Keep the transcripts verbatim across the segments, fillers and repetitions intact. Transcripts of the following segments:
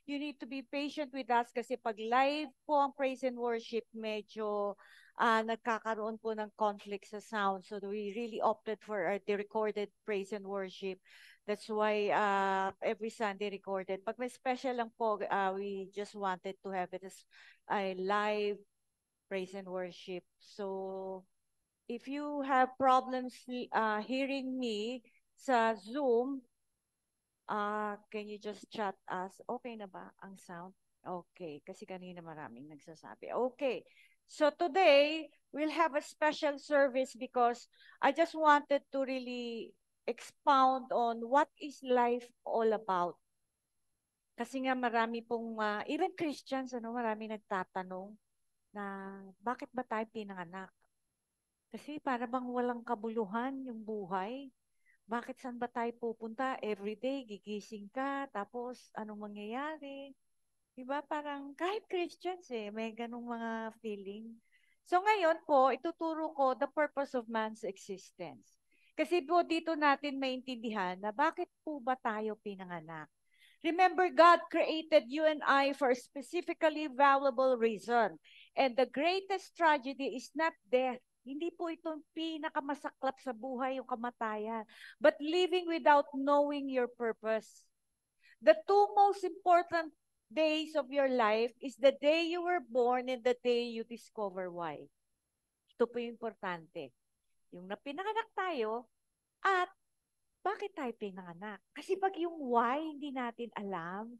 you need to be patient with us kasi pag live po ang praise and worship, medyo uh, nagkakaroon po ng conflict sa sound. So we really opted for uh, the recorded praise and worship. That's why uh, every Sunday recorded. Pag may special lang po, uh, we just wanted to have it as a live praise and worship. So if you have problems uh, hearing me sa Zoom, uh, can you just chat us? Okay na ba ang sound? Okay, kasi kanina maraming nagsasabi. Okay, so today, we'll have a special service because I just wanted to really expound on what is life all about. Kasi nga marami pong, uh, even Christians, ano, marami nagtatanong na bakit ba tayo pinanganak? Kasi para bang walang kabuluhan yung buhay. Bakit saan ba tayo pupunta? Everyday, gigising ka, tapos anong mangyayari? Diba? Parang kahit Christians eh, may ganong mga feeling. So ngayon po, ituturo ko the purpose of man's existence. Kasi po dito natin maintindihan na bakit po ba tayo pinanganak. Remember, God created you and I for a specifically valuable reason. And the greatest tragedy is not death. Hindi po itong pinakamasaklap sa buhay yung kamatayan, but living without knowing your purpose. The two most important days of your life is the day you were born and the day you discover why. Ito po yung importante. Yung napinanganak tayo at bakit tayo pinanganak? Kasi pag yung why hindi natin alam,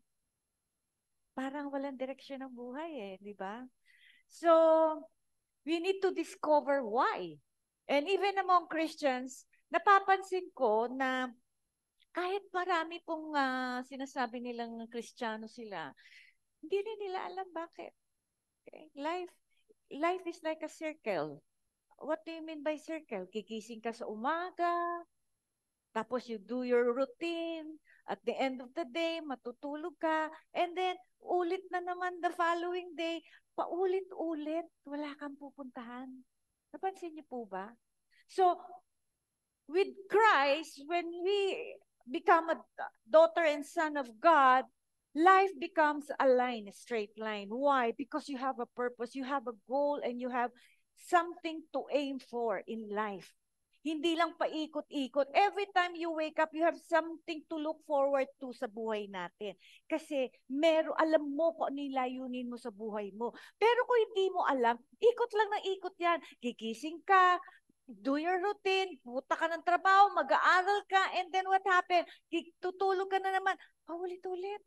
parang walang direksyon ng buhay eh, di ba? So, we need to discover why. And even among Christians, napapansin ko na kahit marami pong uh, sinasabi nilang Kristiyano sila, hindi rin nila alam bakit. Okay? Life, life is like a circle. What do you mean by circle? Gigising ka sa umaga, tapos you do your routine, at the end of the day, matutulog ka, and then ulit na naman the following day, paulit-ulit, wala kang pupuntahan. Napansin niyo po ba? So, with Christ, when we become a daughter and son of God, life becomes a line, a straight line. Why? Because you have a purpose, you have a goal, and you have something to aim for in life. Hindi lang paikot-ikot. Every time you wake up, you have something to look forward to sa buhay natin. Kasi meron, alam mo kung ano yung layunin mo sa buhay mo. Pero kung hindi mo alam, ikot lang na ikot yan. Gigising ka, do your routine, puta ka ng trabaho, mag-aaral ka, and then what happened? Tutulog ka na naman, paulit-ulit.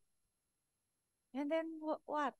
And then what?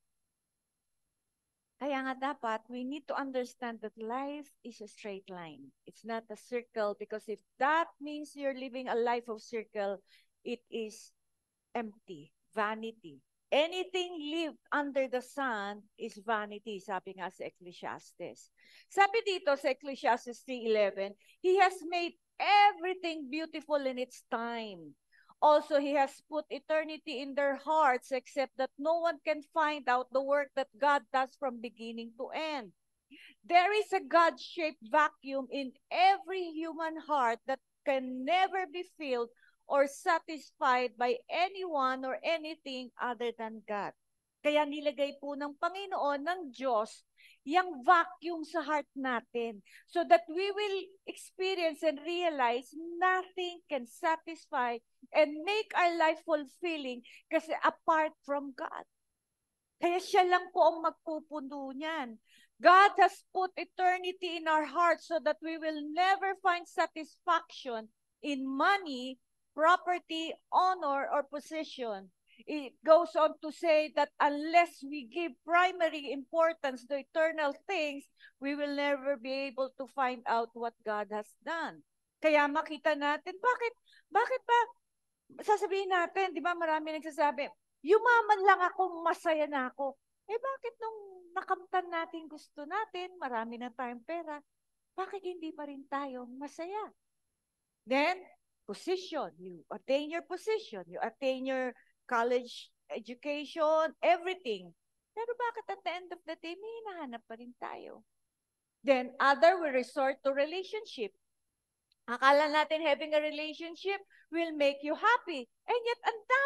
Kaya nga dapat, we need to understand that life is a straight line. It's not a circle, because if that means you're living a life of circle, it is empty, vanity. Anything lived under the sun is vanity, sabi nga sa Ecclesiastes. Sabi dito sa Ecclesiastes three eleven, He has made everything beautiful in its time. Also, He has put eternity in their hearts, except that no one can find out the work that God does from beginning to end. There is a God-shaped vacuum in every human heart that can never be filled or satisfied by anyone or anything other than God. Kaya nilagay po ng Panginoon, ng Diyos, yung vacuum sa heart natin so that we will experience and realize nothing can satisfy and make our life fulfilling kasi apart from God. Kaya siya lang po ang magpupuno niyan. God has put eternity in our hearts so that we will never find satisfaction in money, property, honor, or position. It goes on to say that unless we give primary importance to eternal things, we will never be able to find out what God has done. Kaya makita natin, bakit, bakit ba, sasabihin natin, di ba marami nagsasabi, yumaman lang ako, masaya na ako. Eh bakit nung nakamtan natin gusto natin, marami na tayong pera, bakit hindi pa rin tayo masaya? Then, position, you attain your position, you attain your college education, everything. Pero bakit at the end of the day, may hinahanap pa rin tayo? Then, other will resort to relationship. Akala natin having a relationship will make you happy. And yet, ang daming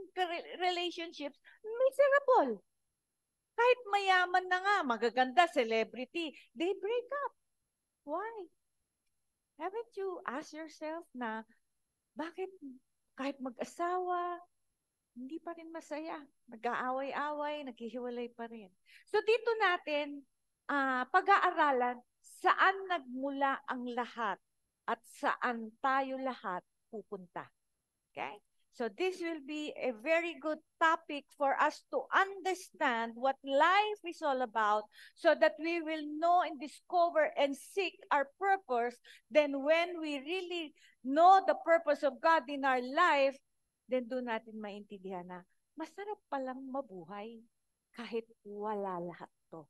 relationships, miserable. Kahit mayaman na nga, magaganda, celebrity, they break up. Why? Haven't you asked yourself na, bakit kahit mag-asawa, hindi pa rin masaya. Nag-aaway-away, naghihiwalay pa rin. So dito natin, uh, pag-aaralan, saan nagmula ang lahat at saan tayo lahat pupunta. Okay? So this will be a very good topic for us to understand what life is all about so that we will know and discover and seek our purpose. Then when we really know the purpose of God in our life, then doon natin maintindihan na masarap palang mabuhay kahit wala lahat to.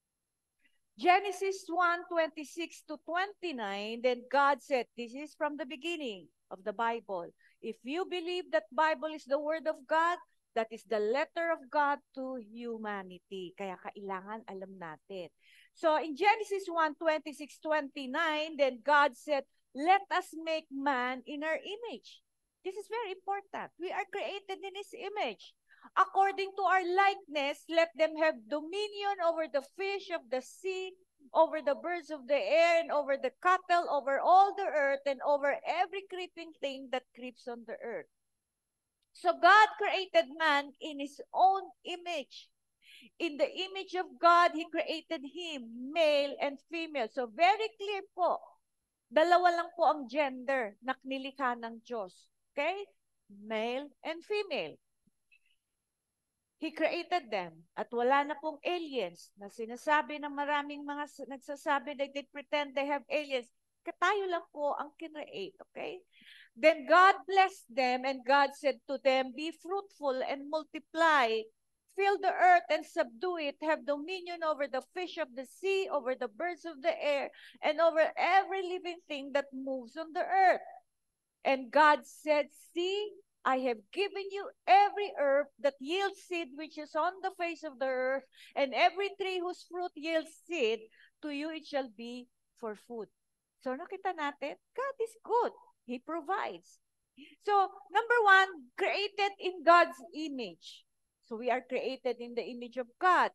Genesis one, twenty-six to twenty-nine, then God said, this is from the beginning of the Bible. If you believe that Bible is the Word of God, that is the letter of God to humanity. Kaya kailangan alam natin. So in Genesis one, twenty-six, twenty-nine, then God said, let us make man in our image. This is very important. We are created in His image. According to our likeness, let them have dominion over the fish of the sea, over the birds of the air, and over the cattle, over all the earth, and over every creeping thing that creeps on the earth. So God created man in His own image. In the image of God, He created him, male and female. So very clear po, dalawa lang po ang gender na nilikha ng Diyos. Okay? Male and female. He created them. At wala na pong aliens na sinasabi ng maraming mga nagsasabi that they pretend they have aliens. Tayo lang po ang kinreate, okay? Then God blessed them and God said to them, be fruitful and multiply. Fill the earth and subdue it. Have dominion over the fish of the sea, over the birds of the air, and over every living thing that moves on the earth. And God said, see, I have given you every herb that yields seed which is on the face of the earth, and every tree whose fruit yields seed, to you it shall be for food. So nakita natin, God is good. He provides. So number one, created in God's image. So we are created in the image of God.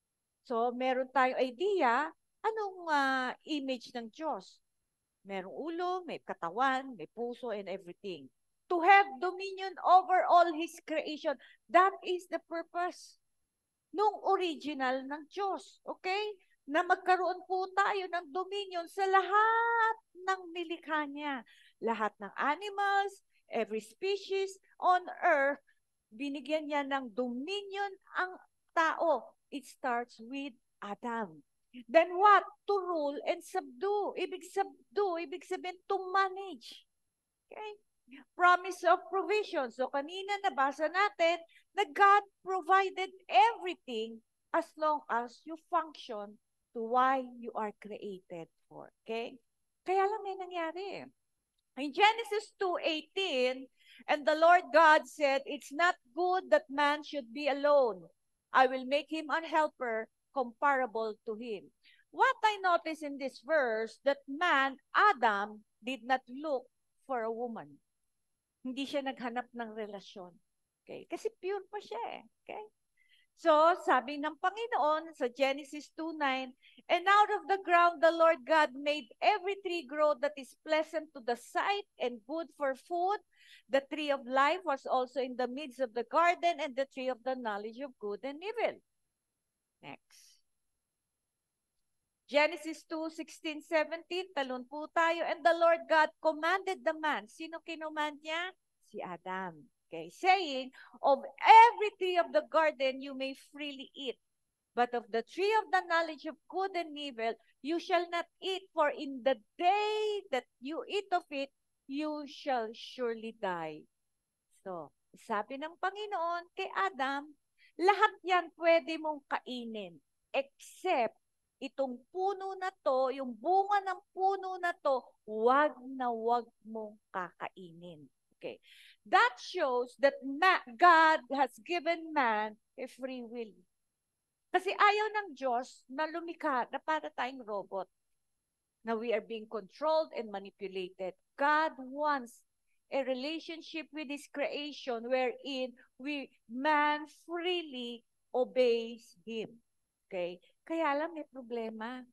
So meron tayong idea, anong uh, image ng Diyos? Merong ulo, may katawan, may puso, and everything. To have dominion over all His creation. That is the purpose nung original ng Diyos. Okay? Na magkaroon po tayo ng dominion sa lahat ng nilikha niya. Lahat ng animals, every species on earth, binigyan niya ng dominion ang tao. It starts with Adam. Then what? To rule and subdue. Ibig subdue, ibig sabihin to manage. Okay? Promise of provision. So kanina nabasa natin na God provided everything as long as you function to why you are created for. Okay? Kaya lang may nangyari. In Genesis two eighteen, and the Lord God said, it's not good that man should be alone. I will make him an helper comparable to him. What I notice in this verse, that man, Adam, did not look for a woman. Hindi siya naghanap ng relasyon. Okay? Kasi pure pa siya eh. Okay? So, sabi ng Panginoon sa Genesis two nine, and out of the ground the Lord God made every tree grow that is pleasant to the sight and good for food. The tree of life was also in the midst of the garden, and the tree of the knowledge of good and evil. Next. Genesis two sixteen seventeen, talon po tayo. And the Lord God commanded the man. Sino kinumand niya? Si Adam. Okay, saying, of every tree of the garden you may freely eat, but of the tree of the knowledge of good and evil you shall not eat, for in the day that you eat of it, you shall surely die. So, sabi ng Panginoon kay Adam, lahat yan pwede mong kainin, except itong puno na to, yung bunga ng puno na to, wag na wag mong kakainin. Okay. That shows that God has given man a free will. Kasi ayaw ng Diyos na lumikha na para tayong robot, na we are being controlled and manipulated. God wants a relationship with His creation wherein we, man freely obeys Him. Okay? Kaya lang may problema.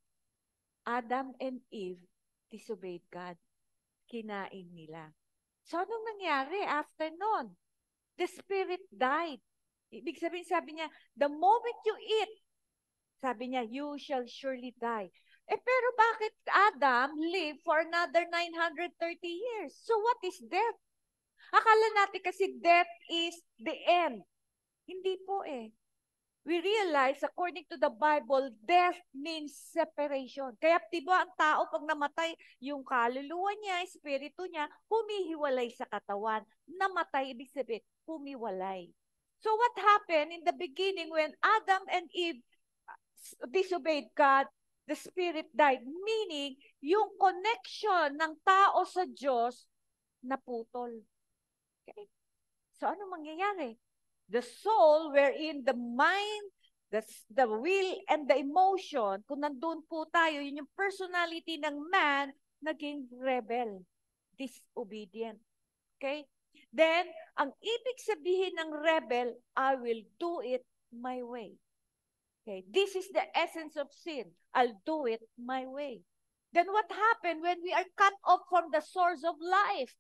Adam and Eve disobeyed God. Kinain nila. So, anong nangyari after nun? The spirit died. Ibig sabihin, sabi niya, the moment you eat, sabi niya, you shall surely die. Eh, pero bakit Adam lived for another nine hundred thirty years? So, what is death? Akala natin kasi death is the end. Hindi po eh. We realize, according to the Bible, death means separation. Kaya, diba, ang tao, pag namatay, yung kaluluwa niya, espiritu niya, humihiwalay sa katawan. Namatay, ibig sabihin, humiwalay. So, what happened in the beginning when Adam and Eve disobeyed God, the spirit died. Meaning, yung connection ng tao sa Diyos, naputol. Okay? So, ano mangyayari? The soul wherein the mind, the, the will, and the emotion, kung nandun po tayo, yun yung personality ng man, naging rebel, disobedient. Okay? Then, ang ibig sabihin ng rebel, I will do it my way. Okay? This is the essence of sin. I'll do it my way. Then what happened when we are cut off from the source of life?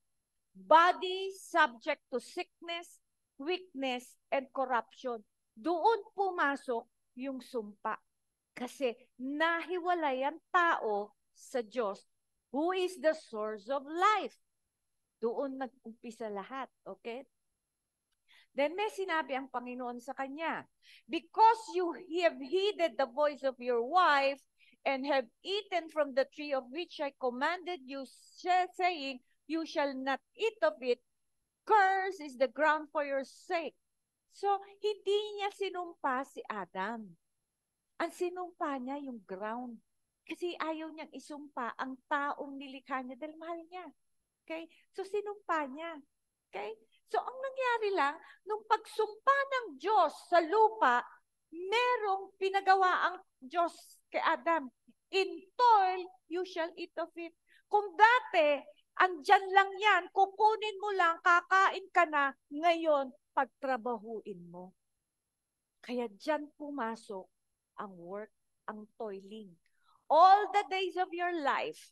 Body subject to sickness, weakness, and corruption. Doon pumasok yung sumpa. Kasi nahiwalay ang tao sa Diyos, who is the source of life. Doon nag-umpisa lahat. Okay? Then may sinabi ang Panginoon sa kanya, because you have heeded the voice of your wife and have eaten from the tree of which I commanded you, saying, you shall not eat of it. Curse is the ground for your sake. So, hindi niya sinumpa si Adam. Ang sinumpa niya yung ground. Kasi ayaw niyang isumpa ang taong nilikha niya dahil mahal niya. Okay? So, sinumpa niya. Okay? So, ang nangyari lang, nung pagsumpa ng Diyos sa lupa, merong pinagawa ang Diyos kay Adam. In toil, you shall eat of it. Kung dati, andyan lang yan, kukunin mo lang, kakain ka na, ngayon, pagtrabahuin mo. Kaya dyan pumasok ang work, ang toiling. All the days of your life,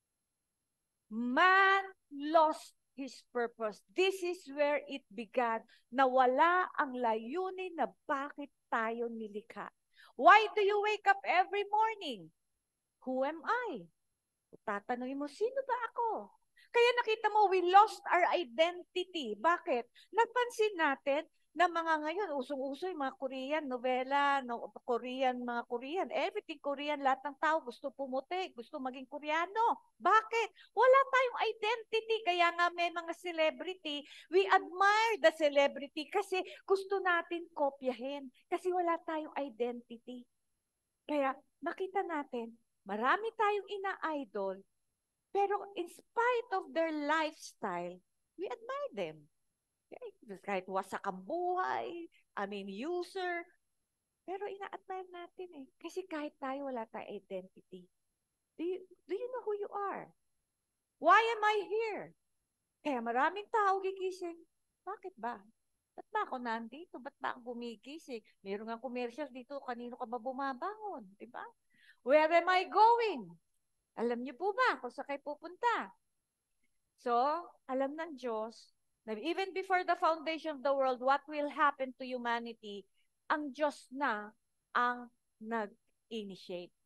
man lost his purpose. This is where it began, na wala ang layunin na bakit tayo nilikha. Why do you wake up every morning? Who am I? Tatanungin mo, sino ba ako? Kaya nakita mo, we lost our identity. Bakit? Napansin natin na mga ngayon, usong-uso yung mga Korean novela, no, Korean, mga Korean, everything Korean, lahat ng tao gusto pumuti, gusto maging Koreano. Bakit? Wala tayong identity. Kaya nga may mga celebrity, we admire the celebrity kasi gusto natin kopyahin. Kasi wala tayong identity. Kaya makita natin, marami tayong ina-idol, pero in spite of their lifestyle, we admire them. Okay? Kahit wasak ang buhay, I mean, user, pero ina-admire natin eh. Kasi kahit tayo wala tayong identity. Do you, do you know who you are? Why am I here? Kaya maraming tao gigising. Bakit ba? Ba't ba ako nandito? Ba't ba ako gumigising? Meron nga commercial dito, kanino ka ba bumabangon? Diba? Where am I going? Alam niyo po ba kung saan kayo pupunta? So, alam ng Diyos na even before the foundation of the world, what will happen to humanity, ang Diyos na ang nag-initiate.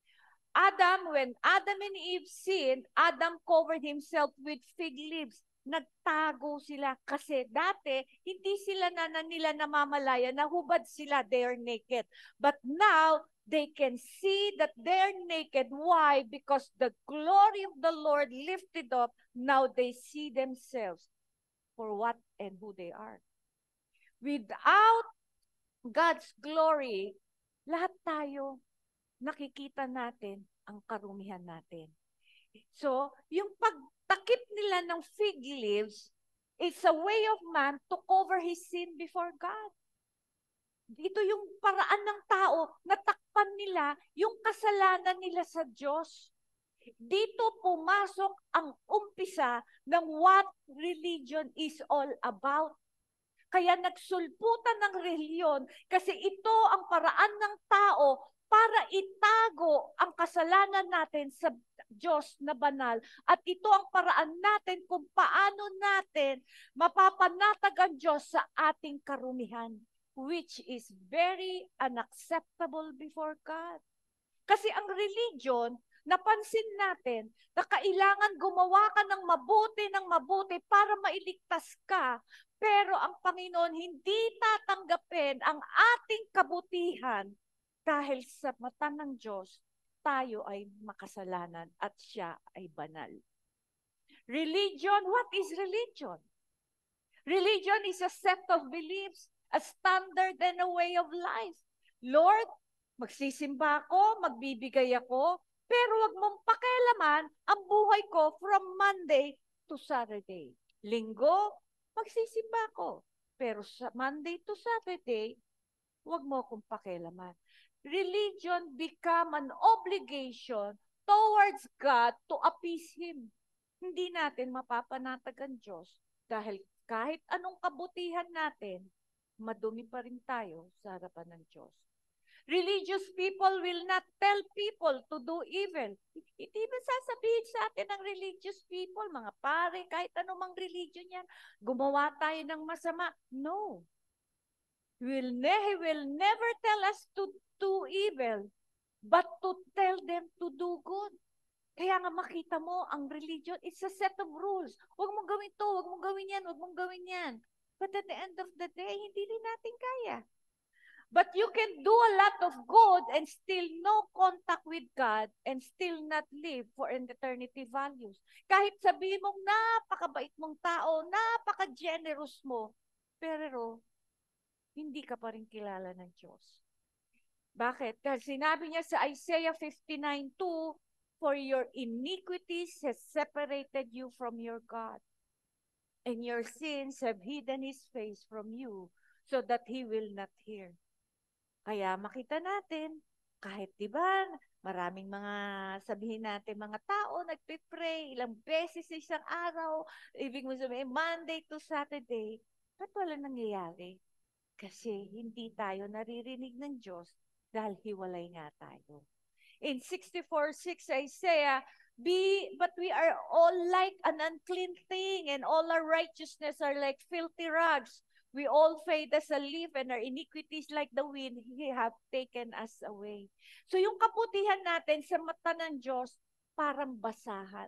Adam, when Adam and Eve sinned, Adam covered himself with fig leaves. Nagtago sila kasi dati hindi sila na, na nila namamalaya, nahubad sila, they are naked. But now, they can see that they're naked. Why? Because the glory of the Lord lifted up, now they see themselves for what and who they are. Without God's glory, lahat tayo, nakikita natin ang karumihan natin. So, yung pagtakip nila ng fig leaves, it's a way of man to cover his sin before God. Ito yung paraan ng tao na takpan nila yung kasalanan nila sa Diyos. Dito pumasok ang umpisa ng what religion is all about. Kaya nagsulputan ng reliyon kasi ito ang paraan ng tao para itago ang kasalanan natin sa Diyos na banal. At ito ang paraan natin kung paano natin mapapanatag ang Diyos sa ating karumihan, which is very unacceptable before God. Kasi ang religion, napansin natin na kailangan gumawa ka ng mabuti ng mabuti para mailigtas ka. Pero ang Panginoon hindi tatanggapin ang ating kabutihan dahil sa mata ng Diyos, tayo ay makasalanan at siya ay banal. Religion, what is religion? Religion is a set of beliefs, a standard and a way of life. Lord, magsisimba ako, magbibigay ako, pero wag mong pakialaman ang buhay ko from Monday to Saturday. Linggo, magsisimba ako. Pero sa Monday to Saturday, wag mo akong pakialaman. Religion become an obligation towards God to appease Him. Hindi natin mapapanatag ang Diyos dahil kahit anong kabutihan natin, madumi pa rin tayo sa harapan ng Diyos. Religious people will not tell people to do evil. Hindi ba sasabihin sa atin ng religious people, mga pare, kahit anumang religion yan, gumawa tayo ng masama? No. Will ne he will never tell us to do evil, but to tell them to do good. Kaya nga makita mo, ang religion, it's a set of rules. Huwag mong gawin to, huwag mong gawin yan, huwag mong gawin yan. But at the end of the day, hindi rin natin kaya. But you can do a lot of good and still no contact with God and still not live for an eternity values. Kahit sabihin mong napakabait mong tao, napaka-generous mo, pero hindi ka pa rin kilala ng Diyos. Bakit? Kasi sinabi niya sa Isaiah fifty-nine two, for your iniquities has separated you from your God, and your sins have hidden His face from you, so that He will not hear. Kaya makita natin, kahit diba, maraming mga, sabihin natin, mga tao nagpipray ilang beses sa isang araw, ibig mo sabihin, Monday to Saturday, ba't wala nangyayari? Kasi hindi tayo naririnig ng Diyos dahil hiwalay nga tayo. In sixty-four six, Isaiah, Be, but we are all like an unclean thing, and all our righteousness are like filthy rags. We all fade as a leaf, and our iniquities like the wind, He have taken us away. So yung kabutihan natin sa mata ng Diyos, parang basahan.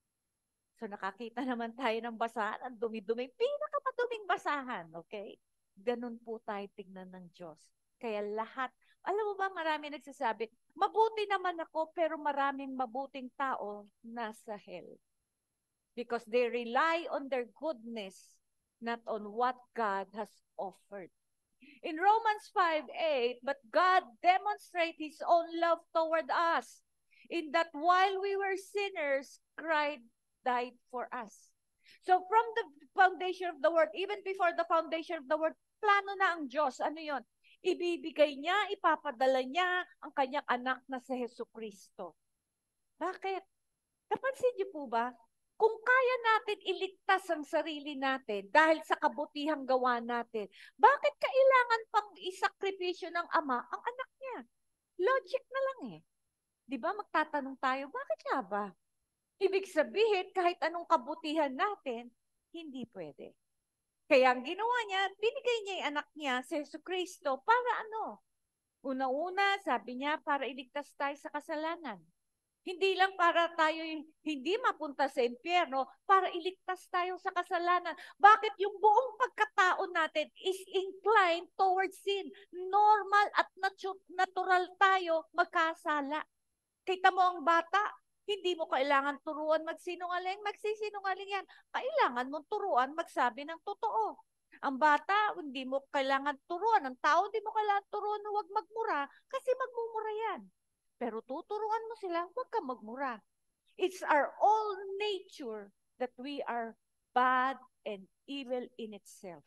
So nakakita naman tayo ng basahan, ang dumi-dumi, pinakamaduming basahan, okay? Ganun po tayo tignan ng Diyos. Kaya lahat, alam mo ba, marami nagsasabi, mabuti naman ako, pero maraming mabuting tao nasa hell. Because they rely on their goodness, not on what God has offered. In Romans five eight, but God demonstrates His own love toward us, in that while we were sinners, Christ died for us. So from the foundation of the world, even before the foundation of the world, plano na ang Diyos. Ano yon? Ibibigay niya, ipapadala niya ang kanyang anak na si Jesucristo. Bakit? Napansin niyo po ba? Kung kaya natin iligtas ang sarili natin dahil sa kabutihang gawa natin, bakit kailangan pang isakripisyo ng Ama ang anak niya? Logic na lang eh. Di ba magtatanong tayo, bakit nga ba? Ibig sabihin, kahit anong kabutihan natin, hindi pwede. Kaya ang ginawa niya, binigay niya yung anak niya, si Jesucristo, para ano? Una-una, sabi niya, para iligtas tayo sa kasalanan. Hindi lang para tayo hindi mapunta sa impyerno, para iligtas tayo sa kasalanan. Bakit yung buong pagkatao natin is inclined towards sin? Normal at natural tayo magkasala. Kita mo ang bata, hindi mo kailangan turuan magsinungaling, magsisinungaling yan. Kailangan mong turuan magsabi ng totoo. Ang bata, hindi mo kailangan turuan. Ang tao, hindi mo kailangan turuan na huwag magmura kasi magmumura yan. Pero tuturuan mo sila, huwag kang magmura. It's our own nature that we are bad and evil in itself.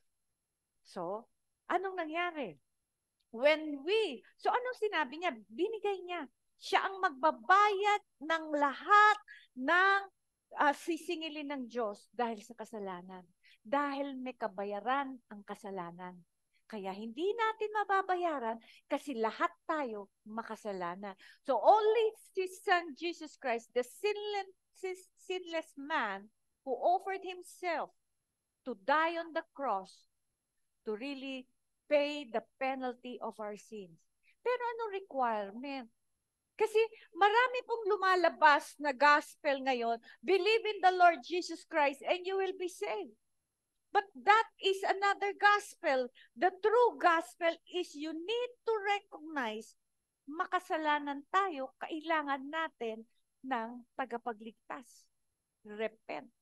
So, anong nangyari? When we, so anong sinabi niya? Binigay niya. Siya ang magbabayad ng lahat ng uh, sisingilin ng Diyos dahil sa kasalanan. Dahil may kabayaran ang kasalanan. Kaya hindi natin mababayaran kasi lahat tayo makasalanan. So only His Son Jesus Christ, the sinless, sinless man who offered Himself to die on the cross to really pay the penalty of our sins. Pero ano requirement? Kasi marami pong lumalabas na gospel ngayon, believe in the Lord Jesus Christ and you will be saved. But that is another gospel. The true gospel is you need to recognize makasalanan tayo, kailangan natin ng tagapagligtas. Repent.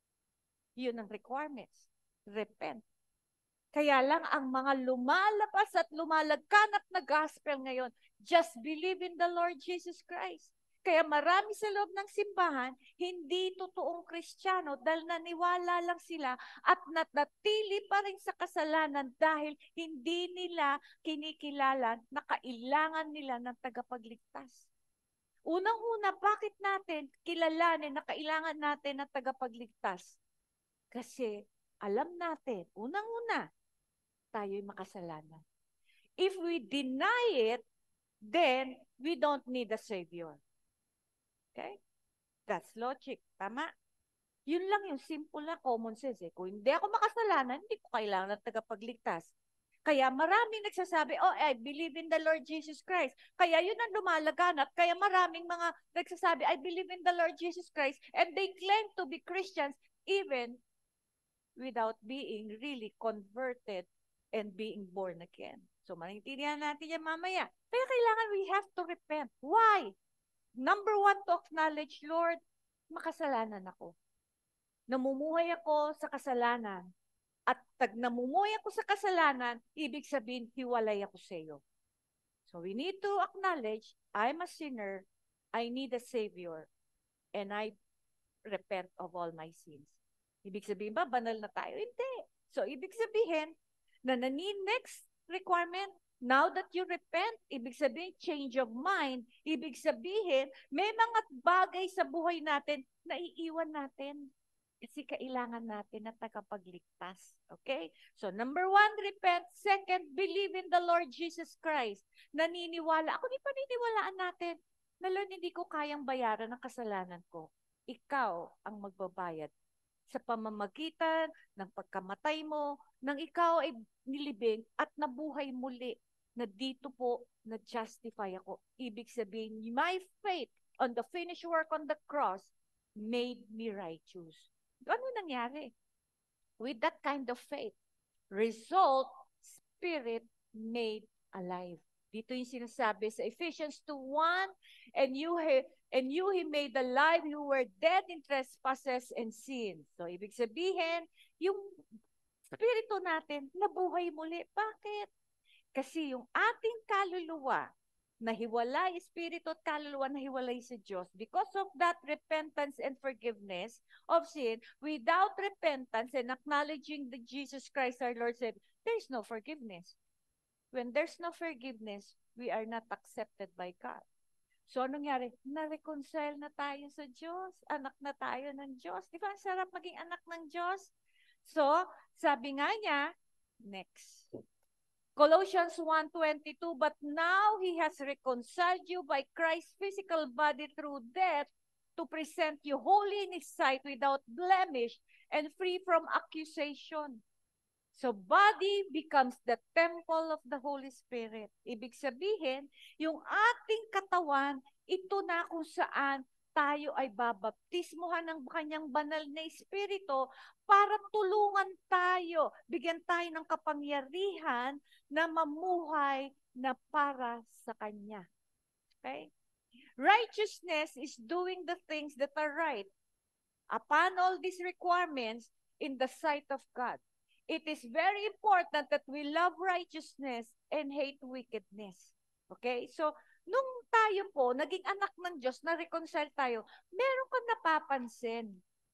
Yun ang requirements. Repent. Kaya lang ang mga lumalabas at lumalagkanap na gospel ngayon, just believe in the Lord Jesus Christ. Kaya marami sa loob ng simbahan, hindi totoong Kristiyano dahil naniwala lang sila at natili pa rin sa kasalanan dahil hindi nila kinikilala na kailangan nila ng tagapagligtas. Unang-una, bakit natin kilalanin na kailangan natin ng tagapagligtas? Kasi alam natin, unang-una, tayo'y makasalanan. If we deny it, then we don't need a Savior. Okay? That's logic. Tama? Yun lang yung simple na common sense. Eh. Kung hindi ako makasalanan, hindi ko kailangan ng tagapagligtas. Kaya maraming nagsasabi, oh, I believe in the Lord Jesus Christ. Kaya yun ang lumalaganap. Kaya maraming mga nagsasabi, I believe in the Lord Jesus Christ. And they claim to be Christians even without being really converted and being born again. So, maintindihan natin yan mamaya. Kaya kailangan we have to repent. Why? Number one, to acknowledge, Lord, makasalanan ako. Namumuhay ako sa kasalanan. At tag namumuhay ako sa kasalanan, ibig sabihin, hiwalay ako sa iyo. So, we need to acknowledge, I'm a sinner, I need a Savior, and I repent of all my sins. Ibig sabihin ba, banal na tayo? Hindi. So, ibig sabihin, na nani next requirement, now that you repent, ibig sabihin, change of mind, ibig sabihin, may mga bagay sa buhay natin na iiwan natin. Kasi kailangan natin na tagapagligtas. Okay? So, number one, repent. Second, believe in the Lord Jesus Christ. Naniniwala. Ako di paniniwalaan natin na, Lord, hindi ko kayang bayaran ang kasalanan ko. Ikaw ang magbabayad sa pamamagitan ng pagkamatay mo, nang ikaw ay nilibing at nabuhay muli, na dito po na-justify ako. Ibig sabihin, my faith on the finished work on the cross made me righteous. Ano nangyari? With that kind of faith, result, spirit made alive. Dito yung sinasabi sa Ephesians two one, and you have And you He made alive, you were dead in trespasses and sins. So, ibig sabihin, yung spirito natin, nabuhay muli. Bakit? Kasi yung ating kaluluwa, nahiwalay, spirito at kaluluwa nahiwalay sa Diyos. Because of that repentance and forgiveness of sin, without repentance and acknowledging that Jesus Christ our Lord said, there's no forgiveness. When there's no forgiveness, we are not accepted by God. So, anong nangyari? Na-reconcile na tayo sa Diyos. Anak na tayo ng Diyos. Di ba? Ang sarap maging anak ng Diyos. So, sabi nga niya, next. Colossians one twenty-two, but now He has reconciled you by Christ's physical body through death to present you holy in His sight without blemish and free from accusation. So, body becomes the temple of the Holy Spirit. Ibig sabihin, yung ating katawan, ito na kung saan tayo ay babaptismuhan ng kanyang banal na Espiritu para tulungan tayo, bigyan tayo ng kapangyarihan na mamuhay na para sa Kanya. Okay? Righteousness is doing the things that are right upon all these requirements in the sight of God. It is very important that we love righteousness and hate wickedness. Okay? So, nung tayo po, naging anak ng Diyos, na-reconcile tayo, meron kang napapansin.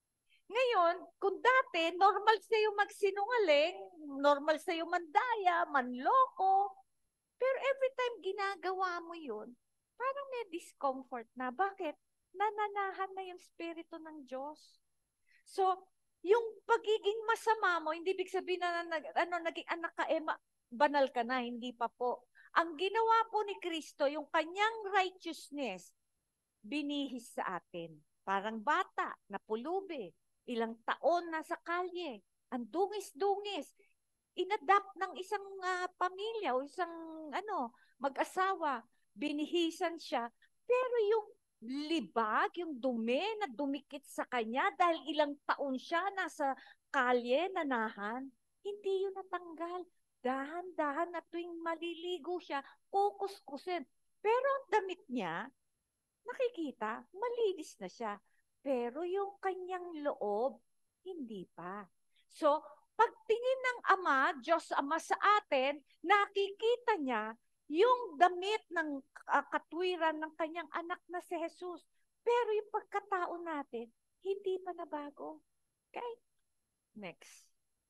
Ngayon, kung dati, normal sa'yo magsinungaling, normal sa'yo mandaya, manloko, pero every time ginagawa mo yun, parang may discomfort na. Bakit? Nananahan na yung Espiritu ng Diyos. So, yung pagiging masama mo, hindi ibig sabihin na, na ano, naging anak ka, eh, banal ka na, hindi pa po. Ang ginawa po ni Kristo, yung kanyang righteousness, binihis sa atin. Parang bata, napulubi, ilang taon na sa kalye, ang dungis-dungis, inadapt ng isang uh, pamilya o isang ano, mag-asawa, binihisan siya, pero yung libag, yung dumi na dumikit sa kanya dahil ilang taon siya nasa kalye, nanahan, hindi yun natanggal. Dahan-dahan na tuwing maliligo siya, kukuskusin. Pero ang damit niya, nakikita, malinis na siya. Pero yung kanyang loob, hindi pa. So, pagtingin ng Ama, Diyos Ama sa atin, nakikita niya yung damit ng uh, katwiran ng kanyang anak na si Jesus. Pero yung pagkatao natin, hindi pa nabago. Okay? Next.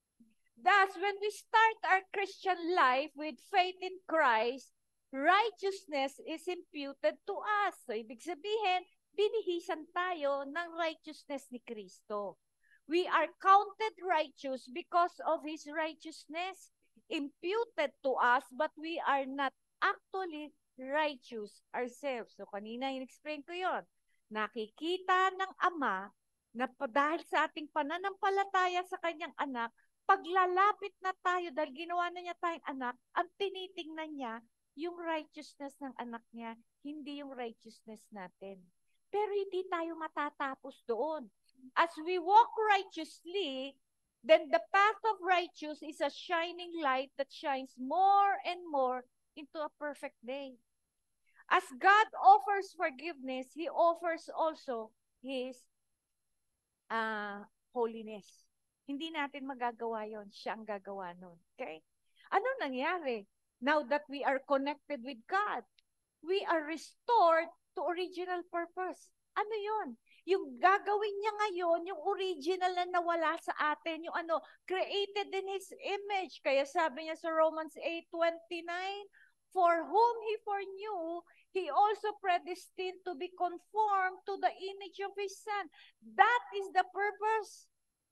Thus, when we start our Christian life with faith in Christ, righteousness is imputed to us. So, ibig sabihin, binihisan tayo ng righteousness ni Kristo. We are counted righteous because of His righteousness imputed to us, but we are not actually righteous ourselves. So, kanina in-explain ko yon. Nakikita ng Ama na dahil sa ating pananampalataya sa kanyang anak, paglalapit na tayo dahil ginawa na niya tayong anak, ang tinitingnan niya yung righteousness ng anak niya, hindi yung righteousness natin. Pero hindi tayo matatapos doon. As we walk righteously, then the path of righteous is a shining light that shines more and more into a perfect day. As God offers forgiveness, He offers also His uh, holiness. Hindi natin magagawa yon, siya ang gagawa nun. Okay? Ano nangyari? Now that we are connected with God, we are restored to original purpose. Ano yon? Yung gagawin niya ngayon, yung original na nawala sa atin, yung ano, created in His image. Kaya sabi niya sa Romans eight twenty-nine, for whom He foreknew, He also predestined to be conformed to the image of His Son. That is the purpose.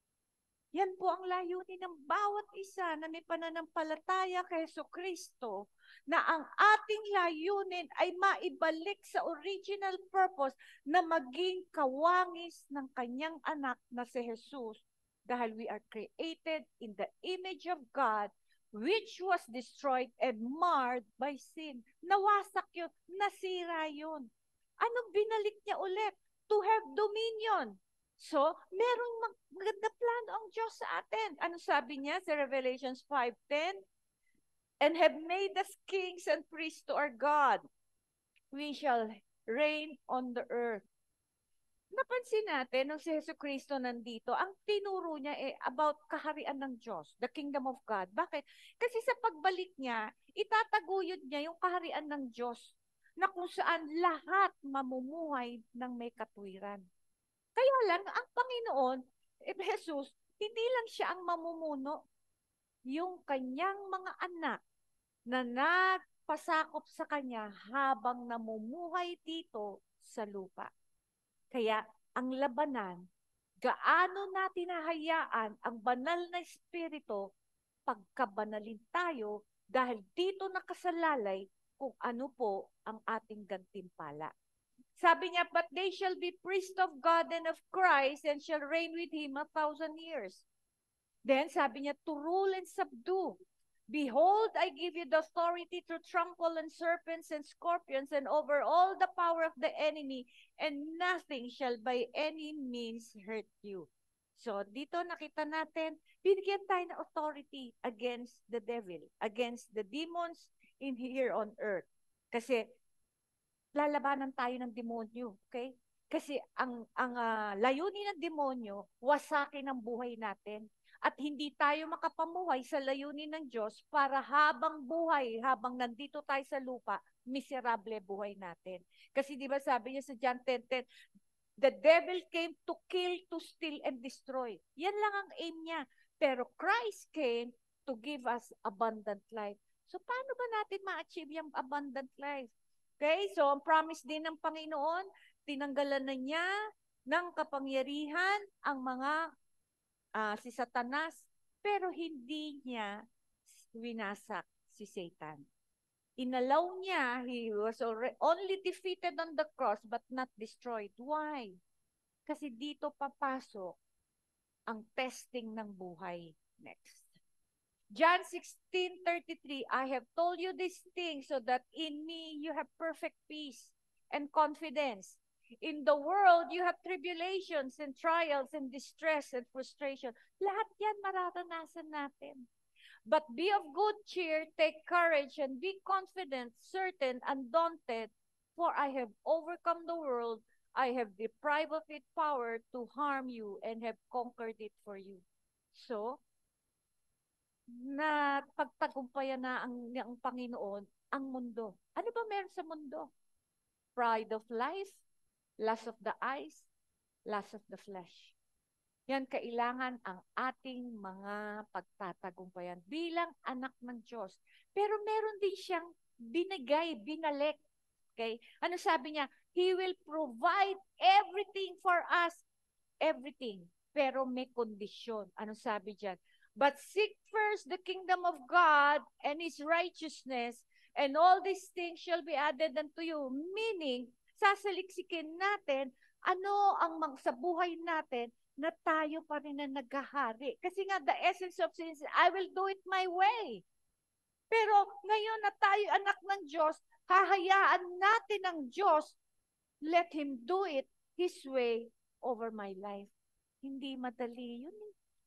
Yan po ang layunin ng bawat isa na may pananampalataya kay Jesucristo, na ang ating layunin ay maibalik sa original purpose na maging kawangis ng kanyang anak na si Jesus, dahil we are created in the image of God, which was destroyed and marred by sin. Nawasak yun, nasira yun. Anong binalik niya ulit? To have dominion. So, merong maganda plano ang Diyos sa atin. Ano sabi niya sa Revelations five ten? And have made us kings and priests to our God. We shall reign on the earth. Napansin natin, nung si Jesucristo nandito, ang tinuro niya eh about kaharian ng Diyos, the kingdom of God. Bakit? Kasi sa pagbalik niya, itataguyod niya yung kaharian ng Diyos na kung saan lahat mamumuhay ng may katwiran. Kaya lang, ang Panginoon, eh, Jesus, hindi lang siya ang mamumuno. Yung kanyang mga anak na nagpasakop sa kanya habang namumuhay dito sa lupa. Kaya, ang labanan, gaano natin hahayaan ang banal na espiritu pagkabanalin tayo dahil dito nakasalalay kung ano po ang ating gantimpala. Sabi niya, but they shall be priests of God and of Christ and shall reign with Him a thousand years. Then sabi niya, to rule and subdue. Behold, I give you the authority to trample on serpents and scorpions and over all the power of the enemy, and nothing shall by any means hurt you. So, dito nakita natin, binigyan tayo ng authority against the devil, against the demons in here on earth. Kasi, lalabanan tayo ng demonyo, okay? Kasi ang ang uh, layunin ng demonyo, wasakin ang buhay natin. At hindi tayo makapamuhay sa layunin ng Diyos para habang buhay, habang nandito tayo sa lupa, miserable buhay natin. Kasi di ba sabi niya sa John ten ten, the devil came to kill, to steal, and destroy. Yan lang ang aim niya. Pero Christ came to give us abundant life. So paano ba natin ma-achieve yung abundant life? Okay? So, ang promise din ng Panginoon, tinanggalan na niya ng kapangyarihan ang mga uh, si Satanas, pero hindi niya winasak si Satan. Inalaw niya, he was only defeated on the cross but not destroyed. Why? Kasi dito papasok ang testing ng buhay. Next. John sixteen thirty-three, I have told you these things so that in me you have perfect peace and confidence. In the world, you have tribulations and trials and distress and frustration. Lahat yan mararanasan natin. But be of good cheer, take courage, and be confident, certain, undaunted, for I have overcome the world. I have deprived of its power to harm you and have conquered it for you. So, na pagtagumpayan na ang, ang Panginoon ang mundo. Ano ba meron sa mundo? Pride of life, lust of the eyes, lust of the flesh. Yan kailangan ang ating mga pagtatagumpayan bilang anak ng Diyos. Pero meron din siyang binigay, binalik. Okay? Ano sabi niya? He will provide everything for us. Everything. Pero may kondisyon. Ano sabi diyan? But seek first the kingdom of God and His righteousness, and all these things shall be added unto you. Meaning, sasaliksikin natin ano ang sa buhay natin na tayo pa rin na naghahari. Kasi nga, the essence of sin is, I will do it my way. Pero ngayon na tayo anak ng Diyos, hahayaan natin ang Diyos, let Him do it His way over my life. Hindi madali yun.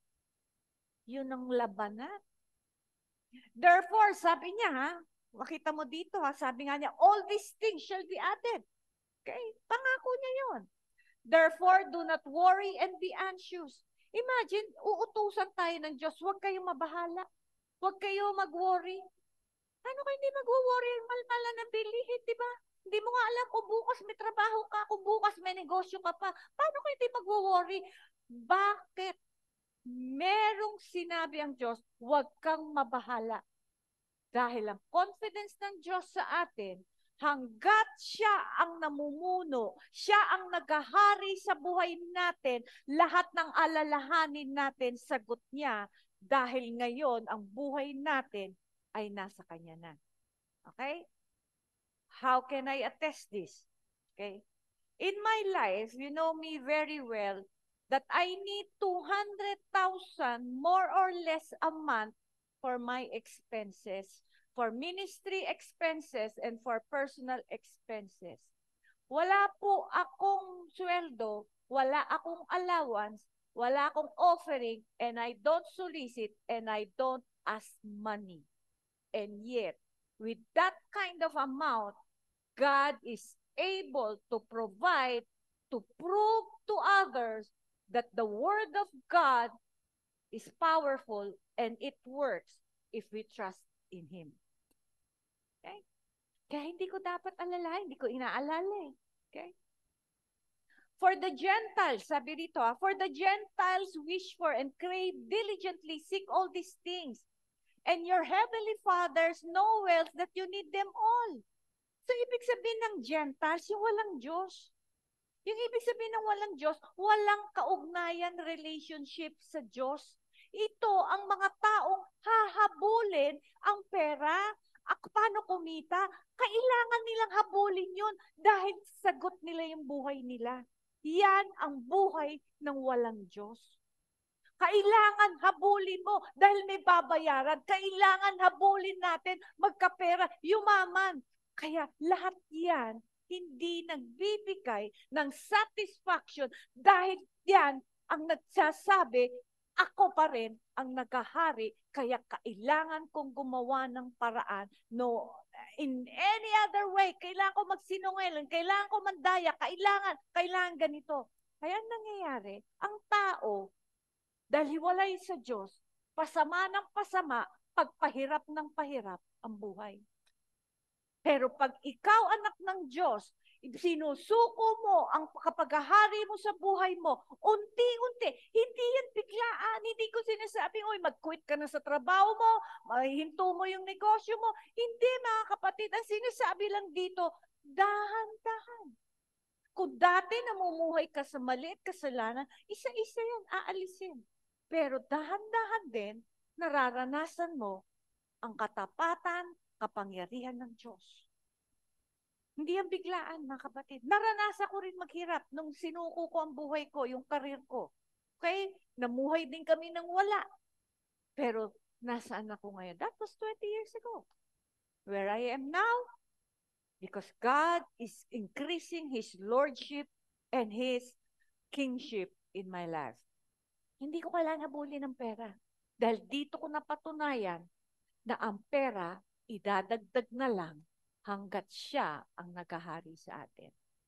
Yun ang labanan. Therefore, sabi niya, ha, makita mo dito, ha, sabi nga niya, all these things shall be added. Okay? Pangako niya yun. Therefore, do not worry and be anxious. Imagine, uutusan tayo ng Diyos, huwag kayong mabahala. Huwag kayo mag-worry. Ano kayo hindi mag-worry? Malmala ng bilihin, di ba? Hindi mo nga alam kung bukas may trabaho ka, kung bukas may negosyo ka pa. Paano kayo hindi mag-worry? Bakit? Merong sinabi ang Diyos, huwag kang mabahala. Dahil ang confidence ng Diyos sa atin, hanggat siya ang namumuno, siya ang naghahari sa buhay natin, lahat ng alalahanin natin, sagot niya, dahil ngayon ang buhay natin ay nasa Kanya na. Okay? How can I attest this? Okay? In my life, you know me very well, that I need two hundred thousand more or less a month for my expenses, for ministry expenses, and for personal expenses. Wala po akong sweldo, wala akong allowance, wala akong offering, and I don't solicit, and I don't ask money. And yet, with that kind of amount, God is able to provide, to prove to others that the Word of God is powerful and it works if we trust in Him. Okay? Kaya hindi ko dapat alalahin, hindi ko inaalala eh. Okay? For the Gentiles, sabi dito, ah, for the Gentiles wish for and crave diligently, seek all these things. And your heavenly fathers know well that you need them all. So, ibig sabihin ng Gentiles, yung walang Diyos. Yung ibig sabihin ng walang Diyos, walang kaugnayan relationship sa Diyos. Ito ang mga taong hahabulin ang pera. Ak, paano kumita? Kailangan nilang habulin yun dahil sagot nila yung buhay nila. Yan ang buhay ng walang Diyos. Kailangan habulin mo dahil may babayaran. Kailangan habulin natin magkapera, yumaman. Kaya lahat yan hindi nagbibigay ng satisfaction dahil yan ang nagsasabi, ako pa rin ang naghahari, kaya kailangan kong gumawa ng paraan. No, in any other way, kailangan ko magsinungaling, kailangan ko mandaya, kailangan, kailangan ganito. Kaya nangyayari, ang tao, dahil hiwalay sa Diyos, pasama ng pasama, pagpahirap ng pahirap ang buhay. Pero pag ikaw anak ng Diyos, sinusuko mo ang kapaghahari mo sa buhay mo, unti-unti, hindi yan biglaan, hindi ko sinasabing, oy, mag-quit ka na sa trabaho mo, mahihinto mo yung negosyo mo. Hindi, mga kapatid, ang sinasabi lang dito, dahan-dahan. Kung dati namumuhay ka sa mali at kasalanan, isa-isa yan, aalisin. Pero dahan-dahan din, nararanasan mo ang katapatan, kapangyarihan ng Diyos. Hindi yan biglaan, mga kapatid. Naranasan ko rin maghirap nung sinuko ko ang buhay ko, yung karir ko. Okay? Namuhay din kami ng wala. Pero nasaan ako ngayon? That was twenty years ago. Where I am now, because God is increasing His Lordship and His Kingship in my life. Hindi ko kailangan habulin ng pera. Dahil dito ko napatunayan na ang pera, idadagdag na lang hanggat siya ang naghahari sa atin.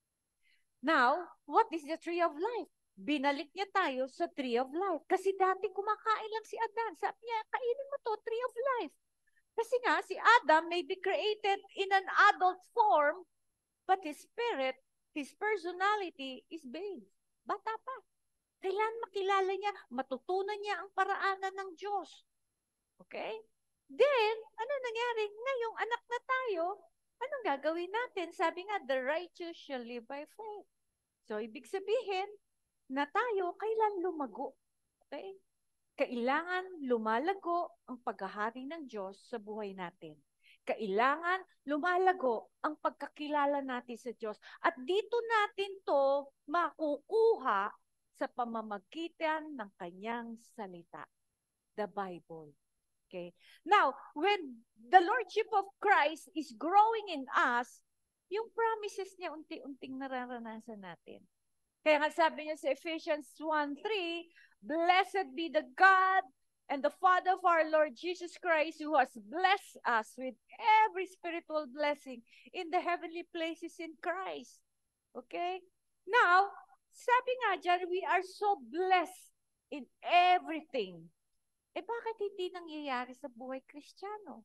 Now, what is the tree of life? Binalik niya tayo sa tree of life. Kasi dati kumakain lang si Adan. Sabi niya, kainin mo to, tree of life. Kasi nga, si Adam may be created in an adult form, but his spirit, his personality is babe. Bata pa. Kailan makilala niya, matutunan niya ang paraanan ng Diyos. Okay? Then, ano nangyari? Ngayong anak na tayo, anong gagawin natin? Sabi nga, the righteous shall live by faith. So, ibig sabihin, na tayo kailan lumago. Okay? Kailangan lumalago ang paghahari ng Diyos sa buhay natin. Kailangan lumalago ang pagkakilala natin sa Diyos. At dito natin to makukuha sa pamamagitan ng kanyang salita. The Bible. Okay? Now, when the Lordship of Christ is growing in us, yung promises niya unti-unting nararanasan natin. Kaya nga sabi niya sa Ephesians one three, blessed be the God and the Father of our Lord Jesus Christ, who has blessed us with every spiritual blessing in the heavenly places in Christ. Okay? Now, sabi nga dyan, we are so blessed in everything. Eh bakit hindi nangyayari sa buhay Kristiyano?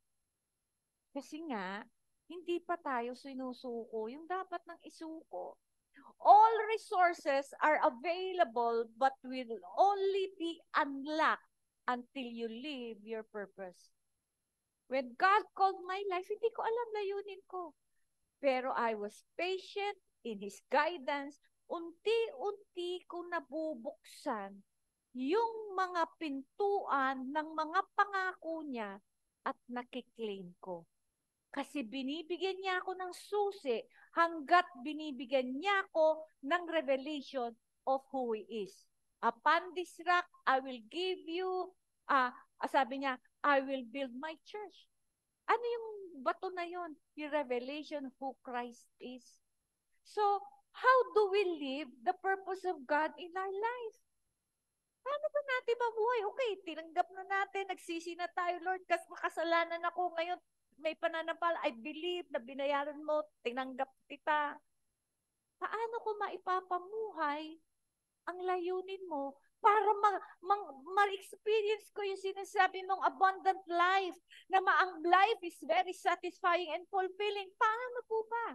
Kasi nga, hindi pa tayo sinusuko yung dapat nang isuko. All resources are available but will only be unlocked until you live your purpose. When God called my life, hindi ko alam layunin ko. Pero I was patient in His guidance. Unti-unti ko nabubuksan yung mga pintuan ng mga pangako niya at nakiklaim ko. Kasi binibigyan niya ako ng susi hanggat binibigyan niya ako ng revelation of who He is. Upon this rock, I will give you, uh, sabi niya, I will build my church. Ano yung bato na yon? Yung revelation of who Christ is. So, how do we live the purpose of God in our life? Paano ba natin mabuhay? Okay, tinanggap na natin, nagsisi na tayo, Lord, kasi makasalanan ako ngayon. May pananampal, I believe na binayaran mo, tinanggap kita. Paano ko maipapamuhay ang layunin mo para ma-experience ma ma ko yung sinasabi mong abundant life, na ang life is very satisfying and fulfilling? Paano po ba?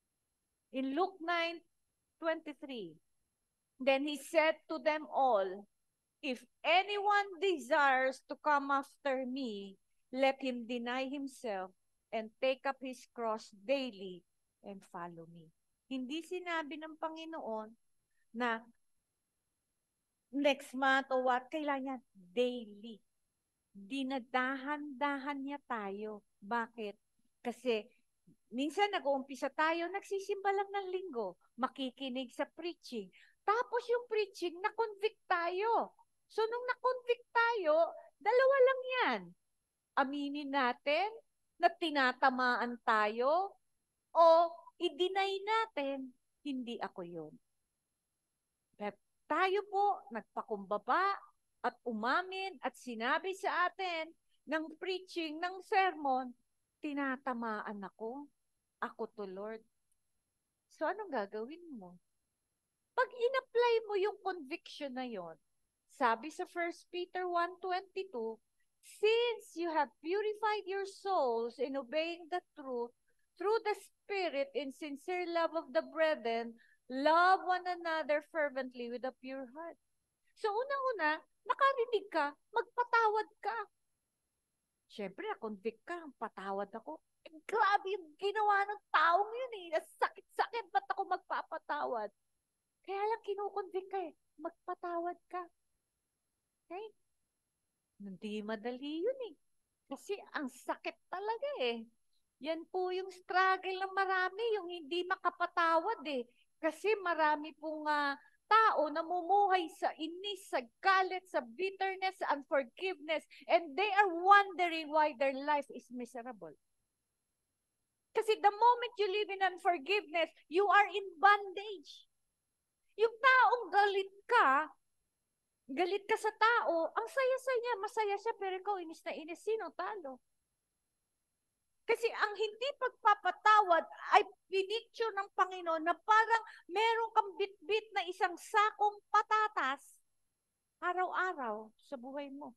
In Luke nine twenty-three, then He said to them all, if anyone desires to come after me, let him deny himself and take up his cross daily and follow me. Hindi sinabi ng Panginoon na next month o what, kailangan daily. Dinadahan-dahan niya tayo. Bakit? Kasi minsan nag-uumpisa tayo, nagsisimba lang ng linggo, makikinig sa preaching. Tapos yung preaching, na-convict tayo. So nung na-convict tayo, dalawa lang yan. Aminin natin na tinatamaan tayo o i-deny natin, hindi ako yun. Pero tayo po, nagpakumbaba at umamin at sinabi sa atin ng preaching, ng sermon, tinatamaan ako. Ako to, Lord. So, anong gagawin mo? Pag in-apply mo yung conviction na yon, sabi sa First Peter one twenty-two, since you have purified your souls in obeying the truth through the Spirit in sincere love of the brethren, love one another fervently with a pure heart. So, unang-una, nakarinig ka, magpatawad ka. Siyempre, na-convict ka, patawad ako. Eh, grabe yung ginawa ng taong yun eh. magpatawad. Kaya lang kinukonvict ka eh. Magpatawad ka. Okay? Hindi madali yun eh. Kasi ang sakit talaga eh. Yan po yung struggle ng marami, yung hindi makapatawad eh. Kasi marami pong uh, tao namumuhay sa inis, sa galit, sa bitterness, sa unforgiveness, and they are wondering why their life is miserable. Kasi the moment you live in unforgiveness, you are in bondage. Yung taong galit ka, galit ka sa tao, ang saya-saya niya, masaya siya, pero ikaw inis na inis, sino talo? Kasi ang hindi pagpapatawad ay pinicture ng Panginoon na parang meron kang bit-bit na isang sakong patatas araw-araw sa buhay mo.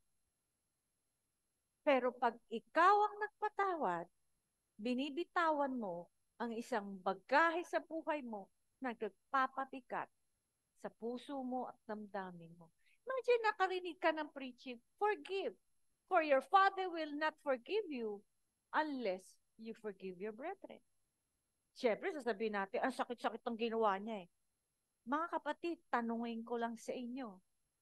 Pero pag ikaw ang nagpatawad, binibitawan mo ang isang bagahe sa buhay mo na nagpapabigat sa puso mo at damdamin mo. Imagine nakarinig ka ng preaching, forgive, for your Father will not forgive you unless you forgive your brethren. Siyempre, sasabihin natin, ang sakit-sakit ang ginawa niya eh. Mga kapatid, tanungin ko lang sa inyo,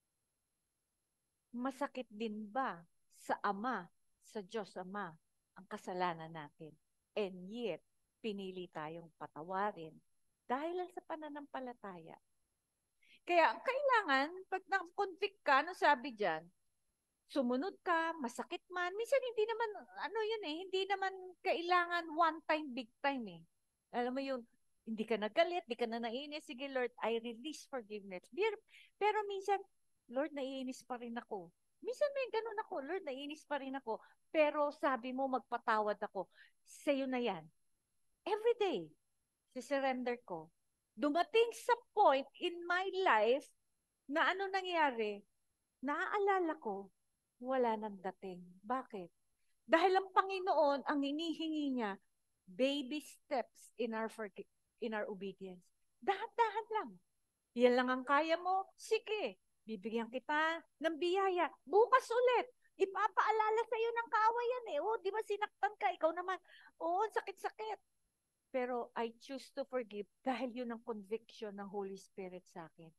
masakit din ba sa Ama, sa Diyos Ama, ang kasalanan natin? And yet, pinili tayong patawarin dahil lang sa pananampalataya. Kaya, kailangan, pag na-convict ka, ano sabi dyan, sumunod ka, masakit man. Minsan hindi naman, ano yun eh, hindi naman kailangan one time, big time eh. Alam mo yun, hindi ka nagalit, hindi ka na naiinis. Sige Lord, I release forgiveness. Pero minsan, Lord, naiinis pa rin ako. Minsan may ganun ako, Lord, naiinis pa rin ako. Pero sabi mo, magpatawad ako. Sa'yo na yan. Every day, si-surrender ko. Dumating sa point in my life na ano nangyari, naaalala ko, wala nang dating. Bakit? Dahil ang Panginoon, ang hinihingi niya, baby steps in our forg- in our obedience. Dahan-dahan lang. Yan lang ang kaya mo? Sige, bibigyan kita ng biyaya. Bukas ulit, ipapaalala sa iyo ng kawayan eh. Oh, di ba sinaktan ka? Ikaw naman, oh, sakit-sakit. Pero I choose to forgive dahil yun ang conviction ng Holy Spirit sa akin.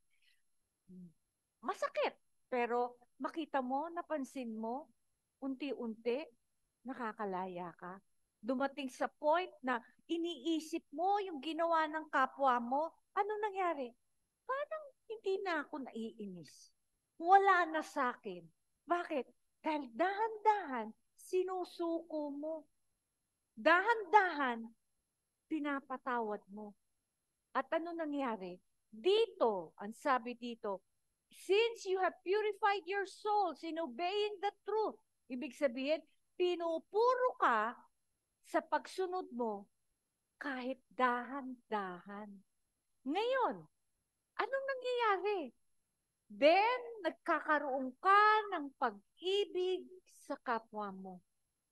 Masakit. Pero makita mo, napansin mo, unti-unti, nakakalaya ka. Dumating sa point na iniisip mo yung ginawa ng kapwa mo, ano nangyari? Parang hindi na ako naiinis. Wala na sa akin. Bakit? Dahil dahan-dahan, sinusuko mo. Dahan-dahan, pinapatawad mo. At ano nangyari? Dito, ang sabi dito, since you have purified your souls in obeying the truth, ibig sabihin, pinupuro ka sa pagsunod mo kahit dahan-dahan. Ngayon, anong nangyayari? Then, nagkakaroon ka ng pag-ibig sa kapwa mo.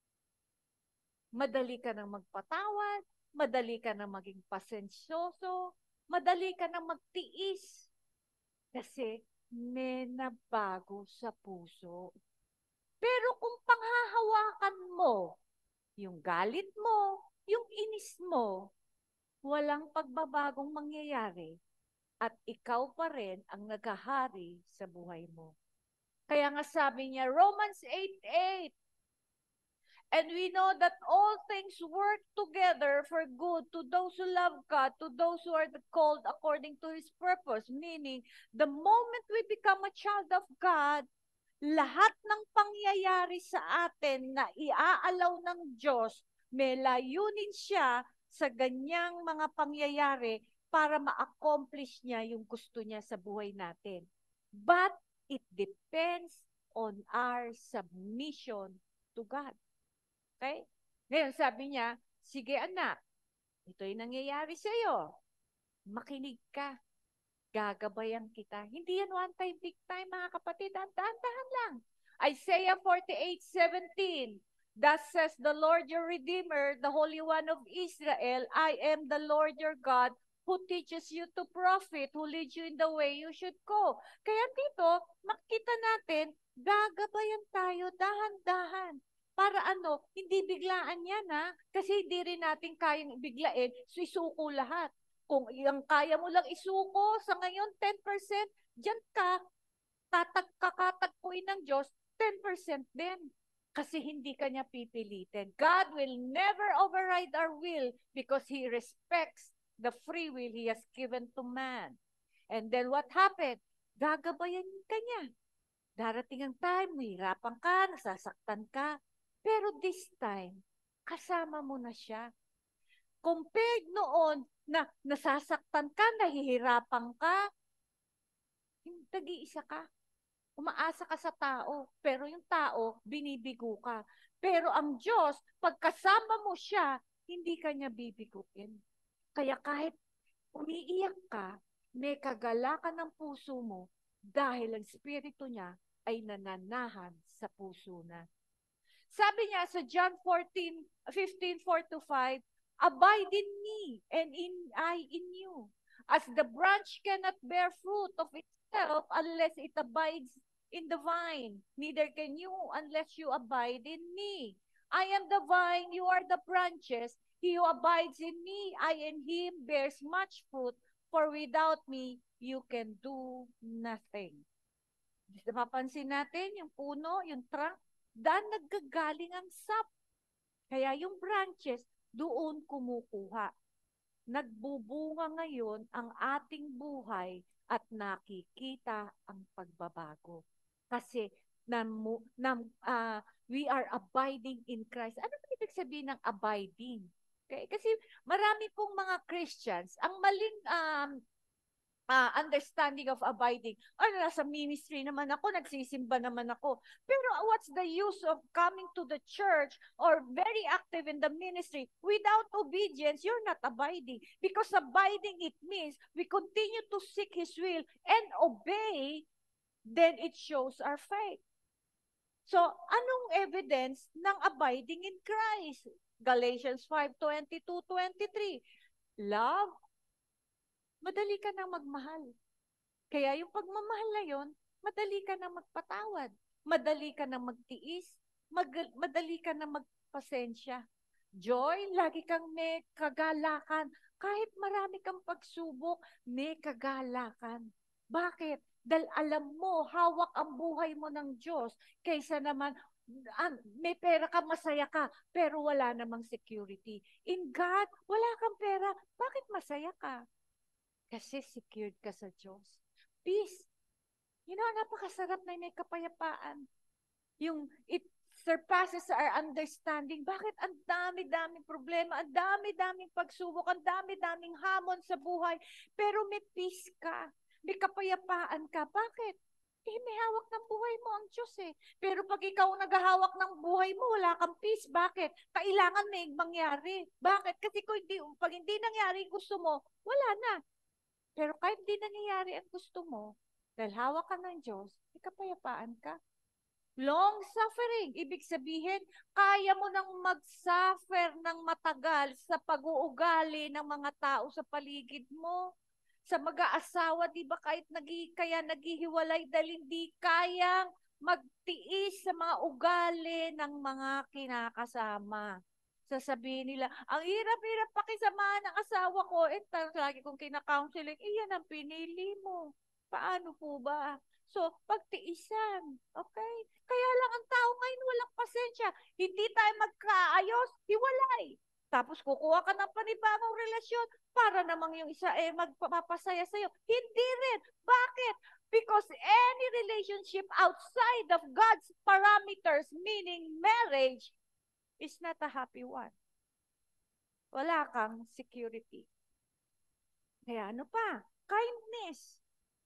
Madali ka nang magpatawad, madali ka nang maging pasensyoso, madali ka nang magtiis. Kasi may nabago sa puso. Pero kung panghahawakan mo, yung galit mo, yung inis mo, walang pagbabagong mangyayari at ikaw pa rin ang naghahari sa buhay mo. Kaya nga sabi niya, Romans eight eight, and we know that all things work together for good to those who love God, to those who are called according to His purpose. Meaning, the moment we become a child of God, lahat ng pangyayari sa atin na iaalaw ng Diyos, may layunin siya sa ganyang mga pangyayari para ma-accomplish niya yung gusto niya sa buhay natin. But it depends on our submission to God. Okay? Ngayon sabi niya, sige anak, ito'y nangyayari sa iyo. Makinig ka. Gagabayan kita. Hindi yan one time, big time, mga kapatid. Dahan-dahan lang. Isaiah forty-eight seventeen. Thus says the Lord your Redeemer, the Holy One of Israel, I am the Lord your God, who teaches you to profit, who leads you in the way you should go. Kaya dito, makita natin, gagabayan tayo dahan-dahan. Para ano, hindi biglaan yan ha, kasi hindi rin natin kayang biglain, so isuko lahat. Kung yung kaya mo lang isuko sa ngayon, ten percent, dyan ka, tatagkakatagpuin ng Diyos, ten percent din. Kasi hindi ka niya pipilitin. God will never override our will because He respects the free will He has given to man. And then what happened? Gagabayan ka niya. Darating ang time, mahirapan ka, nasasaktan ka. Pero this time, kasama mo na siya. Compared noon na nasasaktan ka, nahihirapan ka, nag-iisa ka. Umaasa ka sa tao, pero yung tao, binibigo ka. Pero ang Diyos, pagkasama mo siya, hindi ka niya bibiguin. Kaya kahit umiiyak ka, may kagalakan ng puso mo dahil ang spirito niya ay nananahan sa puso na. Sabi niya sa John fourteen, fifteen, four to five, abide in me and in I in you. As the branch cannot bear fruit of itself unless it abides in the vine, neither can you unless you abide in me. I am the vine, you are the branches. He who abides in me, I in him, bears much fruit, for without me, you can do nothing. Mapapansin natin, yung puno, yung trunk, daan naggagaling ang sap. Kaya yung branches, doon kumukuha. Nagbubunga ngayon ang ating buhay at nakikita ang pagbabago. Kasi nam, nam, uh, we are abiding in Christ. Ano ba ibig sabihin ng abiding? Okay? Kasi marami pong mga Christians, ang maling um, uh, understanding of abiding, ano, nasa ministry naman ako, nagsisimba naman ako. Pero what's the use of coming to the church or very active in the ministry? Without obedience, you're not abiding. Because abiding, it means we continue to seek His will and obey, then it shows our faith. So, anong evidence ng abiding in Christ? Galatians five, twenty-two, twenty-three. Love, madali ka nang magmahal. Kaya yung pagmamahal na yun, madali ka nang magpatawad. Madali ka nang magtiis. Mag madali ka nang magpasensya. Joy, lagi kang may kagalakan. Kahit marami kang pagsubok, may kagalakan. Bakit? Dahil alam mo, hawak ang buhay mo ng Diyos. Kaysa naman, may pera ka, masaya ka, pero wala namang security. In God, wala kang pera. Bakit masaya ka? Kasi secured ka sa Diyos. Peace. You know, napakasarap na may kapayapaan. Yung it surpasses our understanding. Bakit ang dami-daming problema, ang dami-daming pagsubok, ang dami-daming hamon sa buhay, pero may peace ka, may kapayapaan ka. Bakit? Eh, may hawak ng buhay mo ang Diyos eh. Pero pag ikaw naghahawak ng buhay mo, wala kang peace. Bakit? Kailangan may mangyari. Bakit? Kasi kung hindi, pag hindi nangyari gusto mo, wala na. Pero kahit di nangyayari ang gusto mo, dahil hawak ka ng Diyos, may kapayapaan ka. Long suffering, ibig sabihin, kaya mo nang mag-suffer ng matagal sa pag-uugali ng mga tao sa paligid mo. Sa mag-aasawa, di ba kahit nagi, kaya naghihiwalay dahil hindi kayang magtiis sa mga ugali ng mga kinakasama. Sasabihin nila, ang hirap-hirap pakisamahan ng asawa ko. Eh, lagi kong kina-counseling, iyan ang pinili mo. Paano po ba? So, pagtiisan. Okay? Kaya lang ang tao ngayon walang pasensya. Hindi tayo magkaayos, hiwalay. Tapos kukuha ka ng panibagong relasyon para namang yung isa eh magpapasaya sa'yo. Hindi rin. Bakit? Because any relationship outside of God's parameters, meaning marriage, is not a happy one. Wala kang security. Kaya ano pa? Kindness.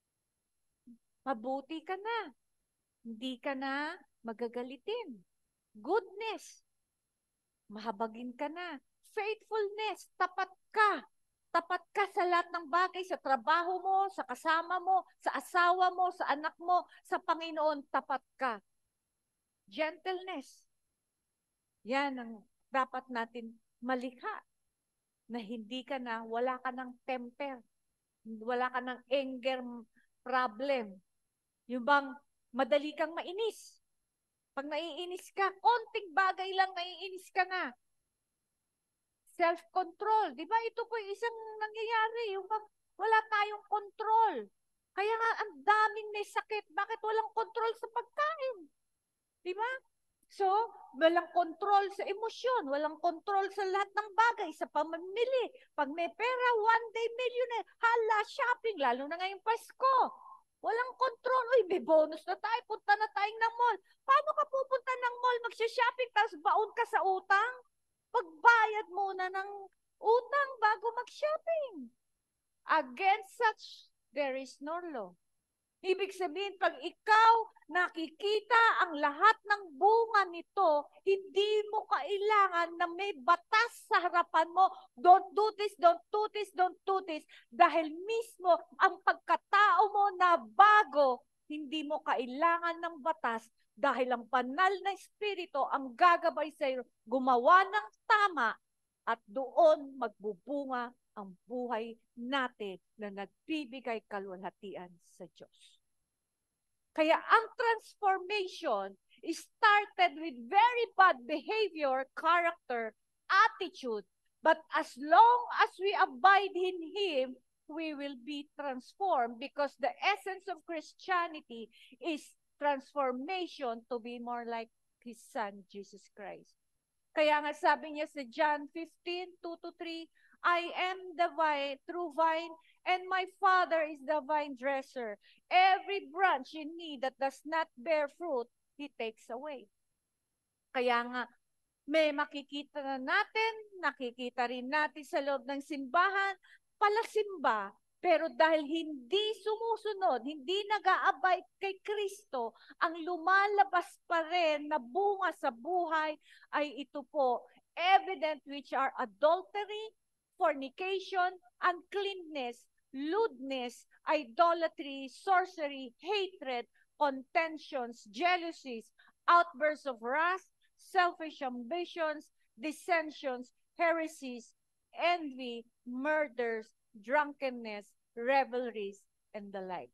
Mabuti ka na. Hindi ka na magagalitin. Goodness. Mahabagin ka na. Faithfulness. Tapat ka. Tapat ka sa lahat ng bagay, sa trabaho mo, sa kasama mo, sa asawa mo, sa anak mo, sa Panginoon, tapat ka. Gentleness. Yan ang dapat natin malikha. Na hindi ka na, wala ka ng temper. Wala ka ng anger problem. Yung bang madali kang mainis. Pag naiinis ka, konting bagay lang naiinis ka na. self-control. Di ba? Ito po isang nangyayari. Yung pag wala tayong control. Kaya nga, ang daming may sakit. Bakit walang control sa pagkain? Di ba? So, walang control sa emosyon, walang control sa lahat ng bagay, sa pamamili. Pag may pera, one day millionaire, hala, shopping, lalo na ngayong Pasko. Walang control. Uy, may bonus na tayo, punta na tayong ng mall. Paano ka pupunta ng mall, magsha-shopping, tapos baon ka sa utang? Pagbayad muna ng utang bago mag-shopping. Against such, there is no law. Ibig sabihin, pag ikaw nakikita ang lahat ng bunga nito, hindi mo kailangan na may batas sa harapan mo. Don't do this, don't do this, don't do this. Dahil mismo ang pagkatao mo na bago, hindi mo kailangan ng batas dahil ang banal na espiritu ang gagabay sa iyo, gumawa ng tama at doon magbubunga ang buhay natin na nagbibigay kaluwalhatian sa Diyos. Kaya ang transformation started with very bad behavior, character, attitude, but as long as we abide in Him, we will be transformed because the essence of Christianity is transformation to be more like His Son, Jesus Christ. Kaya nga sabi niya sa John fifteen, two to three, I am the vine, true vine, and my Father is the vine dresser. Every branch in me that does not bear fruit, He takes away. Kaya nga, may makikita na natin, nakikita rin natin sa loob ng simbahan, palasimba, pero dahil hindi sumusunod, hindi nag-aabay kay Kristo, ang lumalabas pa rin na bunga sa buhay ay ito po, evident which are adultery, fornication, uncleanness, lewdness, idolatry, sorcery, hatred, contentions, jealousies, outbursts of wrath, selfish ambitions, dissensions, heresies, envy, murders, drunkenness, revelries, and the like.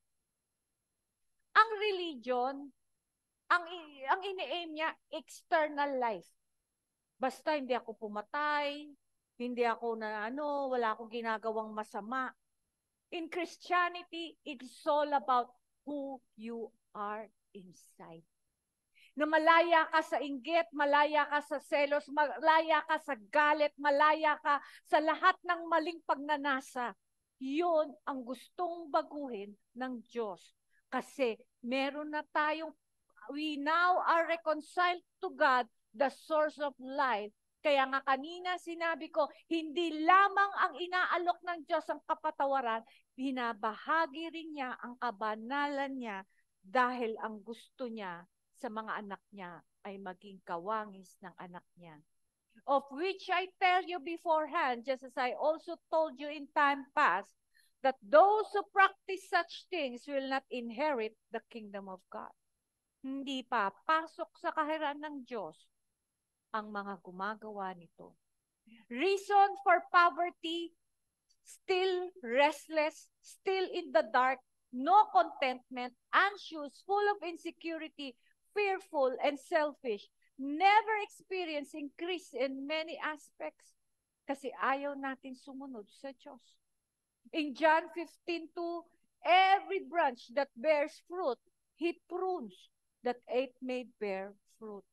Ang religion, ang, ang ini-aim niya, external life. Basta hindi ako pumatay, hindi ako na ano, wala akong ginagawang masama. In Christianity, it's all about who you are inside. Na malaya ka sa inggit, malaya ka sa selos, malaya ka sa galit, malaya ka sa lahat ng maling pagnanasa. Yun ang gustong baguhin ng Diyos. Kasi meron na tayong, we now are reconciled to God, the source of life. Kaya nga kanina sinabi ko, hindi lamang ang inaalok ng Diyos ang kapatawaran, binabahagi rin niya ang kabanalan niya dahil ang gusto niya sa mga anak niya ay maging kawangis ng anak niya. Of which I tell you beforehand, just as I also told you in time past, that those who practice such things will not inherit the kingdom of God. Hindi pa pasok sa kaharian ng Diyos ang mga gumagawa nito. Reason for poverty, still restless, still in the dark, no contentment, anxious, full of insecurity, fearful, and selfish, never experience increase in many aspects kasi ayaw natin sumunod sa Diyos. In John fifteen two, every branch that bears fruit, He prunes that it may bear fruit.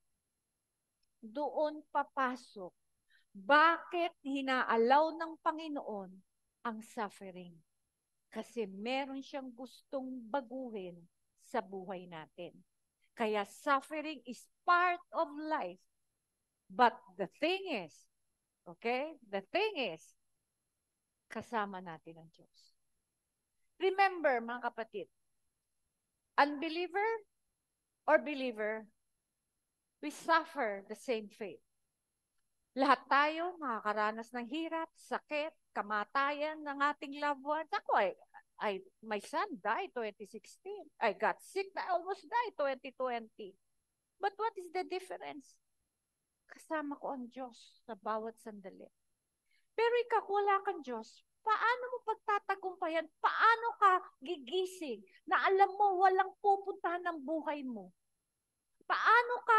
Doon papasok, bakit hinaalaw ng Panginoon ang suffering? Kasi meron siyang gustong baguhin sa buhay natin. Kaya suffering is part of life. But the thing is, okay, the thing is, kasama natin ang Diyos. Remember, mga kapatid, unbeliever or believer, we suffer the same fate. Lahat tayo makakaranas ng hirap, sakit, kamatayan ng ating loved ones. Ako ay, I, my son died twenty sixteen. I got sick, I almost died twenty twenty. But what is the difference? Kasama ko ang Diyos sa bawat sandali. Pero ikaw, wala kang Diyos, paano mo pagtatagumpayan? Paano ka gigising na alam mo walang pupuntahan ng buhay mo? Paano ka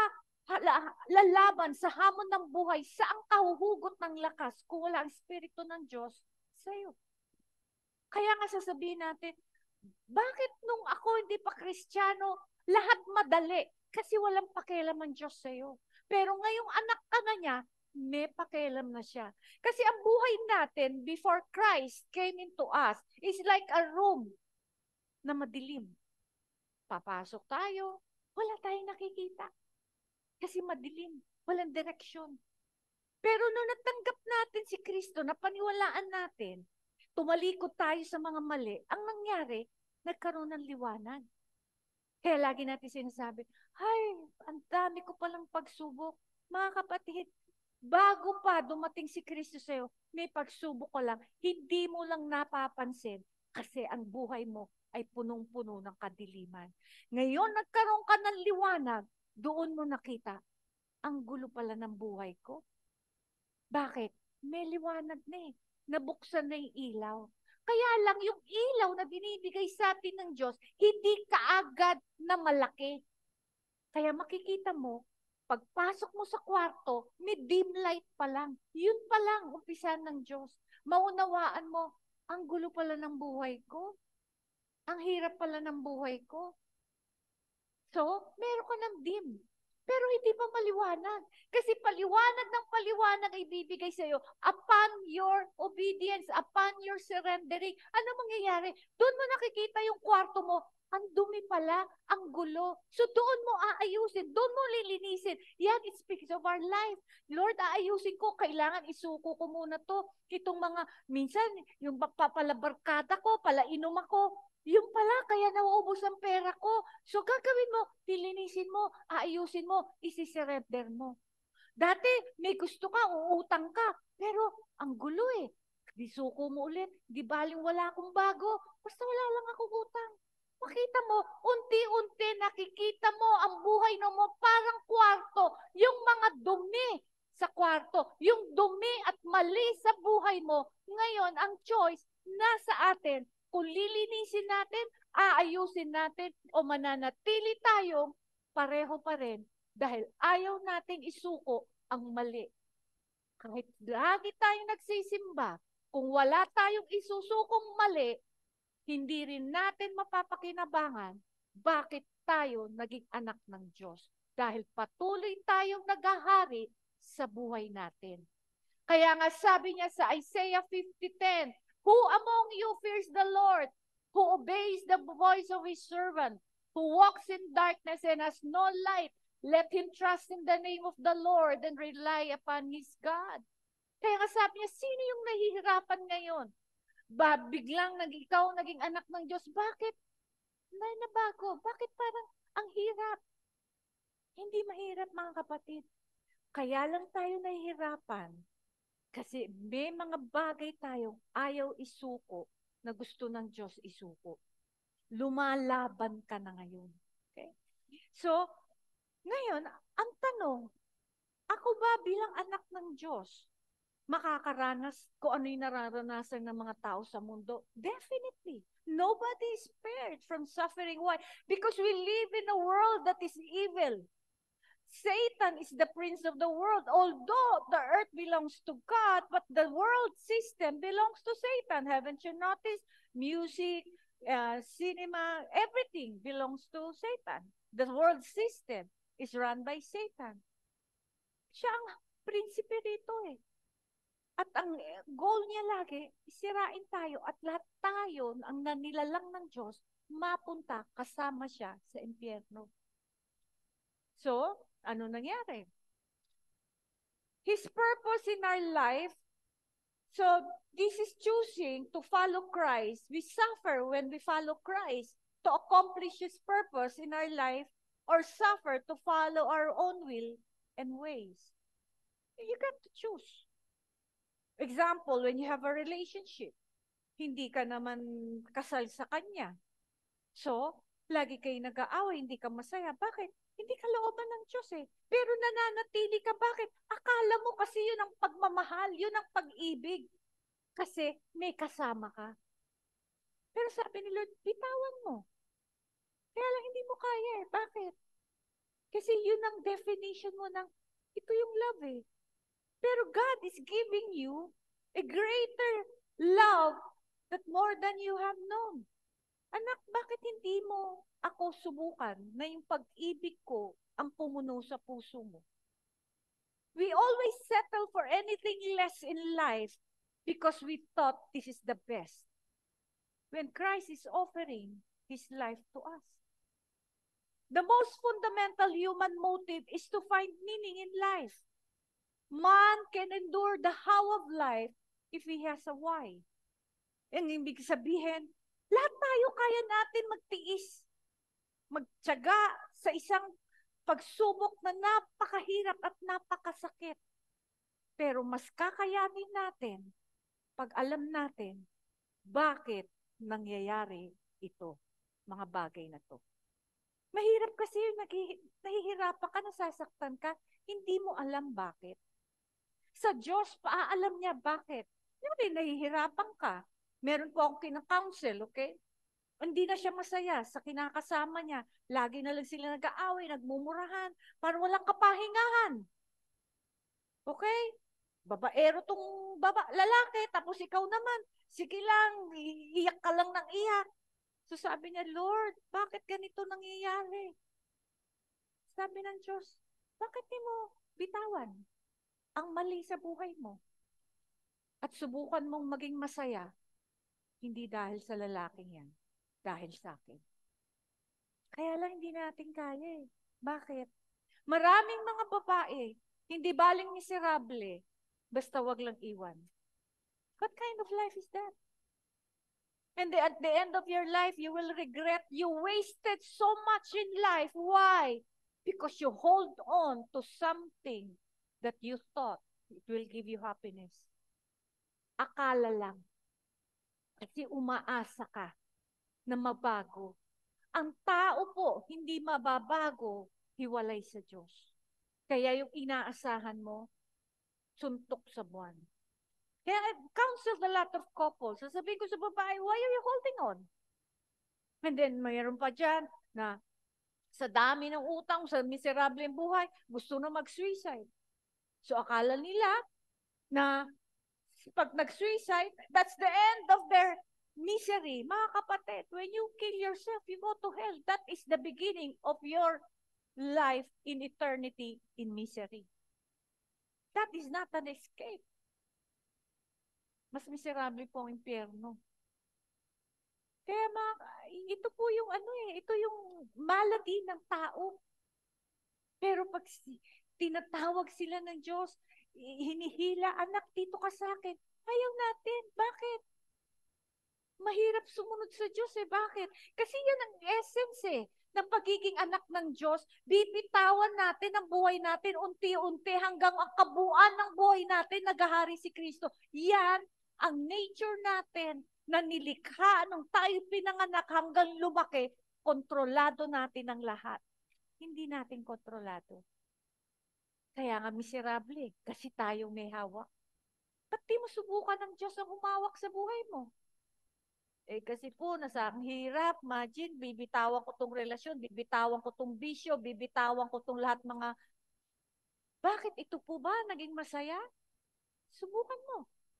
hala, lalaban sa hamon ng buhay, saan ka huhugot ng lakas kung wala ang Espiritu ng Diyos sa'yo? Kaya nga sasabihin natin, bakit nung ako hindi pa Kristiyano, lahat madali? Kasi walang pakialam ang Diyos sa'yo. Pero ngayong anak ka na niya, may pakialam na siya. Kasi ang buhay natin before Christ came into us is like a room na madilim. Papasok tayo, wala tayong nakikita. Kasi madilim, walang direksyon. Pero nung natanggap natin si Kristo, napaniwalaan natin, tumalikod tayo sa mga mali, ang nangyari, nagkaroon ng liwanag. Kaya lagi natin sinasabi, ay, ang dami ko palang pagsubok. Mga kapatid, bago pa dumating si Kristo sa'yo, may pagsubok ko lang, hindi mo lang napapansin kasi ang buhay mo ay punong-puno ng kadiliman. Ngayon, nagkaroon ka ng liwanag, doon mo nakita, ang gulo pala ng buhay ko. Bakit? May liwanag na eh. Nabuksan na yung ilaw. Kaya lang yung ilaw na binibigay sa atin ng Diyos, hindi kaagad na malaki. Kaya makikita mo, pagpasok mo sa kwarto, may dim light pa lang. Yun pa lang, umpisa ng Diyos. Maunawaan mo, ang gulo pala ng buhay ko. Ang hirap pala ng buhay ko. So, meron ka ng dim. Pero hindi pa maliwanag. Kasi paliwanag ng paliwanag ay bibigay sa iyo upon your obedience, upon your surrendering. Ano mangyayari? Doon mo nakikita yung kwarto mo, ang dumi pala, ang gulo. So doon mo aayusin, doon mo lilinisin. Yan, it speaks of our life. Lord, aayusin ko, kailangan isuko ko muna to. Itong mga, minsan, yung papalabarkada ko, palainom ako, yung pala, kaya nauubos ang pera ko. So gagawin mo, lilinisin mo, aayusin mo, isisurrender mo. Dati, may gusto ka, uutang ka, pero ang gulo eh. Di suko mo ulit, di baling wala akong bago, basta wala lang akong utang. Makita mo, unti-unti nakikita mo ang buhay mo parang kwarto, yung mga dumi sa kwarto, yung dumi at mali sa buhay mo. Ngayon, ang choice nasa atin, kung lilinisin natin, aayusin natin, o mananatili tayong pareho pa rin dahil ayaw nating isuko ang mali. Kahit lagi tayong nagsisimba, kung wala tayong isusukong mali, hindi rin natin mapapakinabangan bakit tayo naging anak ng Diyos. Dahil patuloy tayong naghahari sa buhay natin. Kaya nga sabi niya sa Isaiah fifty ten, who among you fears the Lord, who obeys the voice of his servant, who walks in darkness and has no light, let him trust in the name of the Lord and rely upon his God. Kaya nga sabi niya, sino yung nahihirapan ngayon? Ba, biglang nag, ikaw naging anak ng Diyos, bakit? May nabago, bakit parang ang hirap? Hindi mahirap mga kapatid. Kaya lang tayo nahihirapan. Kasi may mga bagay tayong ayaw isuko na gusto ng Diyos isuko. Lumalaban ka na ngayon. Okay? So, ngayon, ang tanong, ako ba bilang anak ng Diyos, makakaranas kung ano yung nararanasan ng mga tao sa mundo? Definitely. Nobody is spared from suffering. Why? Because we live in a world that is evil. Satan is the prince of the world. Although the earth belongs to God, but the world system belongs to Satan. Haven't you noticed? Music, uh, cinema, everything belongs to Satan. The world system is run by Satan. Siya ang prinsipe rito eh. At ang goal niya lagi, sirain tayo at lahat tayo, ang nanilalang ng Diyos, mapunta kasama siya sa impyerno. So, ano nangyari? His purpose in our life, so this is choosing to follow Christ. We suffer when we follow Christ to accomplish His purpose in our life or suffer to follow our own will and ways. You got to choose. Example, when you have a relationship, hindi ka naman kasal sa kanya. So, lagi kayo nag-aaway, hindi ka masaya. Bakit? Hindi ka looban ng Diyos eh. Pero nananatili ka, bakit? Akala mo kasi yun ang pagmamahal, yun ang pag-ibig. Kasi may kasama ka. Pero sabi ni Lord, bitawan mo. Kaya lang hindi mo kaya eh. Bakit? Kasi yun ang definition mo ng, ito yung love eh. Pero God is giving you a greater love that more than you have known. Anak, bakit hindi mo ako subukan na yung pag-ibig ko ang pumuno sa puso mo? We always settle for anything less in life because we thought this is the best. When Christ is offering His life to us. The most fundamental human motive is to find meaning in life. Man can endure the how of life if he has a why. Ang ibig sabihin, lahat tayo kaya natin magtiis, magtiyaga sa isang pagsubok na napakahirap at napakasakit. Pero mas kakayanin natin pag alam natin bakit nangyayari ito, mga bagay na to. Mahirap kasi yung nahihirapan ka, nasasaktan ka, hindi mo alam bakit. Sa Diyos, paaalam niya bakit. Hindi, nahihirapan ka. Meron po akong kinakounsel, okay? Hindi na siya masaya sa kinakasama niya. Lagi na lang sila nag-aaway, nagmumurahan, parang walang kapahingahan. Okay? Babaero tong baba, lalaki, tapos ikaw naman, sige lang, iiyak ka lang ng iyak. So sabi niya, Lord, bakit ganito nangyayari? Sabi ng Diyos, bakit di mo bitawan ang mali sa buhay mo? At subukan mong maging masaya, hindi dahil sa lalaking yan, dahil sa akin. Kaya lang hindi natin kaya eh. Bakit? Maraming mga babae, hindi baling miserable, basta wag lang iwan. What kind of life is that? And the, at the end of your life, you will regret you wasted so much in life. Why? Because you hold on to something that you thought it will give you happiness. Akala lang. Kasi umaasa ka na mabago. Ang tao po, hindi mababago, hiwalay sa Diyos. Kaya yung inaasahan mo, suntok sa buwan. Kaya I've counseled a lot of couples. Sasabihin ko sa babae, why are you holding on? And then mayroon pa dyan na sa dami ng utang, sa miserable buhay, gusto na mag-suicide. So akala nila na pag nag-suicide, that's the end of their misery. Mga kapatid, when you kill yourself, you go to hell. That is the beginning of your life in eternity in misery. That is not an escape. Mas miserable po ang impyerno. Kaya mga, ito po yung ano eh, ito yung malady ng tao. Pero pag tinatawag sila ng Diyos, hinihila, anak, dito ka sa akin. Ayaw natin. Bakit? Mahirap sumunod sa Diyos eh. Bakit? Kasi yan ang essence eh, ng pagiging anak ng Diyos. Bibitawan natin ang buhay natin unti-unti hanggang ang kabuuan ng buhay natin naghahari si Kristo. Yan ang nature natin na nilikha nung tayo pinanganak hanggang lumaki, kontrolado natin ang lahat. Hindi natin kontrolado. Kaya nga miserable, kasi tayo may hawak. Ba't di mo subukan ng Diyos ang humawak sa buhay mo? Eh kasi po, nasa ang hirap, imagine, bibitawan ko tong relasyon, bibitawan ko tong bisyo, bibitawan ko tong lahat mga... Bakit ito po ba naging masaya? Subukan mo.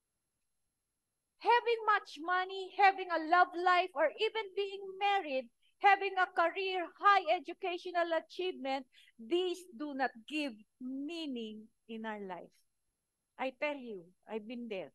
Having much money, having a love life, or even being married, having a career, high educational achievement, these do not give meaning in our life. I tell you, I've been there.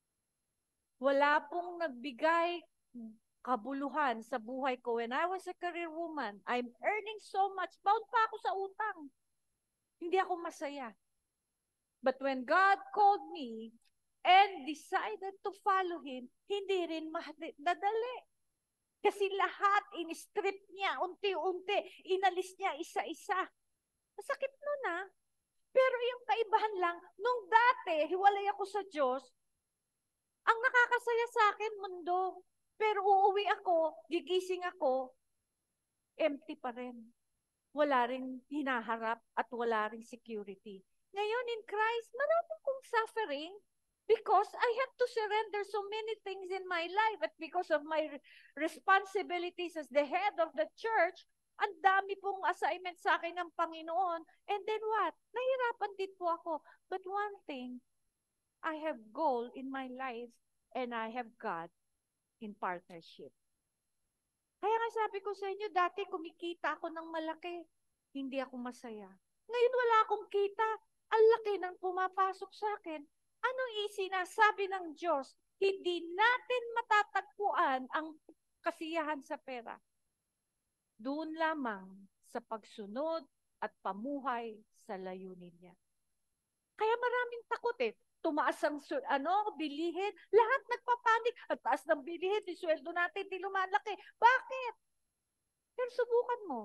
Wala pong nagbigay kabuluhan sa buhay ko. When I was a career woman, I'm earning so much. Bound pa ako sa utang. Hindi ako masaya. But when God called me and decided to follow Him, hindi rin madali. Kasi lahat, in-strip niya, unti-unti, inalis niya isa-isa. Masakit nun ah. Pero yung kaibahan lang, nung dati, hiwalay ako sa Diyos, ang nakakasaya sa akin, mundo. Pero uuwi ako, gigising ako, empty pa rin. Wala rin hinaharap at wala rin security. Ngayon in Christ, marami kong suffering because I have to surrender so many things in my life at because of my responsibilities as the head of the church, Ang dami pong assignment sa akin ng Panginoon. And then what? Nahirapan din po ako. But one thing, I have goal in my life and I have God in partnership. Kaya nga sabi ko sa inyo, dati kumikita ako ng malaki. Hindi ako masaya. Ngayon wala akong kita. Ang laki ng pumapasok sa akin. Anong isinasabi ng Diyos? Hindi natin matatagpuan ang kasiyahan sa pera. Doon lamang sa pagsunod at pamuhay sa layunin niya. Kaya maraming takot eh. Tumaas ang ano, bilihin. Lahat nagpapanik. At taas ng bilihin, yung sweldo natin di lumalaki. Bakit? Pero subukan mo.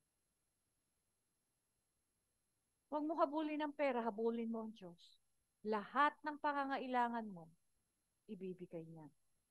Huwag mo habulin ng pera, habulin mo ang Diyos. Lahat ng pangangailangan mo, ibibigay niya.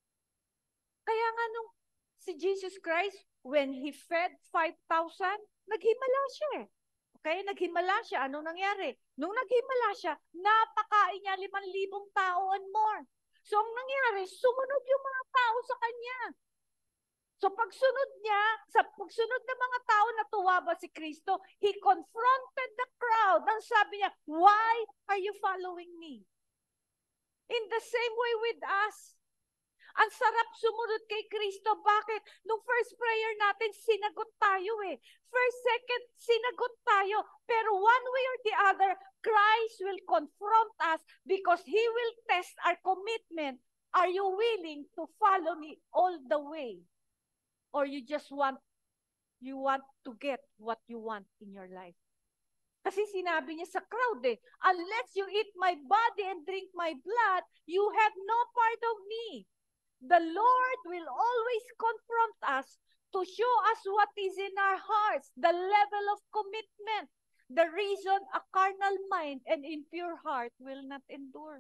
Kaya nga nung si Jesus Christ, when He fed five thousand, naghimala siya eh. Okay, naghimala siya. Anong nangyari? Nung naghimala siya, napakain niya limang libong tao and more. So, ang nangyari, sumunod yung mga tao sa kanya. So, pagsunod niya, sa pagsunod ng mga tao, natuwa ba si Kristo? He confronted the crowd. Ang sabi niya, why are you following me? In the same way with us. Ang sarap sumunod kay Kristo. Bakit? Nung first prayer natin, sinagot tayo eh. First, second, sinagot tayo. Pero one way or the other, Christ will confront us because He will test our commitment. Are you willing to follow me all the way? Or you just want, you want to get what you want in your life? Kasi sinabi niya sa crowd eh, unless you eat my body and drink my blood, you have no part of me. The Lord will always confront us to show us what is in our hearts, the level of commitment, the reason a carnal mind and impure heart will not endure.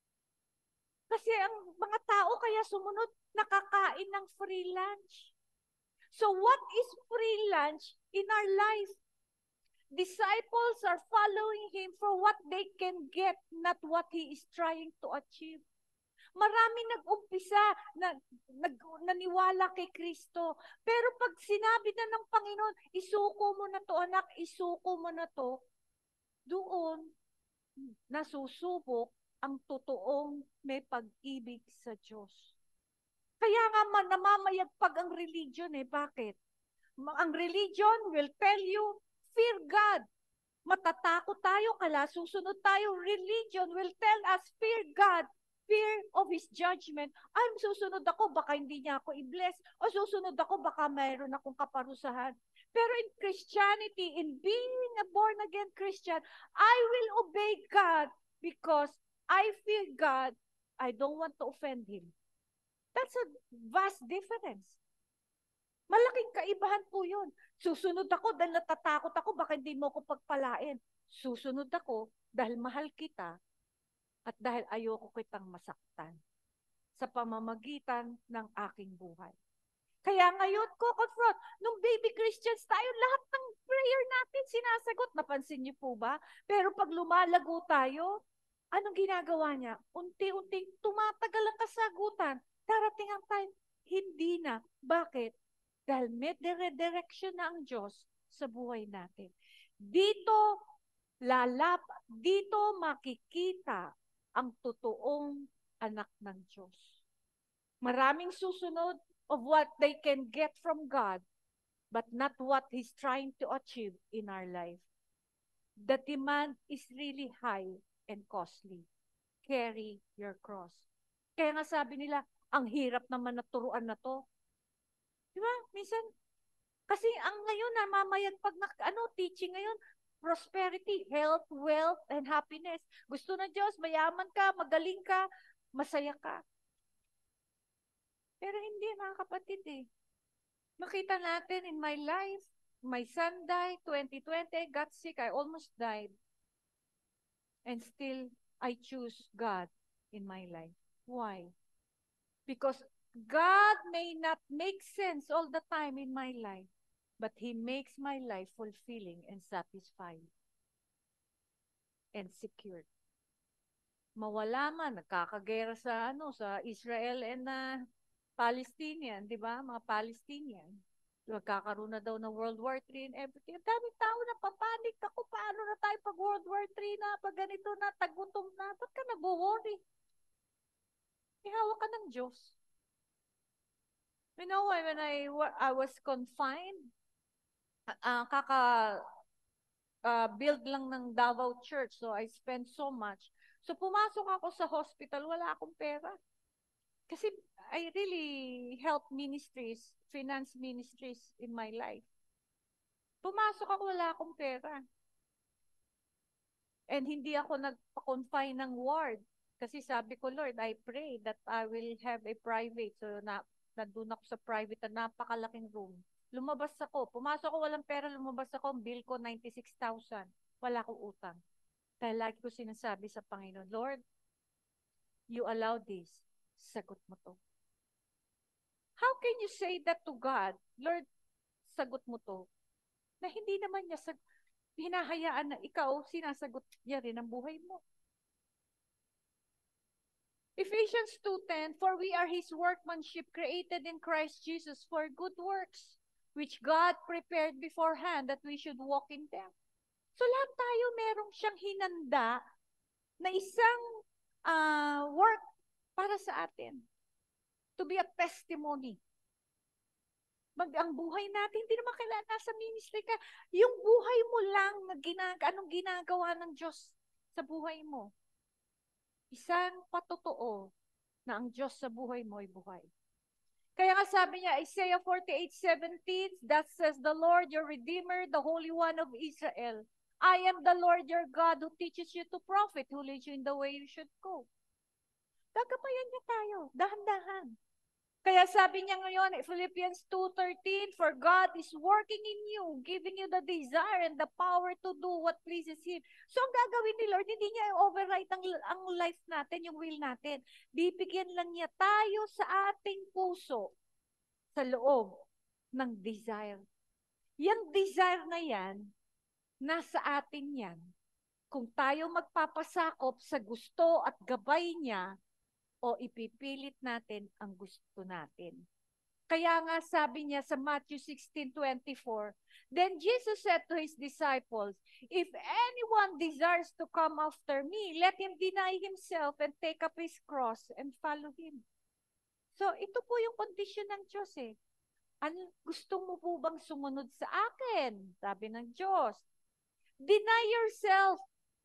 Kasi ang mga tao kaya sumunod, nakakain ng free lunch. So what is free lunch in our life? Disciples are following Him for what they can get, not what He is trying to achieve. Maraming nag-umpisa, na, nag, naniwala kay Kristo. Pero pag sinabi na ng Panginoon, isuko mo na to anak, isuko mo na to, doon nasusubok ang totoong may pag-ibig sa Diyos. Kaya nga man, namamayagpag ang religion eh. Bakit? Ang religion will tell you, fear God. Matatakot tayo, kala susunod tayo. Religion will tell us, fear God. Fear of His judgment. Ay, susunod ako, baka hindi niya ako i-bless. O susunod ako, baka mayroon akong kaparusahan. Pero in Christianity, in being a born-again Christian, I will obey God because I fear God. I don't want to offend Him. That's a vast difference. Malaking kaibahan po yun. Susunod ako dahil natatakot ako, baka hindi mo ko pagpalain. Susunod ako dahil mahal kita at dahil ayoko kitang masaktan sa pamamagitan ng aking buhay. Kaya ngayon ko confront, nung baby Christians tayo, lahat ng prayer natin sinasagot. Napansin niyo po ba? Pero pag lumalago tayo, anong ginagawa niya? Unti-unting tumatagal ang kasagutan. Darating ang time, hindi na. Bakit? Dahil may dire-direction na ang Diyos sa buhay natin. Dito, lalap, dito makikita ang totoong anak ng Diyos. Maraming susunod of what they can get from God, but not what He's trying to achieve in our life. The demand is really high and costly. Carry your cross. Kaya nga sabi nila, ang hirap naman na turuan na to. Diba? Minsan, kasi ang ngayon, namamayagpag na, ano, teaching ngayon, prosperity, health, wealth, and happiness. Gusto ng Diyos, mayaman ka, magaling ka, masaya ka. Pero hindi, mga kapatid eh. Makita natin in my life, my son died, twenty twenty, I got sick, I almost died. And still, I choose God in my life. Why? Because God may not make sense all the time in my life, but He makes my life fulfilling and satisfying and secured. Mawala man, nagkakagera sa, ano, sa Israel and uh, Palestinian, di ba? Mga Palestinian. Magkakaroon na daw ng World War Three and everything. Ang daming tao na papanik. Ako, paano na tayo pag World War Three na, pag ganito na, tagutom na. Ba't ka nag-worry? Ihawak ka ng Diyos. You know, when I, I was confined, uh, kaka uh, build lang ng Davao Church, so I spent so much. So pumasok ako sa hospital, wala akong pera. Kasi I really help ministries, finance ministries in my life. Pumasok ako, wala akong pera. And hindi ako nagpa-confine ng ward. Kasi sabi ko, Lord, I pray that I will have a private. So na, nandun ako sa private na napakalaking room. Lumabas ako. Pumasok ako, walang pera. Lumabas ako. Ang bill ko, ninety-six thousand. Wala akong utang. Dahil lagi ko sinasabi sa Panginoon, Lord, you allow this. Sagot mo to. How can you say that to God? Lord, sagot mo to. Na hindi naman niya sag hinahayaan na ikaw, sinasagot niya rin ang buhay mo. Ephesians two ten, for we are His workmanship created in Christ Jesus for good works, which God prepared beforehand that we should walk in them. So lahat tayo merong siyang hinanda na isang uh, work para sa atin. To be a testimony. Mag, ang buhay natin, hindi naman kailangan nasa ministry ka. Yung buhay mo lang, na ginag anong ginagawa ng Diyos sa buhay mo. Isang patotoo na ang Diyos sa buhay mo ay buhay. Kaya nga sabi niya, Isaiah forty-eight seventeen, that says, the Lord your Redeemer, the Holy One of Israel. I am the Lord your God who teaches you to profit, who leads you in the way you should go. Gagabayan niya tayo, dahan-dahan. Kaya sabi niya ngayon, Philippians two thirteen, for God is working in you, giving you the desire and the power to do what pleases Him. So ang gagawin ni Lord, hindi niya i-override ang, ang life natin, yung will natin. Bibigyan lang niya tayo sa ating puso, sa loob ng desire. Yung desire na yan, nasa atin yan. Kung tayo magpapasakop sa gusto at gabay niya, o ipipilit natin ang gusto natin. Kaya nga sabi niya sa Matthew sixteen twenty-four, then Jesus said to His disciples, if anyone desires to come after me, let him deny himself and take up his cross and follow Him. So ito po yung kondisyon ng Diyos eh. Ano, gusto mo po bang sumunod sa akin? Sabi ng Diyos. Deny yourself,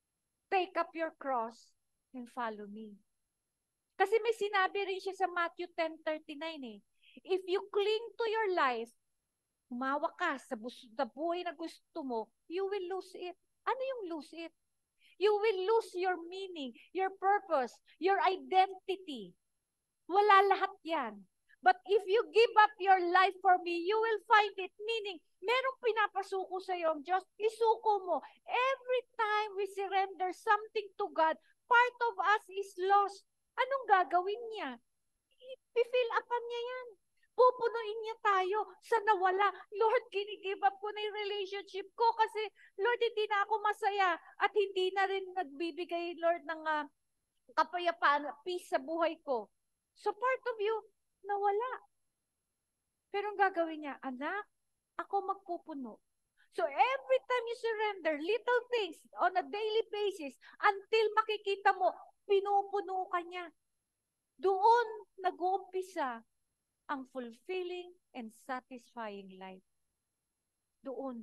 take up your cross, and follow me. Kasi may sinabi rin siya sa Matthew ten thirty-nine eh. If you cling to your life, humawak ka sa, sa buhay na gusto mo, you will lose it. Ano yung lose it? You will lose your meaning, your purpose, your identity. Wala lahat yan. But if you give up your life for me, you will find it. Meaning, merong pinapasuko sa iyo ang Diyos, isuko mo. Every time we surrender something to God, part of us is lost. Anong gagawin niya? I-fill upan niya yan. Pupunuin niya tayo sa nawala. Lord, ginigive up ko na yung relationship ko kasi, Lord, hindi na ako masaya at hindi na rin nagbibigay, Lord, ng uh, kapayapaan, peace sa buhay ko. So part of you, nawala. Pero ang gagawin niya, anak, ako magpupuno. So every time you surrender, little things on a daily basis, until makikita mo, pinupuno ka niya. Doon nag-uumpisa ang fulfilling and satisfying life. Doon.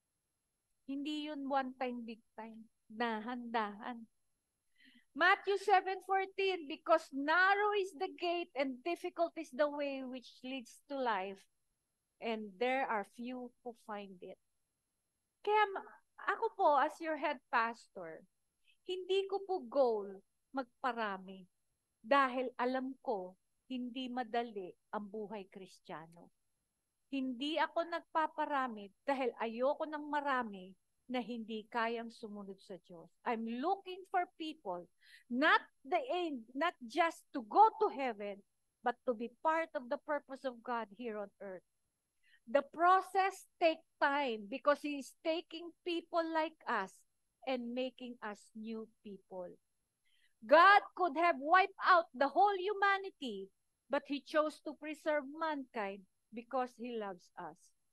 Hindi yun one time, big time. Dahan-dahan. Matthew seven fourteen, because narrow is the gate and difficult is the way which leads to life, and there are few who find it. Kaya ako po, as your head pastor, hindi ko po goal magparami dahil alam ko hindi madali ang buhay Kristiyano. Hindi ako nagpaparami dahil ayoko ng marami na hindi kayang sumunod sa Diyos. I'm looking for people, not the aim, not just to go to heaven, but to be part of the purpose of God here on earth. The process takes time because He is taking people like us and making us new people. God could have wiped out the whole humanity, but He chose to preserve mankind because He loves us.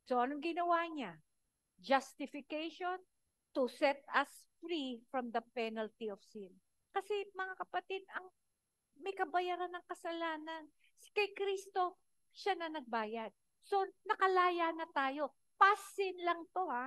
So, anong ginawa niya? Justification to set us free from the penalty of sin. Kasi mga kapatid, ang may kabayaran ng kasalanan. Kay Kristo, siya na nagbayad. So, nakalaya na tayo. Past sin lang to, ha?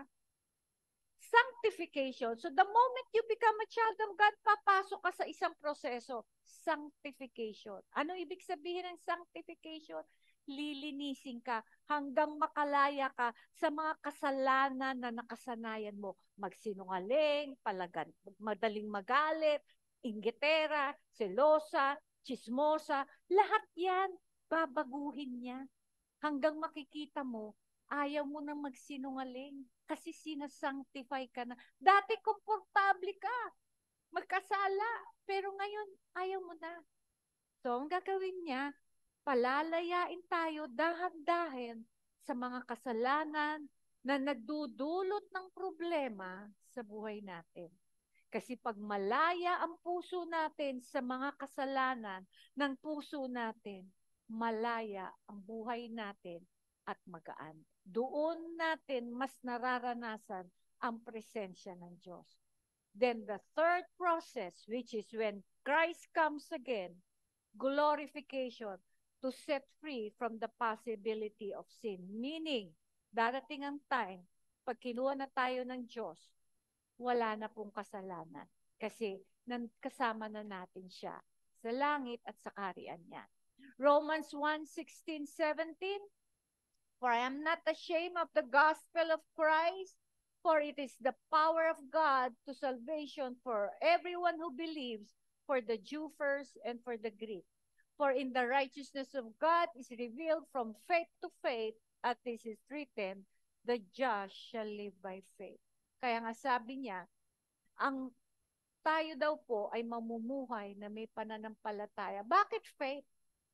Sanctification. So, the moment you become a child of God, papasok ka sa isang proseso. Sanctification. Ano ibig sabihin ng sanctification? Lilinisin ka hanggang makalaya ka sa mga kasalanan na nakasanayan mo. Magsinungaling, palagan, madaling magalit, inggitera, selosa, chismosa, lahat yan, babaguhin niya. Hanggang makikita mo, ayaw mo nang magsinungaling kasi sinasanctify ka na. Dati komportable ka, magkasala, pero ngayon ayaw mo na. So, ang gagawin niya, palalayain tayo dahan-dahan sa mga kasalanan na nagdudulot ng problema sa buhay natin. Kasi pag malaya ang puso natin sa mga kasalanan ng puso natin, malaya ang buhay natin at magaan. Doon natin mas nararanasan ang presensya ng Diyos. Then the third process, which is when Christ comes again, glorification, to set free from the possibility of sin. Meaning, darating ang time, pag kinuha na tayo ng Diyos, wala na pong kasalanan. Kasi kasama na natin siya sa langit at sa kaharian niya. Romans one, sixteen, seventeen, for I am not ashamed of the gospel of Christ, for it is the power of God to salvation for everyone who believes, for the Jew first and for the Greek. For in the righteousness of God is revealed from faith to faith, as this is written, the just shall live by faith. Kaya nga sabi niya, ang tayo daw po ay mamumuhay na may pananampalataya. Bakit faith?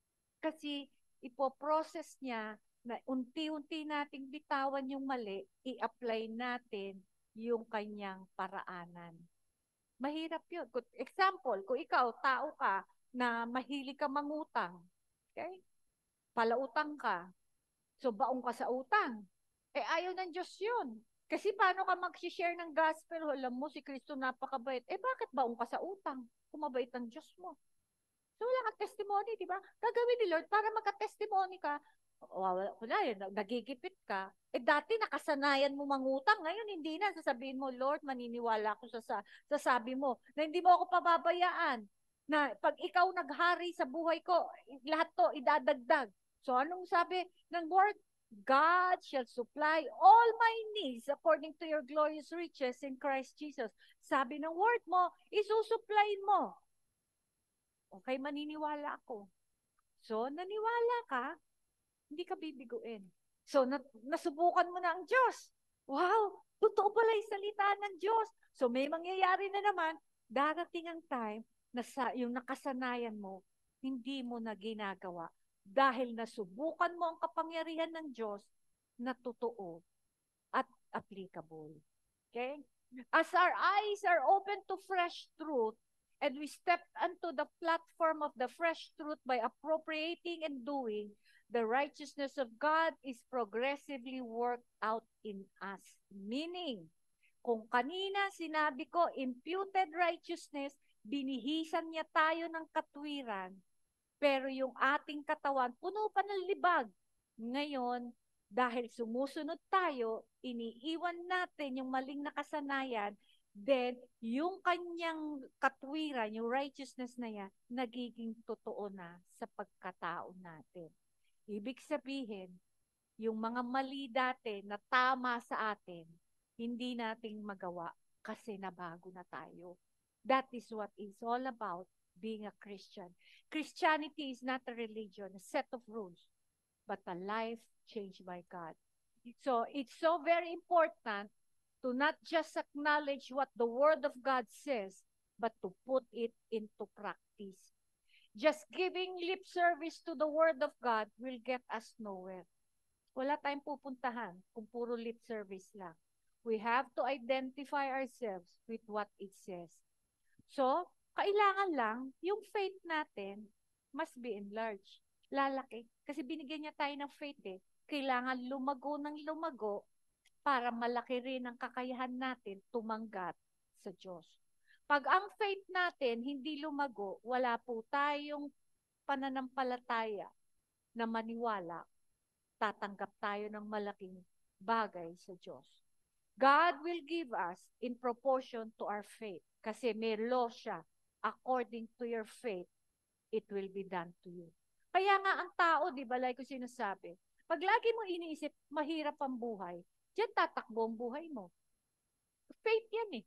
Kasi ipoprocess niya na unti-unti nating bitawan yung mali, i-apply natin yung kanyang paraanan. Mahirap yun. Example, kung ikaw, tao ka, na mahilig ka mangutang, okay? Palautang ka, so baong ka sa utang. Eh, ayaw ng Diyos yun. Kasi paano ka mag-share ng gospel? Alam mo, si Kristo napakabait. Eh, bakit baong ka sa utang? Kung mabait ang Diyos mo. So, wala kang testimony, di ba? Gagawin ni Lord para magka-testimony ka. Wala, wala yun, nagigipit ka. Eh, dati nakasanayan mo mangutang. Ngayon, hindi na. Sasabihin mo, Lord, maniniwala ako sa, sa sasabi mo na hindi mo ako pababayaan. Na pag ikaw naghari sa buhay ko, lahat to idadagdag. So, anong sabi ng word? God shall supply all my needs according to your glorious riches in Christ Jesus. Sabi ng word mo, isusuplayin mo. Okay, maniniwala ako. So, naniwala ka, hindi ka bibiguin. So, na, nasubukan mo na ang Diyos. Wow, totoo pala yung salita ng Diyos. So, may mangyayari na naman, darating ang time na sa, yung nakasanayan mo, hindi mo na ginagawa. Dahil nasubukan mo ang kapangyarihan ng Diyos na totoo at applicable. Okay? As our eyes are open to fresh truth, and we step onto the platform of the fresh truth by appropriating and doing, the righteousness of God is progressively worked out in us. Meaning, kung kanina sinabi ko, imputed righteousness, binihisan niya tayo ng katwiran, pero yung ating katawan, puno pa ng libag. Ngayon, dahil sumusunod tayo, iniiwan natin yung maling nakasanayan, then yung kanyang katwiran, yung righteousness na yan, nagiging totoo na sa pagkatao natin. Ibig sabihin, yung mga mali dati na tama sa atin, hindi nating magawa kasi nabago na tayo. That is what it's all about, being a Christian. Christianity is not a religion, a set of rules, but a life changed by God. So it's so very important to not just acknowledge what the Word of God says, but to put it into practice. Just giving lip service to the Word of God will get us nowhere. Wala tayong pupuntahan kung puro lip service lang. We have to identify ourselves with what it says. So, kailangan lang, yung faith natin must be enlarged. lalaki. Kasi binigyan niya tayo ng faith eh. Kailangan lumago ng lumago para malaki rin ang kakayahan natin tumanggap sa Diyos. Pag ang faith natin hindi lumago, wala po tayong pananampalataya na maniwala, tatanggap tayo ng malaking bagay sa Diyos. God will give us in proportion to our faith. Kasi may law siya. According to your faith, it will be done to you. Kaya nga ang tao, di ba, like ko sinasabi, pag lagi mo iniisip, mahirap ang buhay, diyan tatakbo ang buhay mo. Faith yan eh.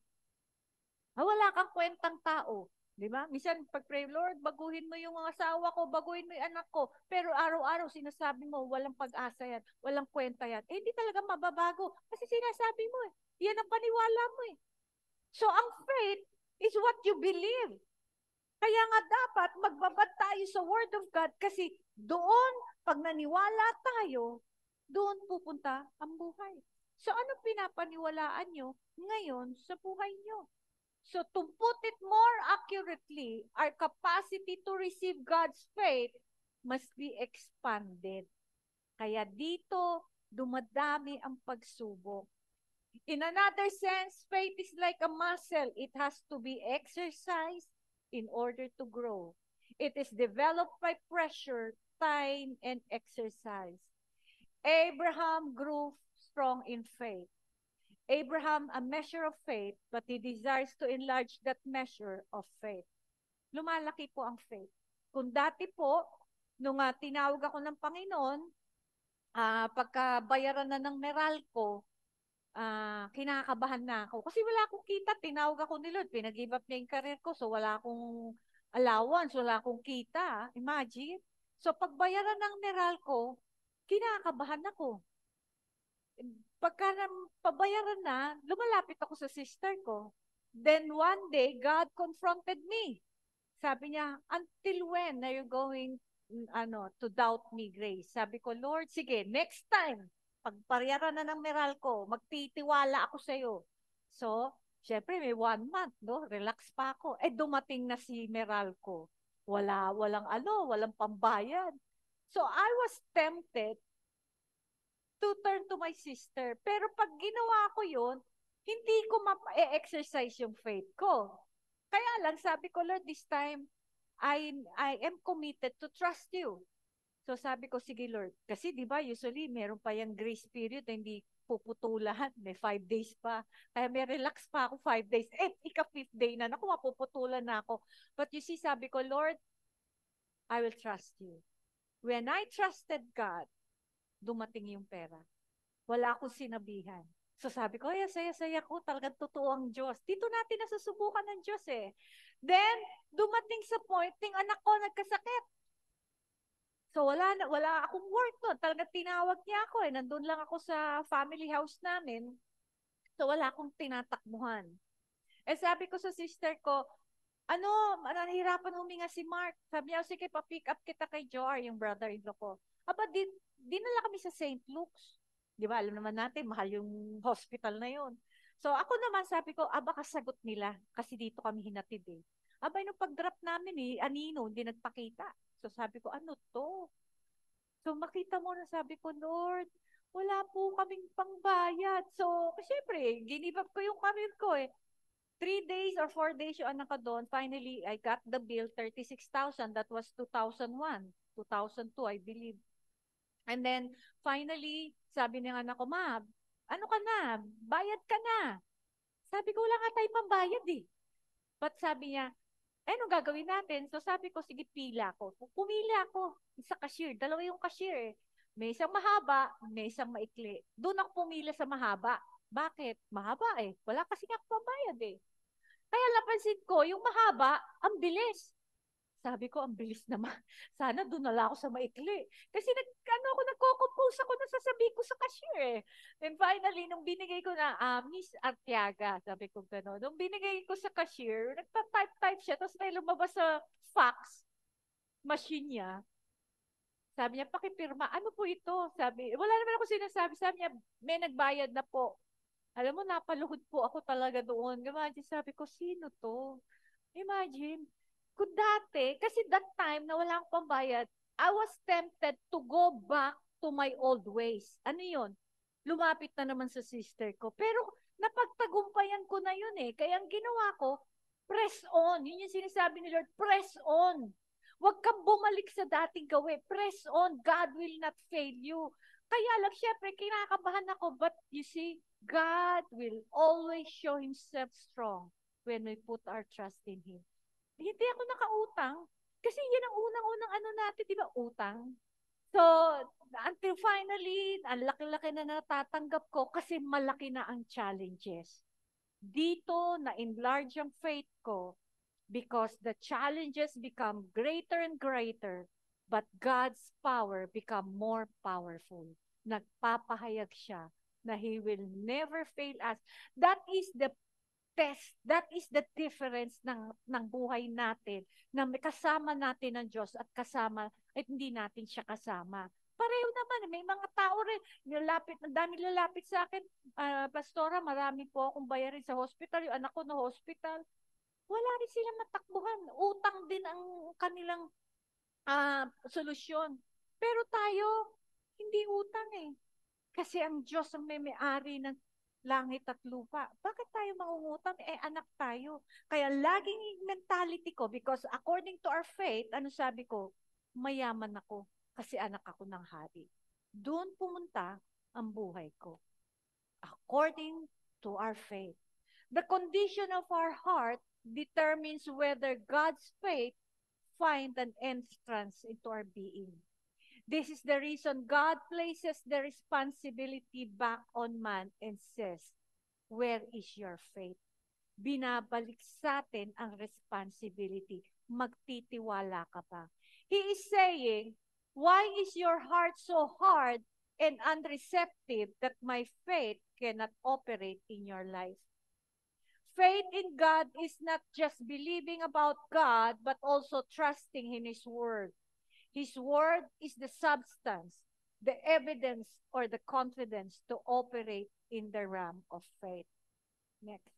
Wala kang kwentang tao. Di ba? Minsan, pag-pray, Lord, baguhin mo yung asawa ko, baguhin mo yung anak ko. Pero araw-araw, sinasabi mo, walang pag-asa yan, walang kwenta yan. Eh, hindi talaga mababago. Kasi sinasabi mo eh. Yan ang paniwala mo eh. So, ang faith is what you believe. Kaya nga dapat magbabad tayo sa Word of God kasi doon, pag naniwala tayo, doon pupunta ang buhay. So, ano pinapaniwalaan nyo ngayon sa buhay nyo? So, to put it more accurately, our capacity to receive God's faith must be expanded. Kaya dito, dumadami ang pagsubok. In another sense, faith is like a muscle. It has to be exercised in order to grow. It is developed by pressure, time, and exercise. Abraham grew strong in faith. Abraham, a measure of faith, but he desires to enlarge that measure of faith. Lumalaki po ang faith. Kung dati po, nung uh, tinawag ako ng Panginoon, uh, pagkabayaran na ng Meralco, uh, kinakabahan na ako. Kasi wala akong kita, tinawag ako ni Lord, pinag-give up niya yung career ko, so wala akong allowance, wala akong kita. Imagine. So pagbayaran ng Meralco, kinakabahan ako. Pagka pabayaran na, lumalapit ako sa sister ko. Then one day, God confronted me. Sabi niya, until when are you going ano, to doubt me, Grace? Sabi ko, Lord, sige, next time, pagbayaran na ng Meralco, magtitiwala ako sa iyo. So, syempre may one month, no? Relax pa ako. Eh, dumating na si Meralco. Wala, walang ano, walang pambayad. So, I was tempted to turn to my sister. Pero pag ginawa ko yun, hindi ko ma-exercise yung faith ko. Kaya lang, sabi ko, Lord, this time, I, I am committed to trust you. So sabi ko, sige Lord, kasi di ba usually meron pa yung grace period na hindi puputulan, may five days pa. Kaya may relax pa ako five days. Eh, ika-fifth day na, naku, mapuputulan na ako. But you see, sabi ko, Lord, I will trust you. When I trusted God, dumating yung pera. Wala akong sinabihan. So sabi ko, ay, saya-saya ko, talagang totoo ang Diyos. Dito natin nasusubukan ng Diyos eh. Then, dumating sa point, ting anak ko nagkasakit. So wala, na, wala akong work no. Talagang tinawag niya ako eh. Nandun lang ako sa family house namin. So wala akong tinatakbuhan. Eh sabi ko sa sister ko, ano, nahihirapan huminga si Mark. Sabi niya, sige, pa-pick up kita kay Joar, yung brother-in-law ko. Aba, din, dinala kami sa Saint Luke's. Di ba, alam naman natin, mahal yung hospital na yun. So, ako naman, sabi ko, aba, kasagot nila. Kasi dito kami hinatid eh. Aba, nung pag-drop namin eh, anino, hindi nagpakita. So, sabi ko, ano to? So, makita mo na, sabi ko, Lord, wala po kaming pangbayad. So, syempre, ginib up ko yung career ko eh. Three days or four days yung anak ko doon. Finally, I got the bill, thirty-six thousand. That was two thousand one. two thousand two, I believe. And then, finally, sabi ng anak ko, Ma, ano ka na? Bayad ka na. Sabi ko, wala nga tayong pambayad eh. But sabi niya, eh, anong gagawin natin? So sabi ko, sige, pila ko. Pumili ako sa cashier. Dalawa yung cashier eh. May isang mahaba, may isang maikli. Doon ako pumila sa mahaba. Bakit? Mahaba eh. Wala kasi nga pambayad eh. Kaya napansin ko, yung mahaba, ang bilis. Sabi ko, ang bilis naman. Sana doon na lang ako sa maikli. Kasi nag, ano ako, nagko-compose ako na sasabihin ko sa cashier eh. Then finally, nung binigay ko na, ah, Miss Arteaga, sabi ko gano'n. Nung binigay ko sa cashier, nagpa-type-type siya, tapos may lumabas sa fax machine niya. Sabi niya, pakipirma, ano po ito? Sabi, wala naman ako sinasabi. Sabi niya, may nagbayad na po. Alam mo, napaluhod po ako talaga doon. Imagine, sabi ko, sino to? Imagine, kung dati, kasi that time na wala akong pambayad, I was tempted to go back to my old ways. Ano yun? Lumapit na naman sa sister ko. Pero napagtagumpayan ko na yun eh. Kaya ang ginawa ko, press on. Yun yung sinasabi ni Lord, press on. Huwag kang bumalik sa dating gawin. Press on. God will not fail you. Kaya lang, syempre, kinakabahan ako. But you see, God will always show Himself strong when we put our trust in Him. Hindi ako nakautang. Kasi yan ang unang-unang ano natin, di ba? Utang. So, until finally, ang laki-laki na natatanggap ko kasi malaki na ang challenges. Dito, na-enlarge ang faith ko because the challenges become greater and greater, but God's power become more powerful. Nagpapahayag siya na He will never fail us. That is the test. That is the difference ng, ng buhay natin, na may kasama natin ng Diyos at kasama, at hindi natin siya kasama. Pareho naman, may mga tao rin, nilalapit, ang dami lalapit sa akin, uh, Pastora, marami po akong bayarin sa hospital, yung anak ko na hospital. Wala rin silang matakbuhan. Utang din ang kanilang uh, solusyon. Pero tayo, hindi utang eh. Kasi ang Diyos ang may-ari ng langit at lupa. Bakit tayo mangungutang? Eh, anak tayo. Kaya laging mentality ko, because according to our faith, ano sabi ko? Mayaman ako kasi anak ako ng hari. Doon pumunta ang buhay ko. According to our faith. The condition of our heart determines whether God's faith find an entrance into our being. This is the reason God places the responsibility back on man and says, where is your faith? Binabalik sa atin ang responsibility. Magtitiwala ka ba? He is saying, why is your heart so hard and unreceptive that my faith cannot operate in your life? Faith in God is not just believing about God, but also trusting in His Word. His Word is the substance, the evidence, or the confidence to operate in the realm of faith. Next.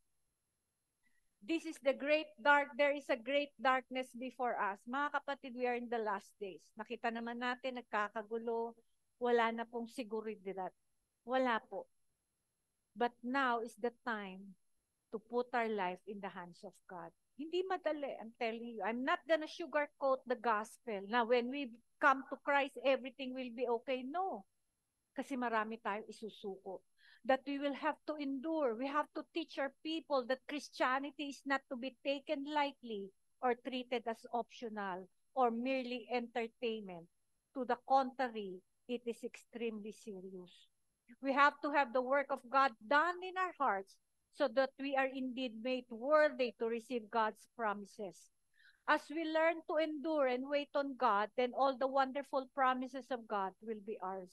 This is the great dark, there is a great darkness before us. Mga kapatid, we are in the last days. Nakita naman natin, nagkakagulo, wala na pong seguridad. Wala po. But now is the time to put our life in the hands of God. Hindi madali, I'm telling you. I'm not gonna sugarcoat the gospel. Now, when we come to Christ, everything will be okay. No. Kasi marami tayong isusuko. That we will have to endure. We have to teach our people that Christianity is not to be taken lightly or treated as optional or merely entertainment. To the contrary, it is extremely serious. We have to have the work of God done in our hearts so that we are indeed made worthy to receive God's promises. As we learn to endure and wait on God, then all the wonderful promises of God will be ours.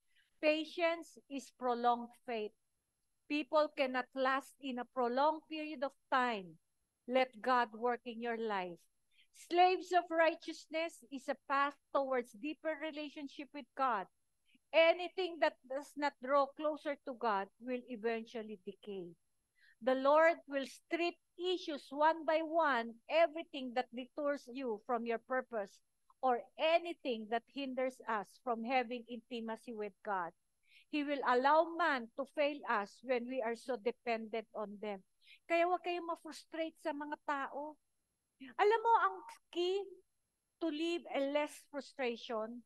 Patience is prolonged faith. People cannot last in a prolonged period of time. Let God work in your life. Slaves of righteousness is a path towards deeper relationship with God. Anything that does not draw closer to God will eventually decay. The Lord will strip issues one by one, everything that detours you from your purpose or anything that hinders us from having intimacy with God. He will allow man to fail us when we are so dependent on them. Kaya huwag kayong ma-frustrate sa mga tao. Alam mo, ang key to live a less frustration,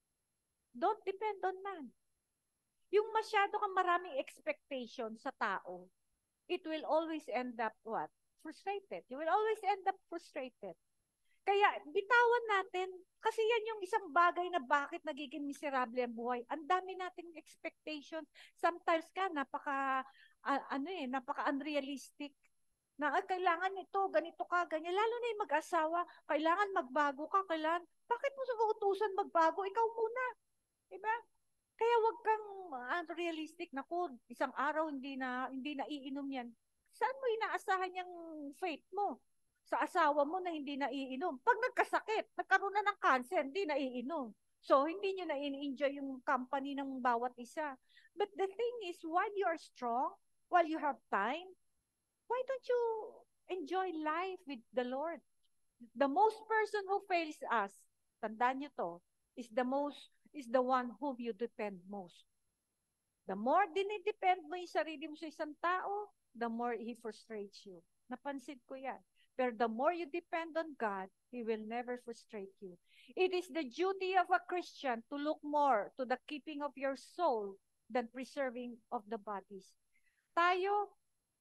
don't depend on man. Yung masyado kang maraming expectation sa tao, it will always end up what? Frustrated. You will always end up frustrated. Kaya bitawan natin, kasi yan yung isang bagay na bakit nagiging miserable ang buhay. Ang dami nating expectation. Sometimes ka, napaka, uh, ano eh, napaka unrealistic. Na ah, kailangan ito, ganito ka, ganyan. Lalo na yung mag-asawa, kailangan magbago ka, kailangan, bakit mo sa uutusan magbago? Ikaw muna. Diba? Kaya wag kang unrealistic. Naku, isang araw hindi na hindi na iinom yan. Saan mo inaasahan yung faith mo? Sa asawa mo na hindi na iinom. Pag nagkasakit, nagkaroon na ng cancer, hindi na iinom. So, hindi nyo na in-enjoy yung company ng bawat isa. But the thing is, while you are strong, while you have time, why don't you enjoy life with the Lord? The most person who fails us, tandaan nyo to, is the most, is the one whom you depend most. The more dinidepend mo yung sarili mo sa isang tao, the more he frustrates you. Napansin ko yan. Pero the more you depend on God, He will never frustrate you. It is the duty of a Christian to look more to the keeping of your soul than preserving of the bodies. Tayo,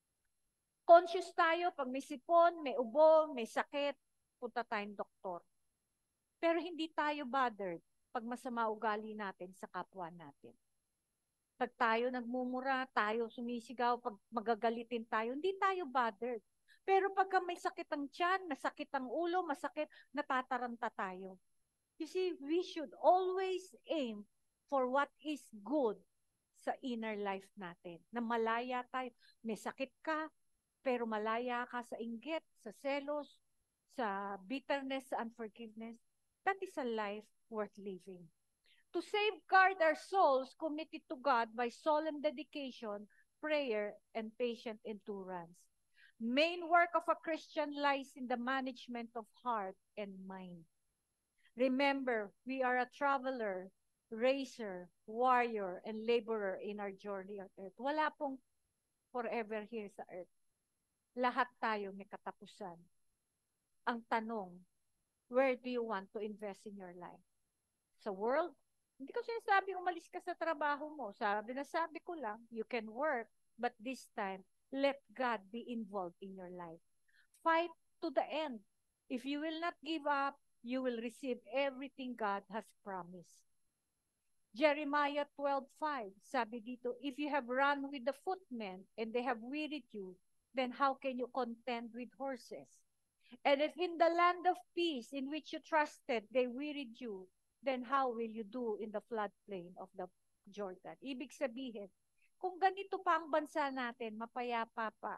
conscious tayo pag may sipon, may ubo, may sakit, punta tayong doktor. Pero hindi tayo bothered pag masama ugali natin sa kapwa natin. Pag tayo nagmumura, tayo sumisigaw, pag magagalitin tayo, hindi tayo bothered. Pero pagka may sakit ang tiyan, masakit ang ulo, masakit, natataranta tayo. You see, we should always aim for what is good sa inner life natin. Na malaya tayo. May sakit ka, pero malaya ka sa inggit, sa selos, sa bitterness, sa unforgiveness. That is a life worth living. To safeguard our souls committed to God by solemn dedication, prayer, and patient endurance. Main work of a Christian lies in the management of heart and mind. Remember, we are a traveler, racer, warrior, and laborer in our journey on earth. Wala pong forever here sa earth. Lahat tayo may katapusan. Ang tanong, where do you want to invest in your life? Sa world? Hindi ko sinasabi umalis ka sa trabaho mo. Sabi na sabi ko lang, you can work, but this time, let God be involved in your life. Fight to the end. If you will not give up, you will receive everything God has promised. Jeremiah twelve five, sabi dito, if you have run with the footmen and they have wearied you, then how can you contend with horses? And if in the land of peace in which you trusted, they wearied you, then how will you do in the floodplain of the Jordan? Ibig sabihin, kung ganito pa ang bansa natin, mapayapa pa,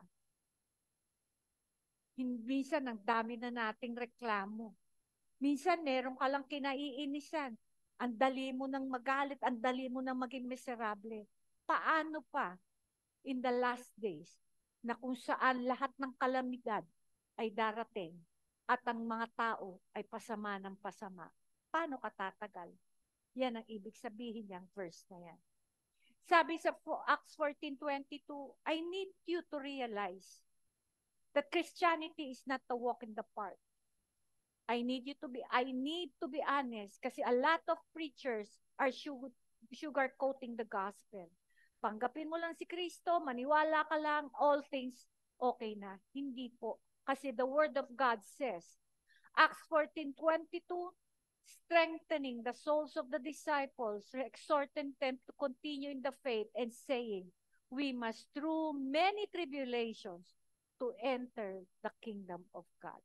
minsan ang dami na nating reklamo. Minsan meron ka lang kinaiinisan. Ang dali mo nang magalit, ang dali mo nang maging miserable. Paano pa in the last days na kung saan lahat ng kalamidad ay darating at ang mga tao ay pasama ng pasama? Paano ka tatagal? Yan ang ibig sabihin niyang verse na yan. Sabi sa Acts fourteen twenty-two, I need you to realize that Christianity is not a walk in the park. I need you to be, I need to be honest kasi a lot of preachers are sugar-coating the gospel. Panggapin mo lang si Kristo, maniwala ka lang, all things okay na. Hindi po. Kasi the Word of God says, Acts fourteen twenty-two, strengthening the souls of the disciples, exhorting them to continue in the faith and saying, we must through many tribulations to enter the kingdom of God.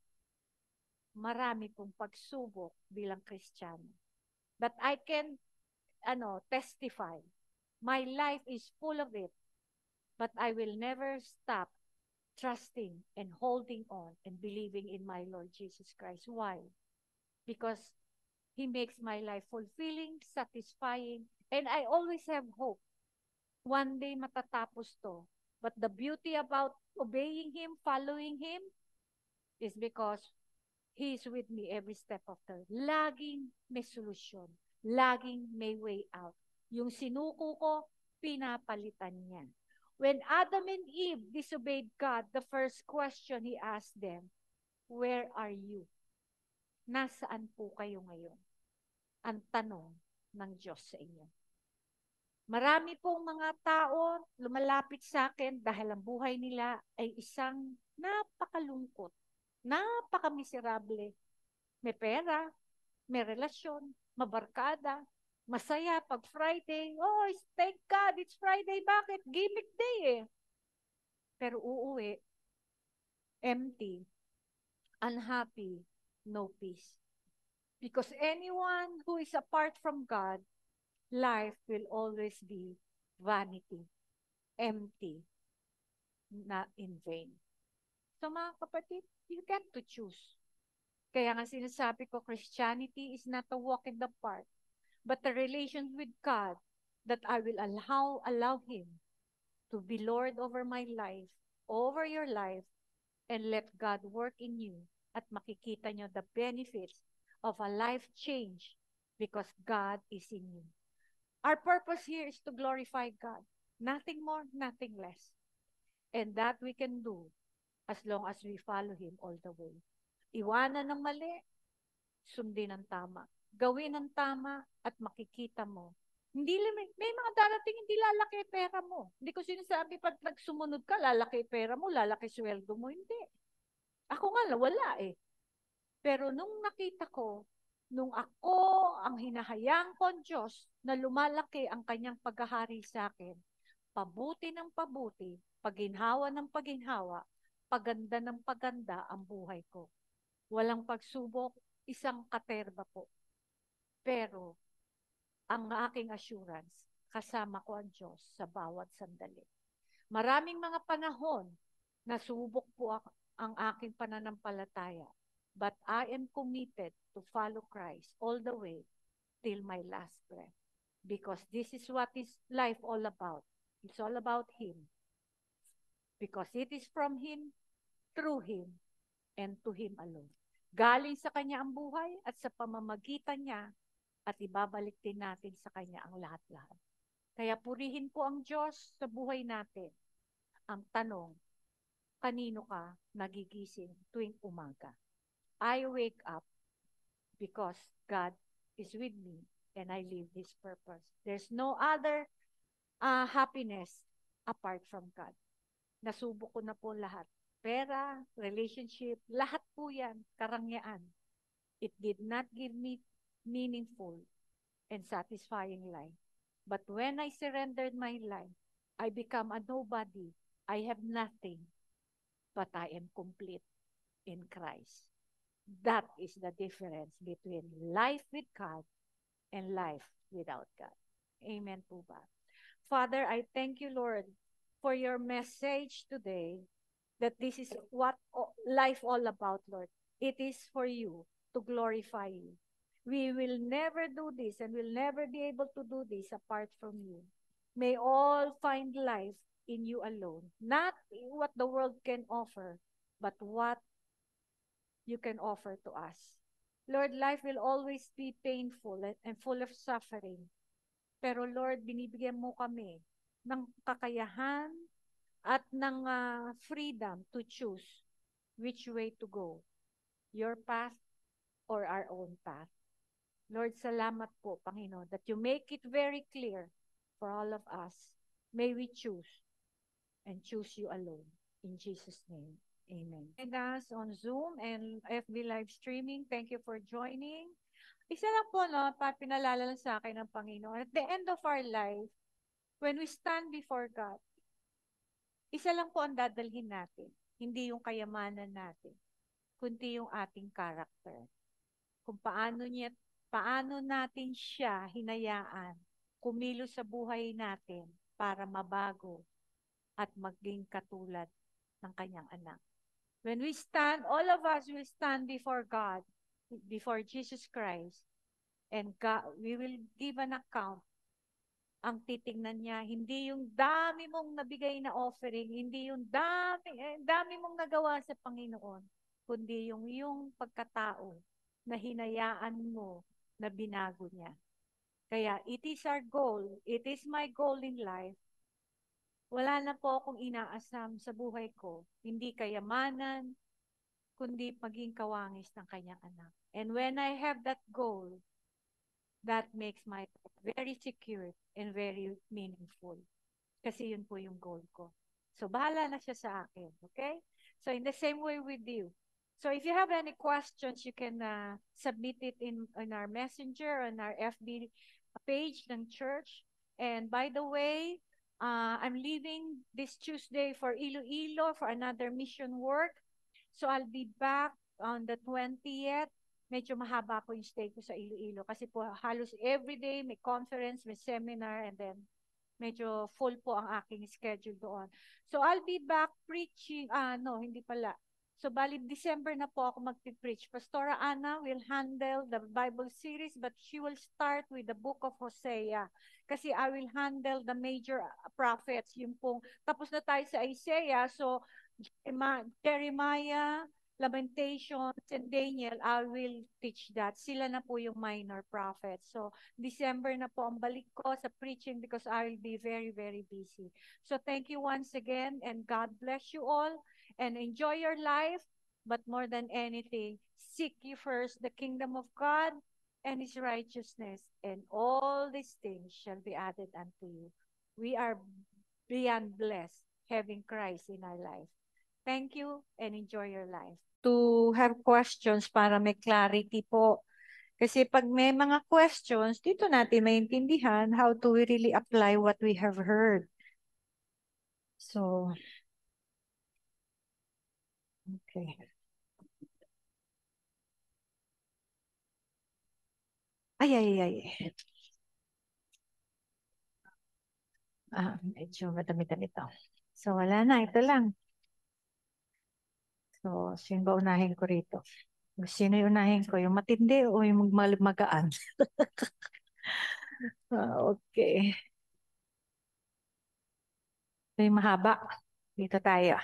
Marami pong pagsubok bilang Kristiyano. But I can ano, testify. My life is full of it. But I will never stop trusting and holding on and believing in my Lord Jesus Christ. Why? Because He makes my life fulfilling, satisfying, and I always have hope. One day matatapos to. But the beauty about obeying Him, following Him, is because He is with me every step of the way. Laging may solusyon. Laging may way out. Yung sinuko ko, pinapalitan niya. When Adam and Eve disobeyed God, the first question He asked them, where are you? Nasaan po kayo ngayon? Ang tanong ng Diyos sa inyo. Marami pong mga tao lumalapit sa akin dahil ang buhay nila ay isang napakalungkot, napakamiserable. May pera, may relasyon, mabarkada, masaya pag Friday. Oh, thank God, it's Friday. Bakit? Gimmick day eh. Pero uuwi, empty, unhappy, no peace. Because anyone who is apart from God, life will always be vanity, empty, not in vain. So mga kapatid, you get to choose. Kaya nga sinasabi ko, Christianity is not a walk in the park, but a relation with God that I will allow, allow Him to be Lord over my life, over your life, and let God work in you at makikita nyo the benefits of a life change because God is in you. Our purpose here is to glorify God. Nothing more, nothing less. And that we can do as long as we follow Him all the way. Iwanan ng mali, sundin ang tama. Gawin ang tama at makikita mo. Hindi may, may mga darating hindi lalaki pera mo. Hindi ko sinasabi pag nagsumunod ka, lalaki pera mo, lalaki sweldo mo. Hindi. Ako nga, wala eh. Pero nung nakita ko, nung ako ang hinahayang ko ang Diyos na lumalaki ang kanyang paghahari sa akin, pabuti ng pabuti, paginhawa ng paginhawa, paganda ng paganda ang buhay ko. Walang pagsubok, isang katerba po. Pero, ang aking assurance, kasama ko ang Diyos sa bawat sandali. Maraming mga panahon, nasubok po ang aking pananampalataya. But I am committed to follow Christ all the way till my last breath. Because this is what is life all about. It's all about Him. Because it is from Him, through Him, and to Him alone. Galing sa Kanya ang buhay at sa pamamagitan niya at ibabalik din natin sa Kanya ang lahat-lahat. Kaya purihin po ang Diyos sa buhay natin. Ang tanong, kanino ka nagigising tuwing umaga? I wake up because God is with me and I live His purpose. There's no other uh, happiness apart from God. Nasubok ko na po lahat. Pera, relationship, lahat po yan, karangyaan. It did not give me meaningful and satisfying life. But when I surrendered my life, I become a nobody. I have nothing, but I am complete in Christ. That is the difference between life with God and life without God. Amen po ba? Father, I thank you, Lord, for your message today, that this is what life all about, Lord. It is for you to glorify you. We will never do this and will never be able to do this apart from you. May all find life in you alone. Not what the world can offer, but what you can offer to us. Lord, life will always be painful and full of suffering. Pero Lord, binibigyan mo kami ng kakayahan at ng uh, freedom to choose which way to go. Your path or our own path. Lord, salamat po, Panginoon, that you make it very clear for all of us. May we choose and choose you alone. In Jesus' name. Amen. And us on Zoom and F B live streaming, thank you for joining. Isa lang po, no, pa pinalala lang sa akin ng Panginoon. At the end of our life, when we stand before God, isa lang po ang dadalhin natin. Hindi yung kayamanan natin, kundi yung ating character. Kung paano niya, paano natin siya hinayaan, kumilos sa buhay natin para mabago at maging katulad ng kanyang anak. When we stand, all of us will stand before God, before Jesus Christ, and God, we will give an account. Ang titingnan niya, hindi yung dami mong nabigay na offering, hindi yung dami, eh, dami mong nagawa sa Panginoon, kundi yung yung pagkatao na hinayaan mo na binago niya. Kaya it is our goal, it is my goal in life. Wala na po akong inaasam sa buhay ko, hindi kayamanan, kundi maging kawangis ng kanyang anak. And when I have that goal, that makes my life very secure and very meaningful. Kasi yun po yung goal ko. So, bahala na siya sa akin. Okay? So, in the same way with you. So, if you have any questions, you can uh, submit it in, in our messenger, on our F B page ng church. And by the way, uh, I'm leaving this Tuesday for Iloilo for another mission work. So, I'll be back on the twentieth. Medyo mahaba po yung stay ko sa Iloilo kasi po halos everyday may conference, may seminar, and then medyo full po ang aking schedule doon. So, I'll be back preaching, ah, no, hindi pala. So, bali, December na po ako magpipreach. Pastora Ana will handle the Bible series, but she will start with the book of Hosea. Kasi I will handle the major prophets. Yung pong, tapos na tayo sa Isaiah, so, Jeremiah, Lamentations and Daniel, I will teach that. Sila na po yung minor prophets. So, December na po ang balik ko sa preaching because I will be very, very busy. So, thank you once again and God bless you all and enjoy your life. But more than anything, seek ye first the kingdom of God and His righteousness, and all these things shall be added unto you. We are beyond blessed having Christ in our life. Thank you and enjoy your life. To have questions para may clarity po. Kasi pag may mga questions, dito natin maintindihan how to really apply what we have heard. So, okay. Ay, ay, ay. Ah, medyo madami-dami ito. So, wala na. Ito lang. So, sino ba unahin ko rito? Sino yung unahin ko? Yung matindi o yung magmagaan? Ah, okay. Ito yung mahaba. Dito tayo.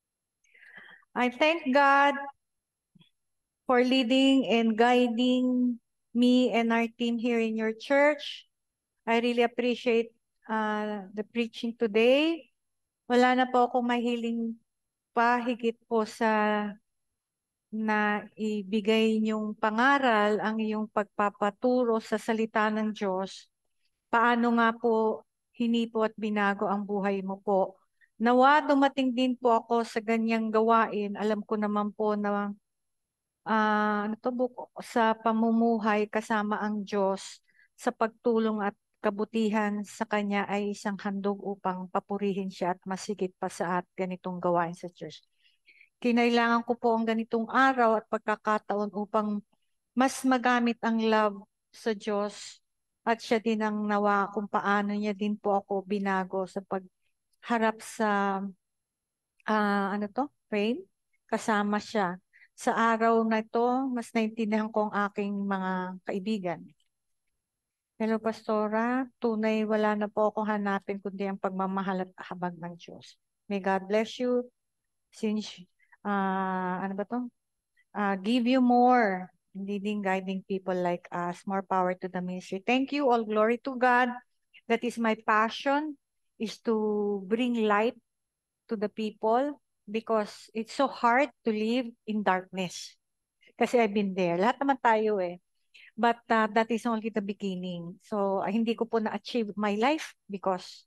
I thank God for leading and guiding me and our team here in your church. I really appreciate uh, the preaching today. Wala na po akong mahiling pa higit po sa na ibigay niyong pangaral ang iyong pagpapaturo sa salita ng Diyos. Paano nga po hinipo at binago ang buhay mo po. Nawa dumating din po ako sa ganyang gawain. Alam ko naman po na uh, ano to, sa pamumuhay kasama ang Diyos sa pagtulong at kabutihan sa Kanya ay isang handog upang papurihin siya at masigit pa sa at ganitong gawain sa church. Kinailangan ko po ang ganitong araw at pagkakataon upang mas magamit ang love sa Diyos at siya din ang nawa kung paano niya din po ako binago sa pagharap sa uh, ano to, frame, kasama siya. Sa araw na ito, mas naintindihan ko ang aking mga kaibigan. Hello, Pastora. Tunay, wala na po akong hanapin kundi ang pagmamahal at habag ng Diyos. May God bless you. Since, uh, ano ba to? Uh, give you more leading, guiding people like us. More power to the ministry. Thank you. All glory to God. That is my passion, is to bring light to the people because it's so hard to live in darkness. Kasi I've been there. Lahat naman tayo eh. But uh, that is only the beginning. So, uh, hindi ko po na-achieve my life because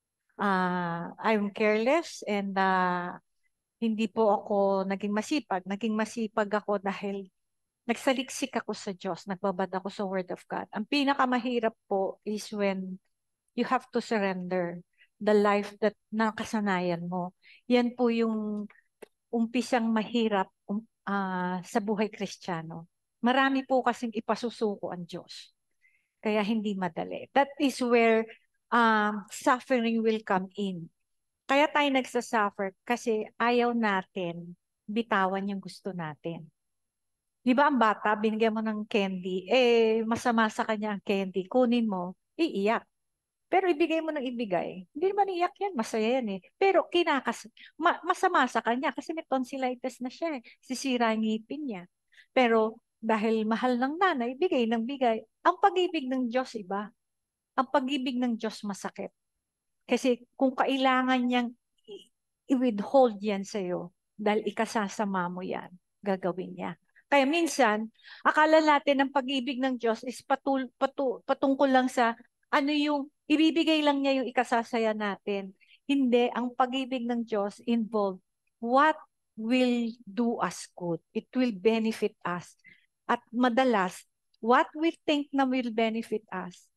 uh, I'm careless and uh, hindi po ako naging masipag. Naging masipag ako dahil nagsaliksik ako sa Diyos, nagbabad ako sa Word of God. Ang pinakamahirap po is when you have to surrender the life that nakasanayan mo. Yan po yung umpisang mahirap um, uh, sa buhay Kristiyano. Marami po kasing ipasusuko ang Diyos. Kaya hindi madali. That is where um, suffering will come in. Kaya tayo nagsasuffer kasi ayaw natin bitawan yung gusto natin. Di ba ang bata, binigyan mo ng candy, eh masama sa kanya ang candy, kunin mo, iiyak. Pero ibigay mo ng ibigay. Hindi naman iiyak yan, masaya yan eh. Pero kinakas, ma masama sa kanya kasi may tonsillitis na siya eh. Sisira ang ngipin niya. Pero dahil mahal ng nanay, bigay ng bigay. Ang pag-ibig ng Diyos iba. Ang pag-ibig ng Diyos masakit. Kasi kung kailangan niyang i-withhold yan sa'yo, dahil ikasasama mo yan, gagawin niya. Kaya minsan, akala natin ang pag-ibig ng Diyos is patul, patu, patungkol lang sa ano yung ibibigay lang niya yung ikasasaya natin. Hindi, ang pag-ibig ng Diyos involved what will do us good. It will benefit us. At madalas, what we think na will benefit us,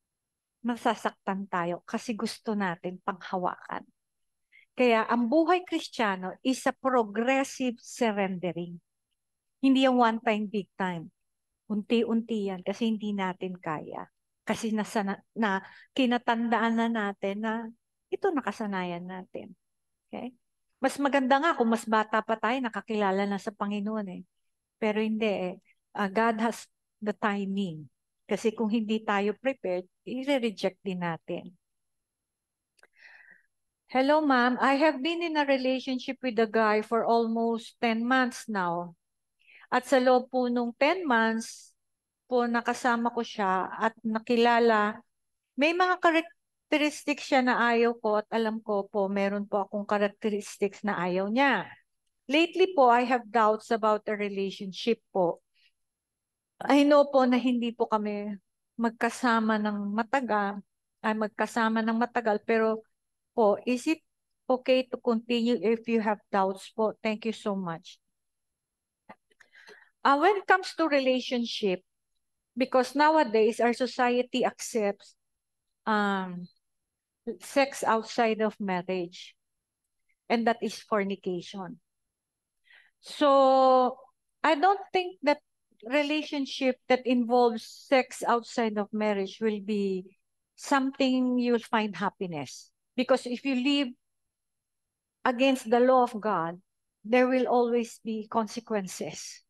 masasaktan tayo kasi gusto natin panghawakan. Kaya ang buhay Kristiyano is a progressive surrendering. Hindi yung one time, big time. Unti-unti yan kasi hindi natin kaya. Kasi nasa na, na kinatandaan na natin na ito nakasanayan natin. Okay? Mas maganda nga kung mas bata pa tayo, nakakilala na sa Panginoon eh. Pero hindi eh. Uh, God has the timing. Kasi kung hindi tayo prepared, i-reject din natin. Hello, ma'am. I have been in a relationship with a guy for almost ten months now. At sa loob po nung ten months po nakasama ko siya at nakilala, may mga characteristics siya na ayaw ko at alam ko po meron po akong characteristics na ayaw niya. Lately po, I have doubts about the relationship po. I know po na hindi po kami magkasama ng matagal, ay magkasama ng matagal, pero po, is it okay to continue if you have doubts po? Thank you so much. Uh, when it comes to relationship, because nowadays our society accepts um, sex outside of marriage, and that is fornication. So I don't think that relationship that involves sex outside of marriage will be something you'll find happiness. Because if you live against the law of God, there will always be consequences.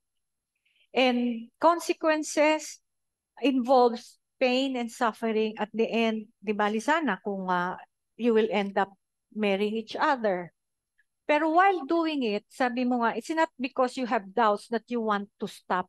And consequences involves pain and suffering at the end. Di bali sana kung uh, you will end up marrying each other. Pero while doing it, sabi mo nga, it's not because you have doubts that you want to stop.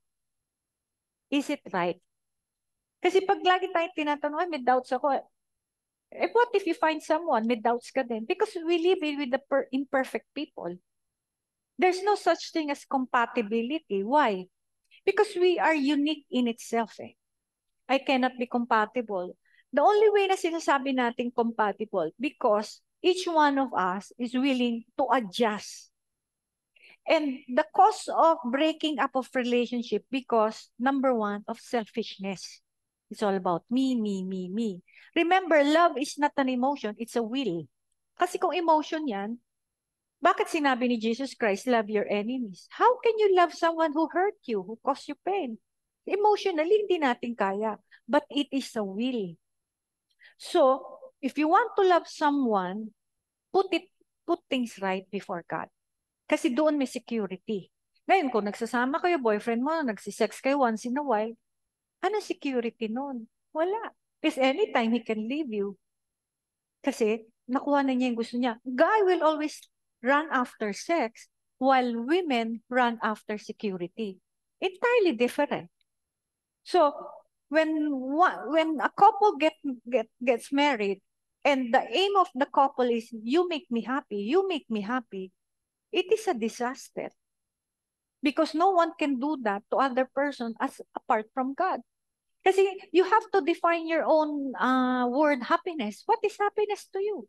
Is it right? Kasi pag lagi tayo tinatanong, ay, may doubts ako. Eh, what if you find someone, may doubts ka din? Because we live with the per imperfect people. There's no such thing as compatibility. Why? Because we are unique in itself. Eh. I cannot be compatible. The only way na sinasabi natin compatible because each one of us is willing to adjust. And the cause of breaking up of relationship because, number one, of selfishness. It's all about me, me, me, me. Remember, love is not an emotion, it's a will. Kasi kung emotion yan, bakit sinabi ni Jesus Christ, love your enemies? How can you love someone who hurt you, who caused you pain? Emotionally, hindi natin kaya. But it is a will. So, if you want to love someone, put it, put things right before God. Kasi doon may security. Ngayon, kung nagsasama kayo, boyfriend mo, nagsisex kayo once in a while, ano security noon? Wala. Because anytime he can leave you. Kasi nakuha na niya yung gusto niya. Guy will always run after sex while women run after security. Entirely different. So, when when a couple get, get gets married and the aim of the couple is you make me happy, you make me happy, it is a disaster. Because no one can do that to other person as apart from God. Kasi you have to define your own uh, word happiness. What is happiness to you?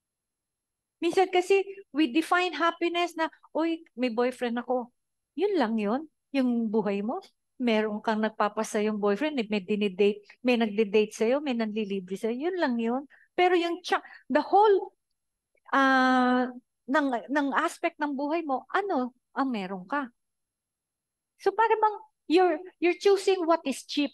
Minsan kasi we define happiness na, uy, may boyfriend ako. Yun lang yun. Yung buhay mo. Meron kang nagpapasa yung boyfriend, may dinidate, may nagde-date sa'yo, may nanlilibre sa'yo. Yun lang yun. Pero yung the whole uh, ng, ng aspect ng buhay mo, ano ang meron ka? So para bang you're, you're choosing what is cheap.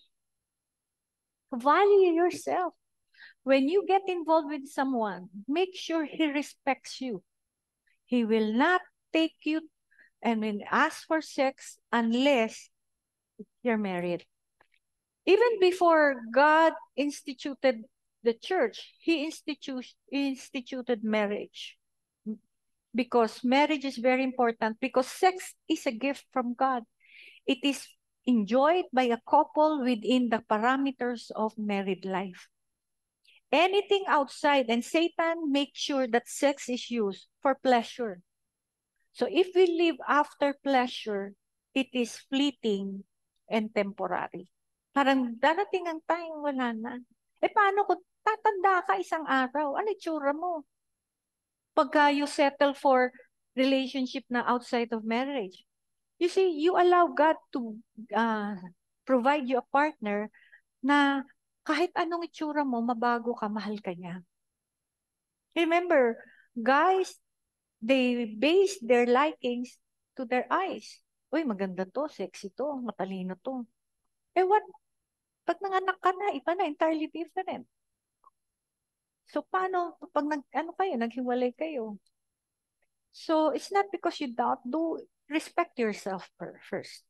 Value yourself. When you get involved with someone, make sure he respects you. He will not take you and will ask for sex unless you're married. Even before God instituted the church, he institu instituted marriage. Because marriage is very important because sex is a gift from God. It is enjoyed by a couple within the parameters of married life. Anything outside, and Satan makes sure that sex is used for pleasure. So if we live after pleasure, it is fleeting and temporary. Parang darating ang time, wala na. Eh paano kung tatanda ka isang araw? Ano itsura mo? Pagka you settle for relationship na outside of marriage. You see, you allow God to uh, provide you a partner na kahit anong itsura mo, mabago ka, mahal ka niya. Remember, guys, they base their likings to their eyes. Uy, maganda to, sexy to, matalino to. Eh what? Pag nanganak ka na, iba na, entirely different. So paano, pag nag, ano kayo, naghiwalay kayo? So it's not because you doubt, do respect yourself first.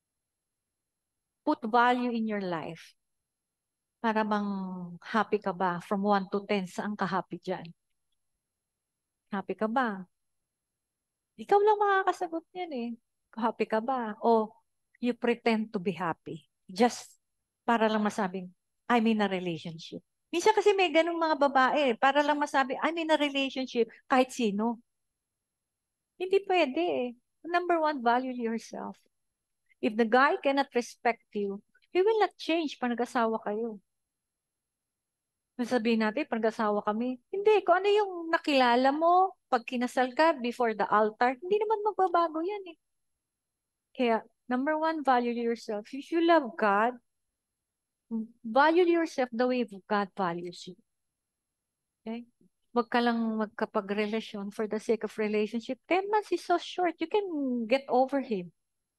Put value in your life. Para bang happy ka ba? From one to ten, saan ka happy dyan? Happy ka ba? Ikaw lang makakasagot niyan eh. Happy ka ba? O you pretend to be happy. Just para lang masabing, I'm in a relationship. Minsan kasi may ganung mga babae, para lang masabi, I'm in a relationship, kahit sino. Hindi pwede eh. Number one, value yourself. If the guy cannot respect you, he will not change pag nag-asawa kayo. Sabihin natin, pag nag-asawa kami, hindi, kung ano yung nakilala mo, pag kinasal ka before the altar, hindi naman magbabago yan eh. Kaya, number one, value yourself. If you love God, value yourself the way God values you. Okay? Huwag ka lang magkapag-relasyon for the sake of relationship. Ten months is so short. You can get over him.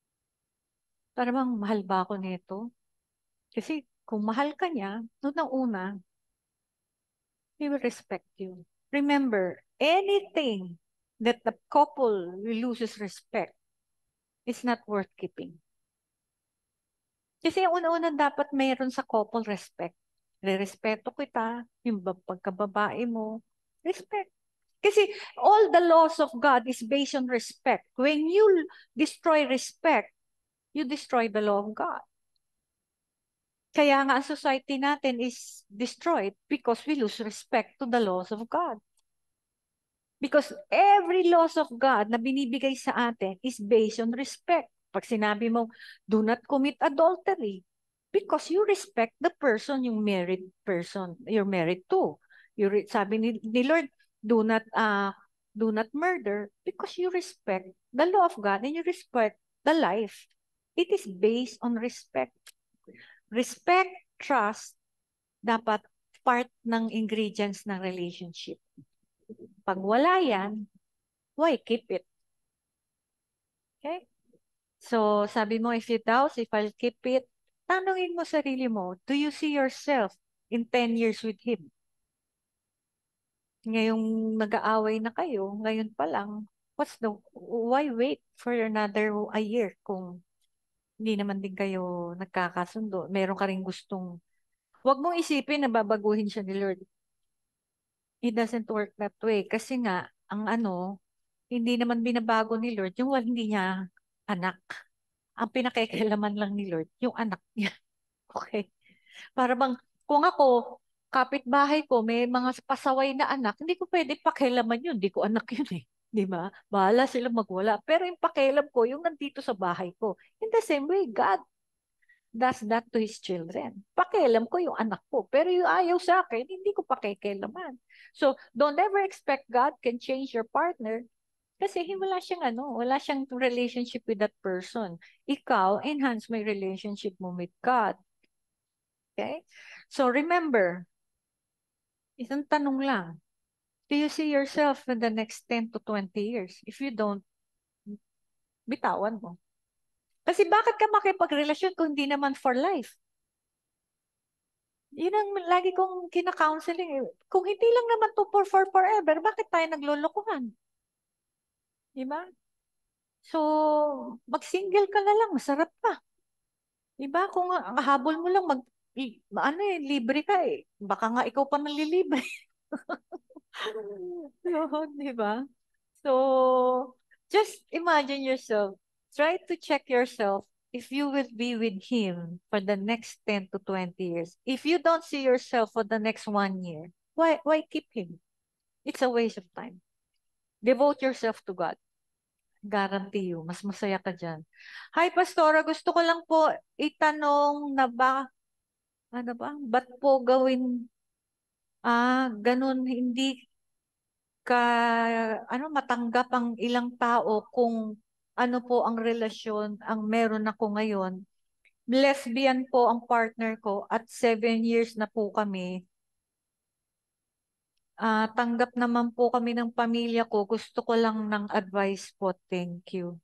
Para bang mahal ba ako nito? Kasi kung mahal ka niya, noon ang una, he will respect you. Remember, anything that the couple loses respect is not worth keeping. Kasi yung una-una dapat mayroon sa couple respect. Re-respeto kita, yung ba- pagkababae mo, respect. Kasi all the laws of God is based on respect. When you destroy respect, you destroy the law of God. Kaya nga ang society natin is destroyed because we lose respect to the laws of God. Because every laws of God na binibigay sa atin is based on respect. Pag sinabi mo, do not commit adultery, because you respect the person, yung married person, you're married to. You re- sabi ni, ni Lord, do not, uh, do not murder, because you respect the law of God and you respect the life. It is based on respect. Respect, trust, dapat part ng ingredients ng relationship. Pag wala yan, why keep it? Okay? So, sabi mo, if you doubt, if I'll keep it, tanungin mo sarili mo, do you see yourself in ten years with him? Ngayong nag-aaway na kayo, ngayon pa lang, what's the, why wait for another a year kung hindi naman din kayo nagkakasundo? Meron ka rin gustong, wag mong isipin na babaguhin siya ni Lord. It doesn't work that way. Kasi nga, ang ano, hindi naman binabago ni Lord yung wal- hindi niya anak. Ang pinakikialaman lang ni Lord, yung anak niya. Okay? Para bang, kung ako, kapitbahay ko, may mga pasaway na anak, hindi ko pwede pakialaman yun. Hindi ko anak yun eh. Di ba? Bahala sila magwala. Pero yung pakialam ko, yung nandito sa bahay ko. In the same way, God does that to His children. Pakialam ko yung anak ko. Pero yung ayaw sa akin, hindi ko pakikialaman. So, don't ever expect God can change your partner kasi wala siyang ano, wala siyang relationship with that person. Ikaw, enhance my relationship mo with God. Okay? So remember, isang tanong lang. Do you see yourself in the next ten to twenty years? If you don't, bitawan mo. Kasi bakit ka makipagrelasyon kung hindi naman for life? Yun ang lagi kong kina-counseling. Eh. Kung hindi lang naman to for, for forever, bakit tayo naglolokohan? Diba? So, mag-single ka na lang, masarap pa. Diba? Kung ang habol mo lang, mag, i- ano eh, libre ka eh. Baka nga ikaw pa nalilibre. So, diba? So, just imagine yourself. Try to check yourself if you will be with him for the next ten to twenty years. If you don't see yourself for the next one year, why why keep him? It's a waste of time. Devote yourself to God. Guarantee you, mas masaya ka dyan. Hi, Pastora. Gusto ko lang po itanong na ba, ano ba, ba't po gawin, ah, ganun, hindi ka, ano, matanggap ang ilang tao kung ano po ang relasyon ang meron ako ngayon. Lesbian po ang partner ko at seven years na po kami. Ah, tanggap naman po kami ng pamilya ko. Gusto ko lang ng advice po. Thank you.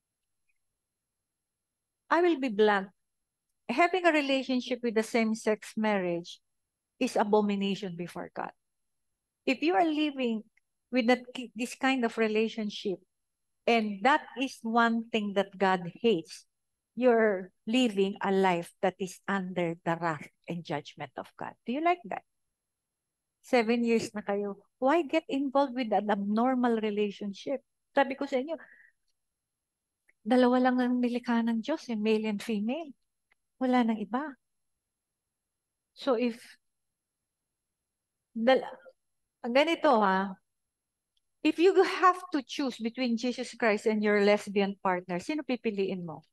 I will be blunt. Having a relationship with the same-sex marriage is abomination before God. If you are living with that, this kind of relationship, and that is one thing that God hates, you're living a life that is under the wrath and judgment of God. Do you like that? Seven years na kayo. Why get involved with an abnormal relationship? Sabi ko sa inyo, dalawa lang ang nilikha ng Diyos, eh, male and female. Wala nang iba. So if, dal ganito ha, if you have to choose between Jesus Christ and your lesbian partner, sino pipiliin mo?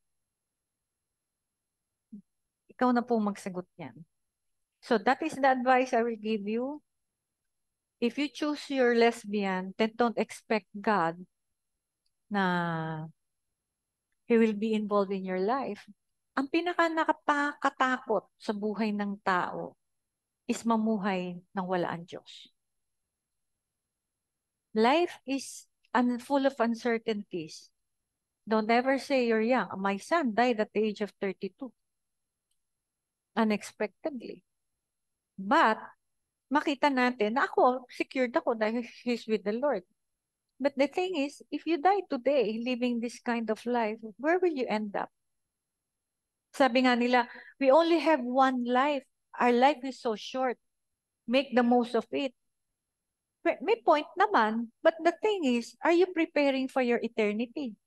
Ikaw na po magsagot niyan. So that is the advice I will give you. If you choose your lesbian, then don't expect God na He will be involved in your life. Ang pinaka nakapakatakot sa buhay ng tao is mamuhay ng wala ang Diyos. Life is un full of uncertainties. Don't ever say you're young. My son died at the age of thirty-two. Unexpectedly. But, makita natin na ako, secured ako dahil he's with the Lord. But the thing is, if you die today living this kind of life, where will you end up? Sabi nga nila, we only have one life. Our life is so short. Make the most of it. May point naman, but the thing is, are you preparing for your eternity?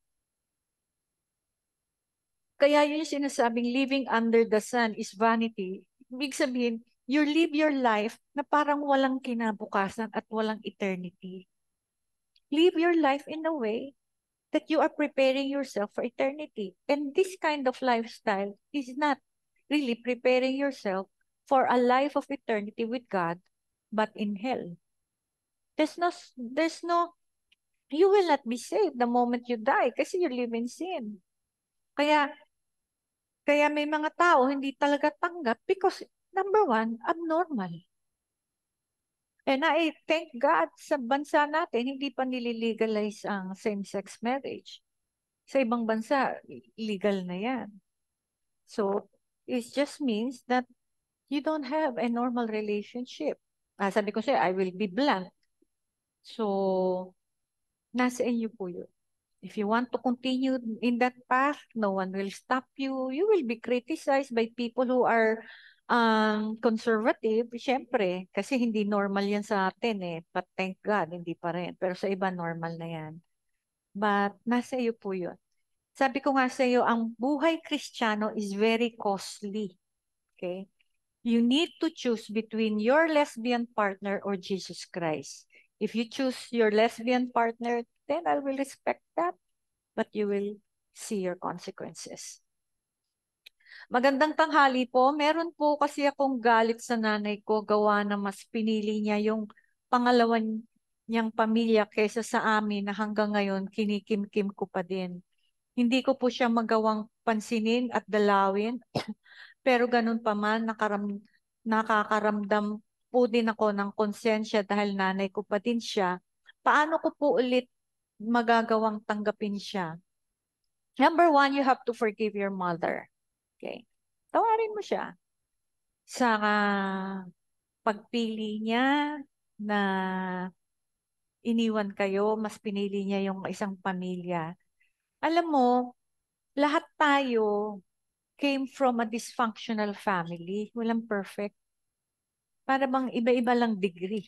Kaya yun yung sinasabing living under the sun is vanity. Ibig sabihin, you live your life na parang walang kinabukasan at walang eternity. Live your life in a way that you are preparing yourself for eternity. And this kind of lifestyle is not really preparing yourself for a life of eternity with God, but in hell. There's no, there's no, you will not be saved the moment you die kasi you live in sin. Kaya, kaya may mga tao hindi talaga tanggap because, number one, abnormal. And I thank God sa bansa natin, hindi pa nililegalize ang same-sex marriage. Sa ibang bansa, legal na yan. So, it just means that you don't have a normal relationship. Ah, sabi ko sa'yo, I will be blunt. So, nasa inyo po yun. If you want to continue in that path, no one will stop you. You will be criticized by people who are um, conservative, syempre, kasi hindi normal yan sa atin eh. But thank God, hindi pa rin. Pero sa iba, normal na yan. But nasa iyo po yun. Sabi ko nga sa iyo, ang buhay Kristiyano is very costly. Okay? You need to choose between your lesbian partner or Jesus Christ. If you choose your lesbian partner, then I will respect that. But you will see your consequences. Magandang tanghali po. Meron po kasi akong galit sa nanay ko gawa na mas pinili niya yung pangalawan niyang pamilya kaysa sa amin na hanggang ngayon kinikim-kim ko pa din. Hindi ko po siya magawang pansinin at dalawin. Pero ganun pa man, nakaram, nakakaramdam po din ako ng konsensya dahil nanay ko pa din siya. Paano ko po ulit magagawang tanggapin siya? Number one, you have to forgive your mother. Okay. Tawarin mo siya. Sa uh, pagpili niya na iniwan kayo, mas pinili niya yung isang pamilya. Alam mo, lahat tayo came from a dysfunctional family. Walang perfect. Para bang iba-iba lang degree.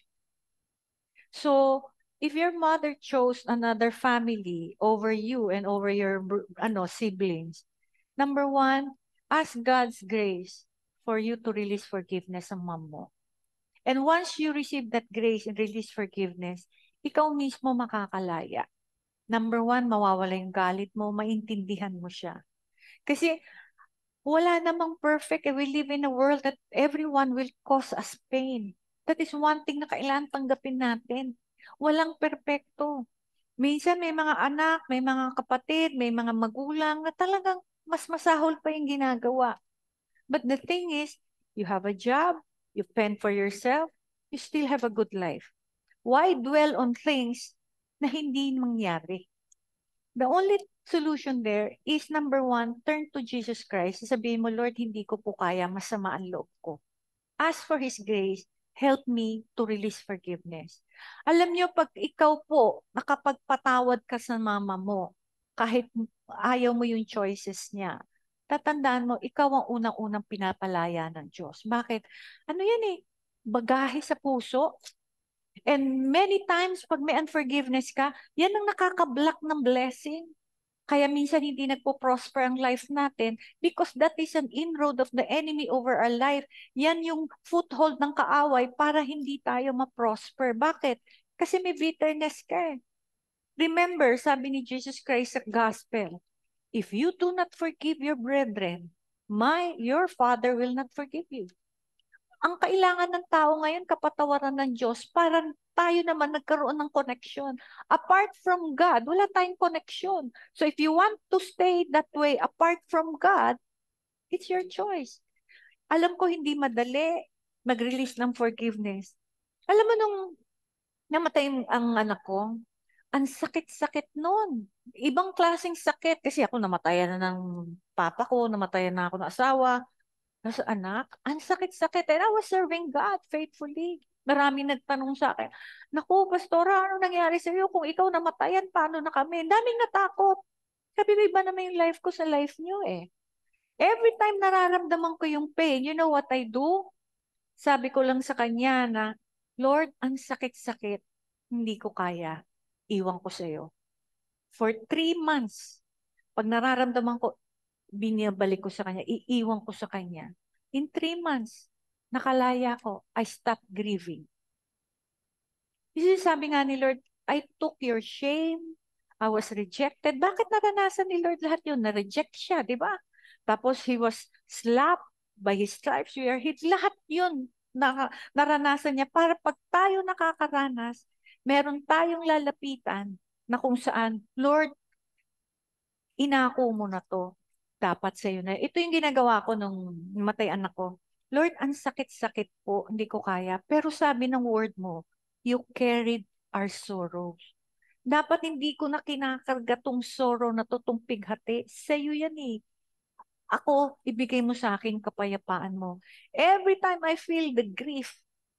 So, if your mother chose another family over you and over your ano siblings, number one, ask God's grace for you to release forgiveness sa mom mo. And once you receive that grace and release forgiveness, ikaw mismo makakalaya. Number one, mawawala yung galit mo, maintindihan mo siya. Kasi wala namang perfect. We live in a world that everyone will cause us pain. That is one thing na kailangan tanggapin natin. Walang perpekto. Minsan may mga anak, may mga kapatid, may mga magulang na talagang mas masahol pa yung ginagawa. But the thing is, you have a job, you fend for yourself, you still have a good life. Why dwell on things na hindi mangyari? The only solution there is number one, turn to Jesus Christ. Sabihin mo, Lord, hindi ko po kaya, masama ang loob ko. Ask for His grace. Help me to release forgiveness. Alam niyo, pag ikaw po, nakapagpatawad ka sa mama mo, kahit ayaw mo yung choices niya, tatandaan mo, ikaw ang unang-unang pinapalaya ng Diyos. Bakit? Ano yan eh? bagahe sa puso. And many times, pag may unforgiveness ka, yan ang nakaka-block ng blessing. Kaya minsan hindi nagpo-prosper ang life natin because that is an inroad of the enemy over our life. Yan yung foothold ng kaaway para hindi tayo ma-prosper. Bakit? Kasi may bitterness ka eh. Remember, sabi ni Jesus Christ sa gospel, if you do not forgive your brethren, my your Father will not forgive you. Ang kailangan ng tao ngayon, kapatawaran ng Diyos para tayo naman nagkaroon ng connection. Apart from God, wala tayong connection. So if you want to stay that way apart from God, it's your choice. Alam ko hindi madali mag-release ng forgiveness. Alam mo nung namatay ang anak ko, ang sakit-sakit nun. Ibang klaseng sakit. Kasi ako namatayan na ng papa ko, namatayan na ako ng asawa. Tapos anak, ang sakit-sakit. And I was serving God faithfully. Maraming nagtanong sa akin, naku, pastora, ano nangyari sa iyo? Kung ikaw namatayan, paano na kami? Ang daming natakot. Sabi ko, iba naman yung life ko sa life niyo eh. Every time nararamdaman ko yung pain, you know what I do? Sabi ko lang sa kanya na, Lord, ang sakit-sakit. Hindi ko kaya. Iwan ko sa iyo. For three months, pag nararamdaman ko, binibalik ko sa kanya, iiwan ko sa kanya. In three months, nakalaya ko, I stopped grieving. Kasi sabi nga ni Lord, I took your shame, I was rejected. Bakit naranasan ni Lord lahat yun? Na-reject siya, di ba? Tapos he was slapped by his stripes, we are hit. Lahat yun na, naranasan niya para pag tayo nakakaranas, meron tayong lalapitan na kung saan, Lord, inako mo na to. Dapat sa'yo na. Ito yung ginagawa ko nung matay anak ko. Lord, ang sakit-sakit po, hindi ko kaya. Pero sabi ng word mo, you carried our sorrows. Dapat hindi ko na kinakarga tong sorrow na to, tong pighati. Sa'yo yan eh. Ako, ibigay mo sa akin kapayapaan mo. Every time I feel the grief,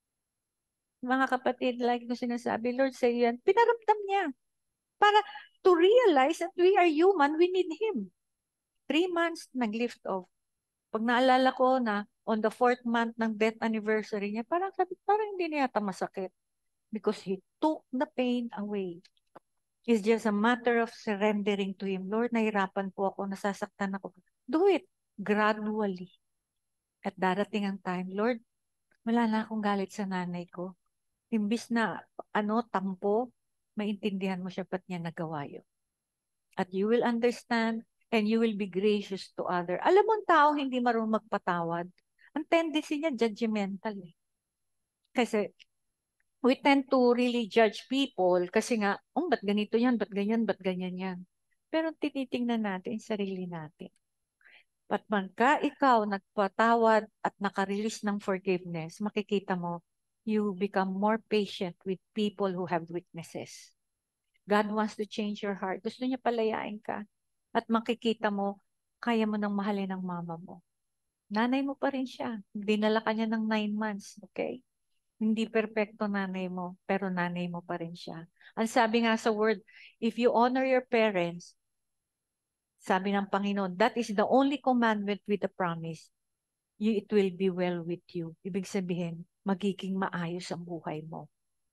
mga kapatid, like ko sinasabi, Lord, sa'yo yan, pinaramdam niya. Para to realize that we are human, we need Him. Three months, nag-lift off. Pag naalala ko na on the fourth month ng death anniversary niya, parang sabi, parang hindi niya yata masakit. Because He took the pain away. It's just a matter of surrendering to Him. Lord, nahirapan po ako, nasasaktan ako. Do it gradually. At darating ang time, Lord, wala na akong galit sa nanay ko. Imbis na, ano, tampo, maintindihan mo siya ba't niya nagawa yun. At you will understand and you will be gracious to other. Alam mo, ang tao hindi marunong magpatawad. Ang tendency niya, judgmental eh. Kasi, we tend to really judge people kasi nga, oh, ba't ganito yan, ba't ganyan, ba't ganyan yan. Pero tinitingnan natin sarili natin. At pagka ikaw nagpatawad at nakarelease ng forgiveness, makikita mo, you become more patient with people who have weaknesses. God wants to change your heart. Gusto niya palayain ka. At makikita mo, kaya mo nang mahalin ang mama mo. Nanay mo pa rin siya. Dinala ka niya ng nine months, okay? Hindi perfecto nanay mo, pero nanay mo pa rin siya. Ang sabi nga sa word, if you honor your parents, sabi ng Panginoon, that is the only commandment with the promise. You, it will be well with you. Ibig sabihin, magiging maayos ang buhay mo.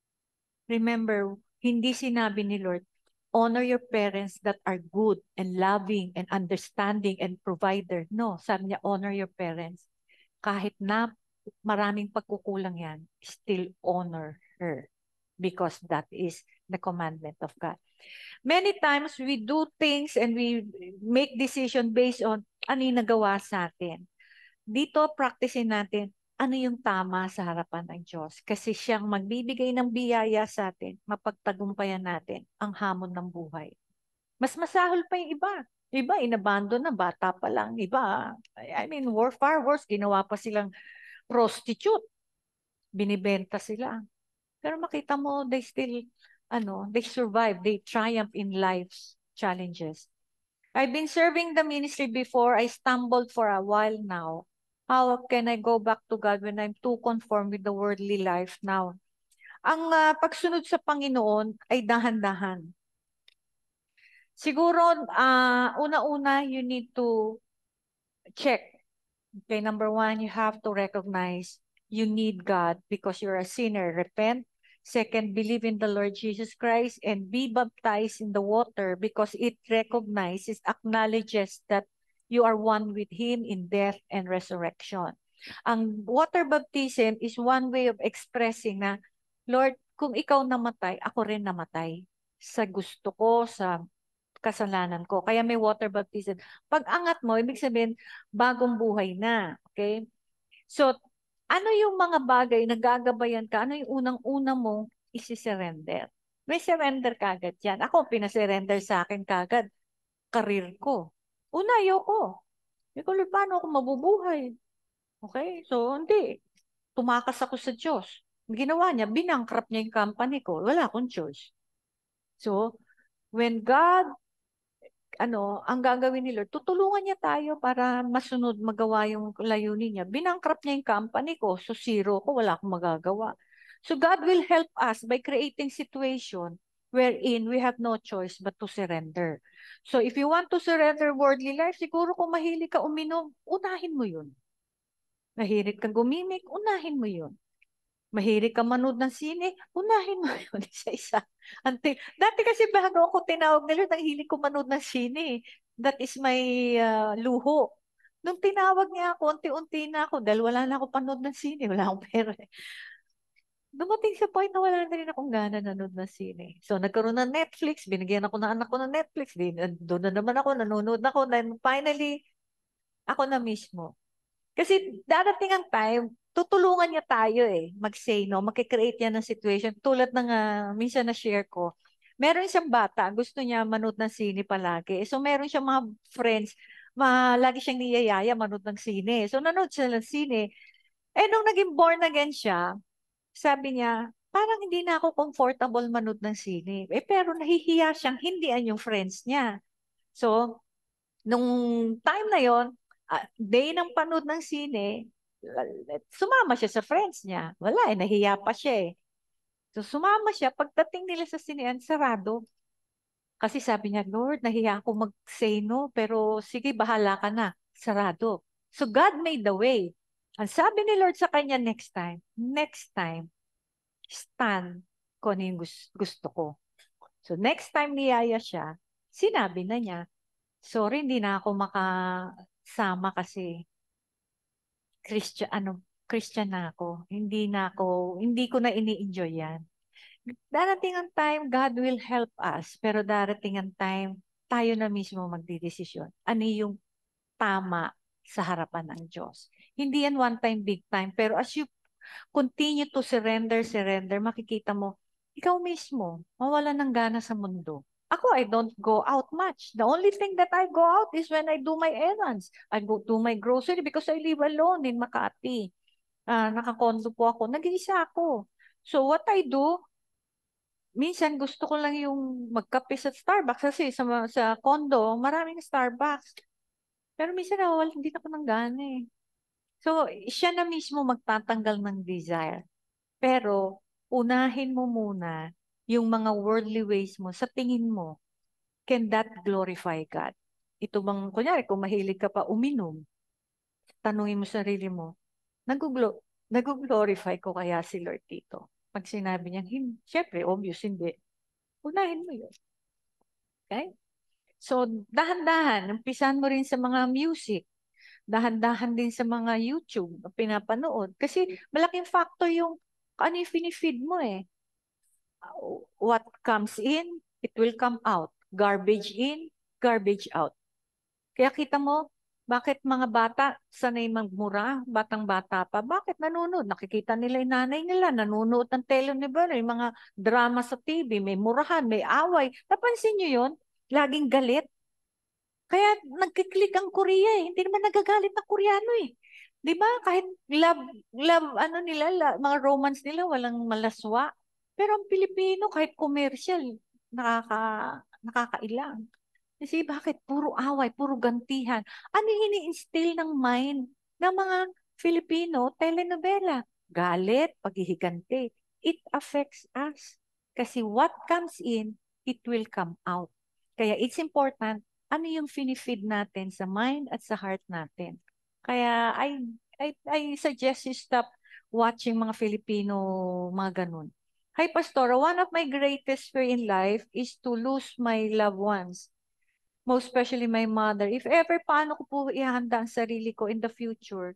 Remember, hindi sinabi ni Lord, honor your parents that are good and loving and understanding and provider. No, sabi niya, honor your parents. Kahit na maraming pagkukulang yan, still honor her because that is the commandment of God. Many times we do things and we make decision based on ano yung nagawa sa atin. Dito, practicein natin ano yung tama sa harapan ng Diyos. Kasi siyang magbibigay ng biyaya sa atin, mapagtagumpayan natin ang hamon ng buhay. Mas masahol pa yung iba. Iba, inabandon na, bata pa lang. Iba, I mean, war, far worse, ginawa pa silang prostitute. Binibenta sila. Pero makita mo, they still, ano, they survive, they triumph in life's challenges. I've been serving the ministry before. I stumbled for a while now. How can I go back to God when I'm too conformed with the worldly life now? Ang uh, pagsunod sa Panginoon ay dahan-dahan. Siguro, uh, una-una, you need to check. Okay, number one, you have to recognize you need God because you're a sinner. Repent. Second, believe in the Lord Jesus Christ and be baptized in the water because it recognizes, acknowledges that you are one with Him in death and resurrection. Ang water baptism is one way of expressing na, Lord, kung ikaw namatay, ako rin namatay sa gusto ko, sa kasalanan ko. Kaya may water baptism. Pag angat mo, ibig sabihin, bagong buhay na. Okay? So, ano yung mga bagay na gagabayan ka? Ano yung unang-una mong isi-surrender? May surrender kagad yan. Ako, pinasurrender sa akin kagad. Karir ko. Una, ayoko. Hindi ko, Lord, paano ako mabubuhay? Okay? So, hindi. Tumakas ako sa Diyos. Ang ginawa niya, binangkrap niya yung company ko. Wala akong choice. So, when God ano, ang gagawin ni Lord, tutulungan niya tayo para masunod, magawa yung layunin niya. Binangkrap niya yung company ko, so zero ko, wala akong magagawa. So God will help us by creating situation wherein we have no choice but to surrender. So if you want to surrender worldly life, siguro kung mahilig ka uminom, unahin mo yun. Mahilig kang gumimik, unahin mo yun. Mahilig ka manood ng sine, unahin mo yun isa-isa. Until, dati kasi bago ako tinawag nila, nang hilig ko manood ng sine. That is my uh, luho. Nung tinawag niya ako, unti-unti na ako, dahil wala na ako panood ng sine, wala akong pera. Dumating sa point na wala na rin akong gana nanood ng sine. So, nagkaroon ng Netflix, binigyan ako ng anak ko ng Netflix, doon na naman ako, nanonood na ako, then finally, ako na mismo. Kasi darating ang time, tutulungan niya tayo eh, mag-say no, makikreate niya ng situation. Tulad ng uh, minsan na share ko, meron siyang bata, gusto niya manood ng sine palagi. So meron siyang mga friends, ma, lagi siyang niyayaya manood ng sine. So nanood siya ng sine. Eh nung naging born again siya, sabi niya, parang hindi na ako comfortable manood ng sine. Eh pero nahihiya siyang hindian yung friends niya. So, nung time na yon, uh, day ng panood ng sine, sumama siya sa friends niya. Wala eh, nahiya pa siya eh. So sumama siya, pagdating nila sa sinean, sarado. Kasi sabi niya, Lord, nahiya ako mag-say no, pero sige, bahala ka na. Sarado. So God made the way. Ang sabi ni Lord sa kanya next time, next time, stand ko ano yung gusto ko. So next time niyaya siya, sinabi na niya, sorry, hindi na ako makasama kasi Christian, ano, Christian na ako. Hindi na ako, hindi ko na ini-enjoy yan. Darating ang time, God will help us. Pero darating ang time, tayo na mismo magdidesisyon. Ano yung tama sa harapan ng Diyos. Hindi yan one time, big time. Pero as you continue to surrender, surrender, makikita mo, ikaw mismo, mawala ng gana sa mundo. Ako, I don't go out much. The only thing that I go out is when I do my errands. I go do my grocery because I live alone in Makati. Uh, nakakondo po ako. Nag-iisa ako. So what I do, minsan gusto ko lang yung magkape sa Starbucks kasi sa, sa condo, maraming Starbucks. Pero minsan nawawala, hindi na ako ng gana eh. So, siya na mismo magtatanggal ng desire. Pero, unahin mo muna yung mga worldly ways mo sa tingin mo, can that glorify God? Ito bang, kunyari, kung mahilig ka pa uminom, tanungin mo sarili mo, nag-glo- nag-glorify ko kaya si Lord dito? Pag sinabi niya, hindi, syempre, obvious, hindi. Unahin mo yun. Okay? So, dahan-dahan, umpisan mo rin sa mga music, dahan-dahan din sa mga YouTube na pinapanood. Kasi malaking factor yung ano yung finifeed mo eh. What comes in, it will come out. Garbage in, garbage out. Kaya kita mo, bakit mga bata sanay magmura, batang-bata pa, bakit nanonood? Nakikita nila yung nanay nila, nanonood ng telenovela, yung mga drama sa T V, may murahan, may away. Napansin nyo yun? Laging galit. Kaya nagkiklik ang Korea eh. Hindi naman nagagalit na Koreano eh. Di ba? Kahit love, love, ano nila, la- mga romance nila, walang malaswa. Pero ang Pilipino, kahit commercial, nakaka, nakakailang. Kasi bakit? Puro away, puro gantihan. Ano yung ini-instill ng mind ng mga Filipino telenovela? Galit, paghihiganti. It affects us. Kasi what comes in, it will come out. Kaya it's important, ano yung finifeed natin sa mind at sa heart natin. Kaya I, I, I suggest you stop watching mga Filipino, mga ganun. Hi, Pastora, one of my greatest fear in life is to lose my loved ones, most especially my mother. If ever, paano ko po ihanda ang sarili ko in the future?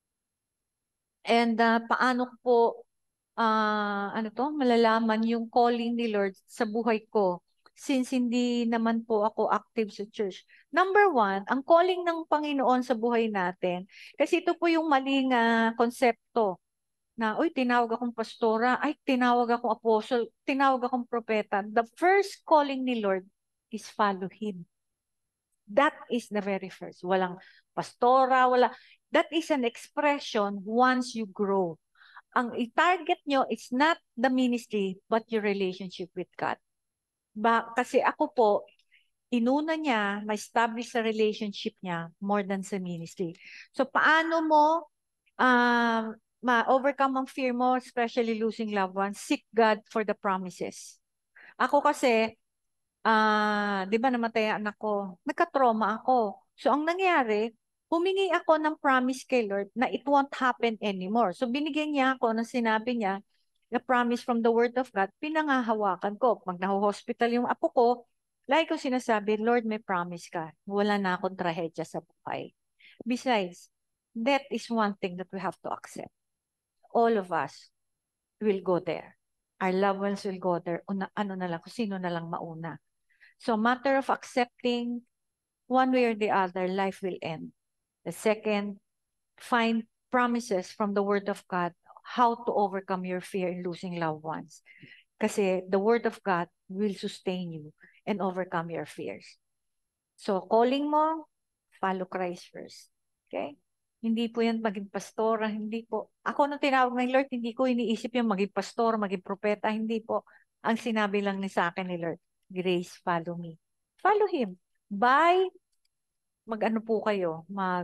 And uh, paano ko po, ah, ano to, malalaman yung calling ni Lord sa buhay ko since hindi naman po ako active sa church. Number one, ang calling ng Panginoon sa buhay natin, kasi ito po yung maling ah, konsepto na, uy, tinawag akong pastora, ay, tinawag akong apostle, tinawag akong propeta. The first calling ni Lord is follow Him. That is the very first. Walang pastora, wala. That is an expression once you grow. Ang i-target nyo is not the ministry, but your relationship with God. Ba, kasi ako po, inuna niya, ma-establish sa relationship niya more than sa ministry. So, paano mo um, ma-overcome ang fear mo, especially losing loved ones? Seek God for the promises. Ako kasi, ah, di ba namatay ang anak ko? Nagka-trauma ako. So, ang nangyari, humingi ako ng promise kay Lord na it won't happen anymore. So, binigyan niya ako ng sinabi niya, the promise from the Word of God, pinangahawakan ko. Pag naho-hospital yung apo ko, lagi ko sinasabi, Lord, may promise ka. Wala na akong trahedya sa buhay. Besides, that is one thing that we have to accept. All of us will go there. Our loved ones will go there. Una, ano na lang, kung sino na lang mauna. So, matter of accepting, one way or the other, life will end. The second, find promises from the Word of God how to overcome your fear in losing loved ones. Kasi the Word of God will sustain you and overcome your fears. So, calling mo, follow Christ first. Okay? Hindi po yan maging pastora, hindi po. Ako nung tinawag ng Lord, hindi ko iniisip yung maging pastor, maging propeta, hindi po. Ang sinabi lang ni sa akin ni Lord, Grace, follow me. Follow Him. By, mag-ano po kayo, mag,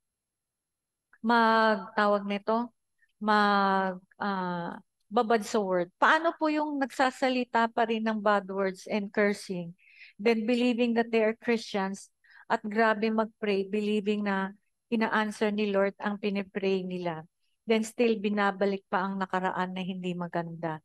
magtawag nito, mag, ah, babad sa word. Paano po yung nagsasalita pa rin ng bad words and cursing, then believing that they are Christians, at grabe mag-pray, believing na ina-answer ni Lord ang pinipray nila. Then still binabalik pa ang nakaraan na hindi maganda.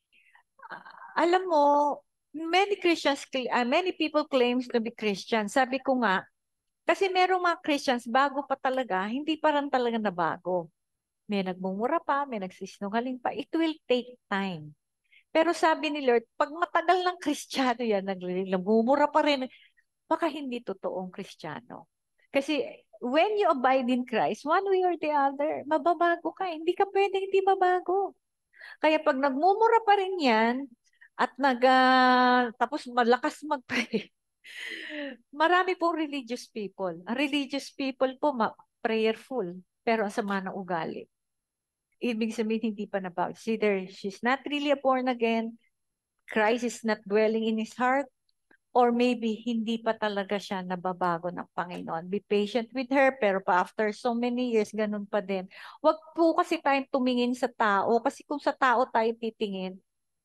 Ah, alam mo, many Christians, cl- ah, many people claims to be Christian. Sabi ko nga, kasi merong mga Christians, bago pa talaga, hindi pa rin talaga na bago. May nagmumura pa, may nagsisinungaling pa. It will take time. Pero sabi ni Lord, pag matagal ng Kristiyano yan, nag- nagmumura pa rin, baka hindi totoong Kristiyano. Kasi when you abide in Christ, one way or the other, mababago ka. Hindi ka pwede hindi mabago. Kaya pag nagmumura pa rin yan, at nag, ah, tapos malakas mag-pray, marami pong religious people. Ang religious people po, ma- prayerful, pero ang sama ng ugali. Ibig sabihin, hindi pa nabago. Either she's not really a born again, Christ is not dwelling in his heart, or maybe hindi pa talaga siya nababago ng Panginoon. Be patient with her, pero pa after so many years, ganun pa din. Wag po kasi tayong tumingin sa tao, kasi kung sa tao tayo titingin,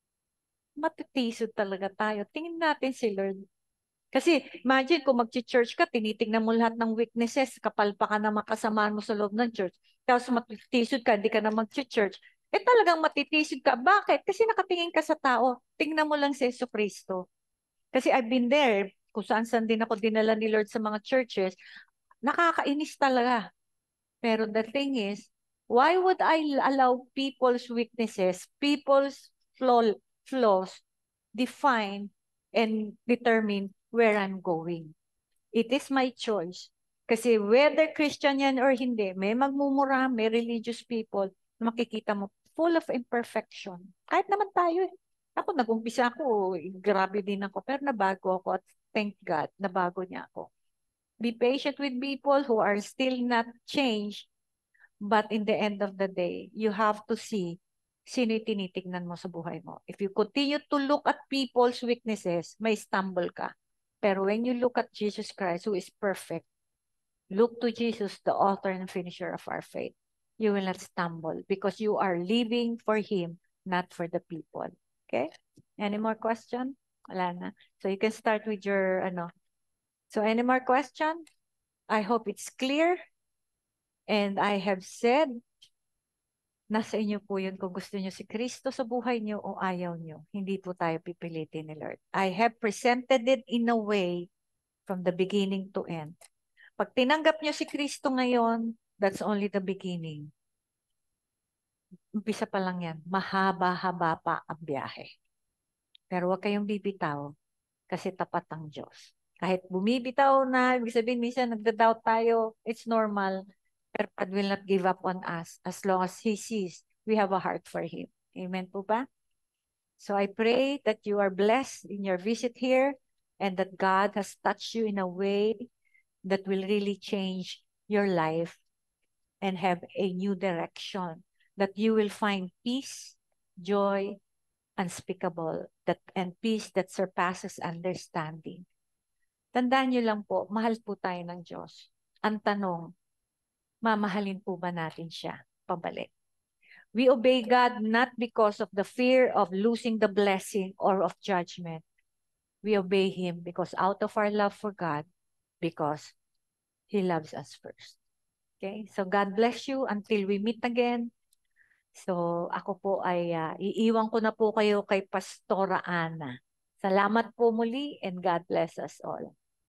matitisod talaga tayo. Tingin natin si Lord. Kasi imagine kung mag-church ka, tinitingnan mo lahat ng weaknesses, kapal pa ka na makasamaan mo sa loob ng church, tapos matitisod ka, hindi ka na mag-church, eh talagang matitisod ka. Bakit? Kasi nakatingin ka sa tao. Tingnan mo lang si Yesu Cristo. Kasi I've been there, kung saan-saan din ako dinala ni Lord sa mga churches, nakakainis talaga. Pero the thing is, why would I allow people's weaknesses, people's flaw, flaws, define and determine where I'm going? It is my choice. Kasi whether Christian yan or hindi, may magmumura, may religious people, na makikita mo full of imperfection. Kahit naman tayo eh. Ako, nag-umpisa ako, grabe din ako, pero nabago ako at thank God, nabago niya ako. Be patient with people who are still not changed, but in the end of the day, you have to see sino yung tinitignan mo sa buhay mo. If you continue to look at people's weaknesses, may stumble ka. Pero when you look at Jesus Christ, who is perfect, look to Jesus, the author and finisher of our faith, you will not stumble because you are living for Him, not for the people. Okay? Any more question? Wala na. So you can start with your, ano. So any more question? I hope it's clear. And I have said Nasa inyo po yun kung gusto nyo si Kristo sa buhay nyo o ayaw nyo. Hindi po tayo pipilitin ni Lord. I have presented it in a way from the beginning to end. Pag tinanggap nyo si Kristo ngayon, that's only the beginning. Umpisa pa lang yan. Mahaba-haba pa ang biyahe. Pero huwag kayong bibitaw kasi tapat ang Diyos. Kahit bumibitaw na, ibig sabihin, minsan nagda-doubt tayo, it's normal. Pero God will not give up on us as long as He sees we have a heart for Him. Amen po ba? So I pray that you are blessed in your visit here and that God has touched you in a way that will really change your life and have a new direction. That you will find peace, joy, unspeakable, that, and peace that surpasses understanding. Tandaan nyo lang po, mahal po tayo ng Diyos. Ang tanong, mamahalin po ba natin siya pabalik? We obey God not because of the fear of losing the blessing or of judgment. We obey Him because out of our love for God, because He loves us first. Okay? So God bless you until we meet again. So ako po ay uh, iiwan ko na po kayo kay Pastora Ana. Salamat po muli and God bless us all.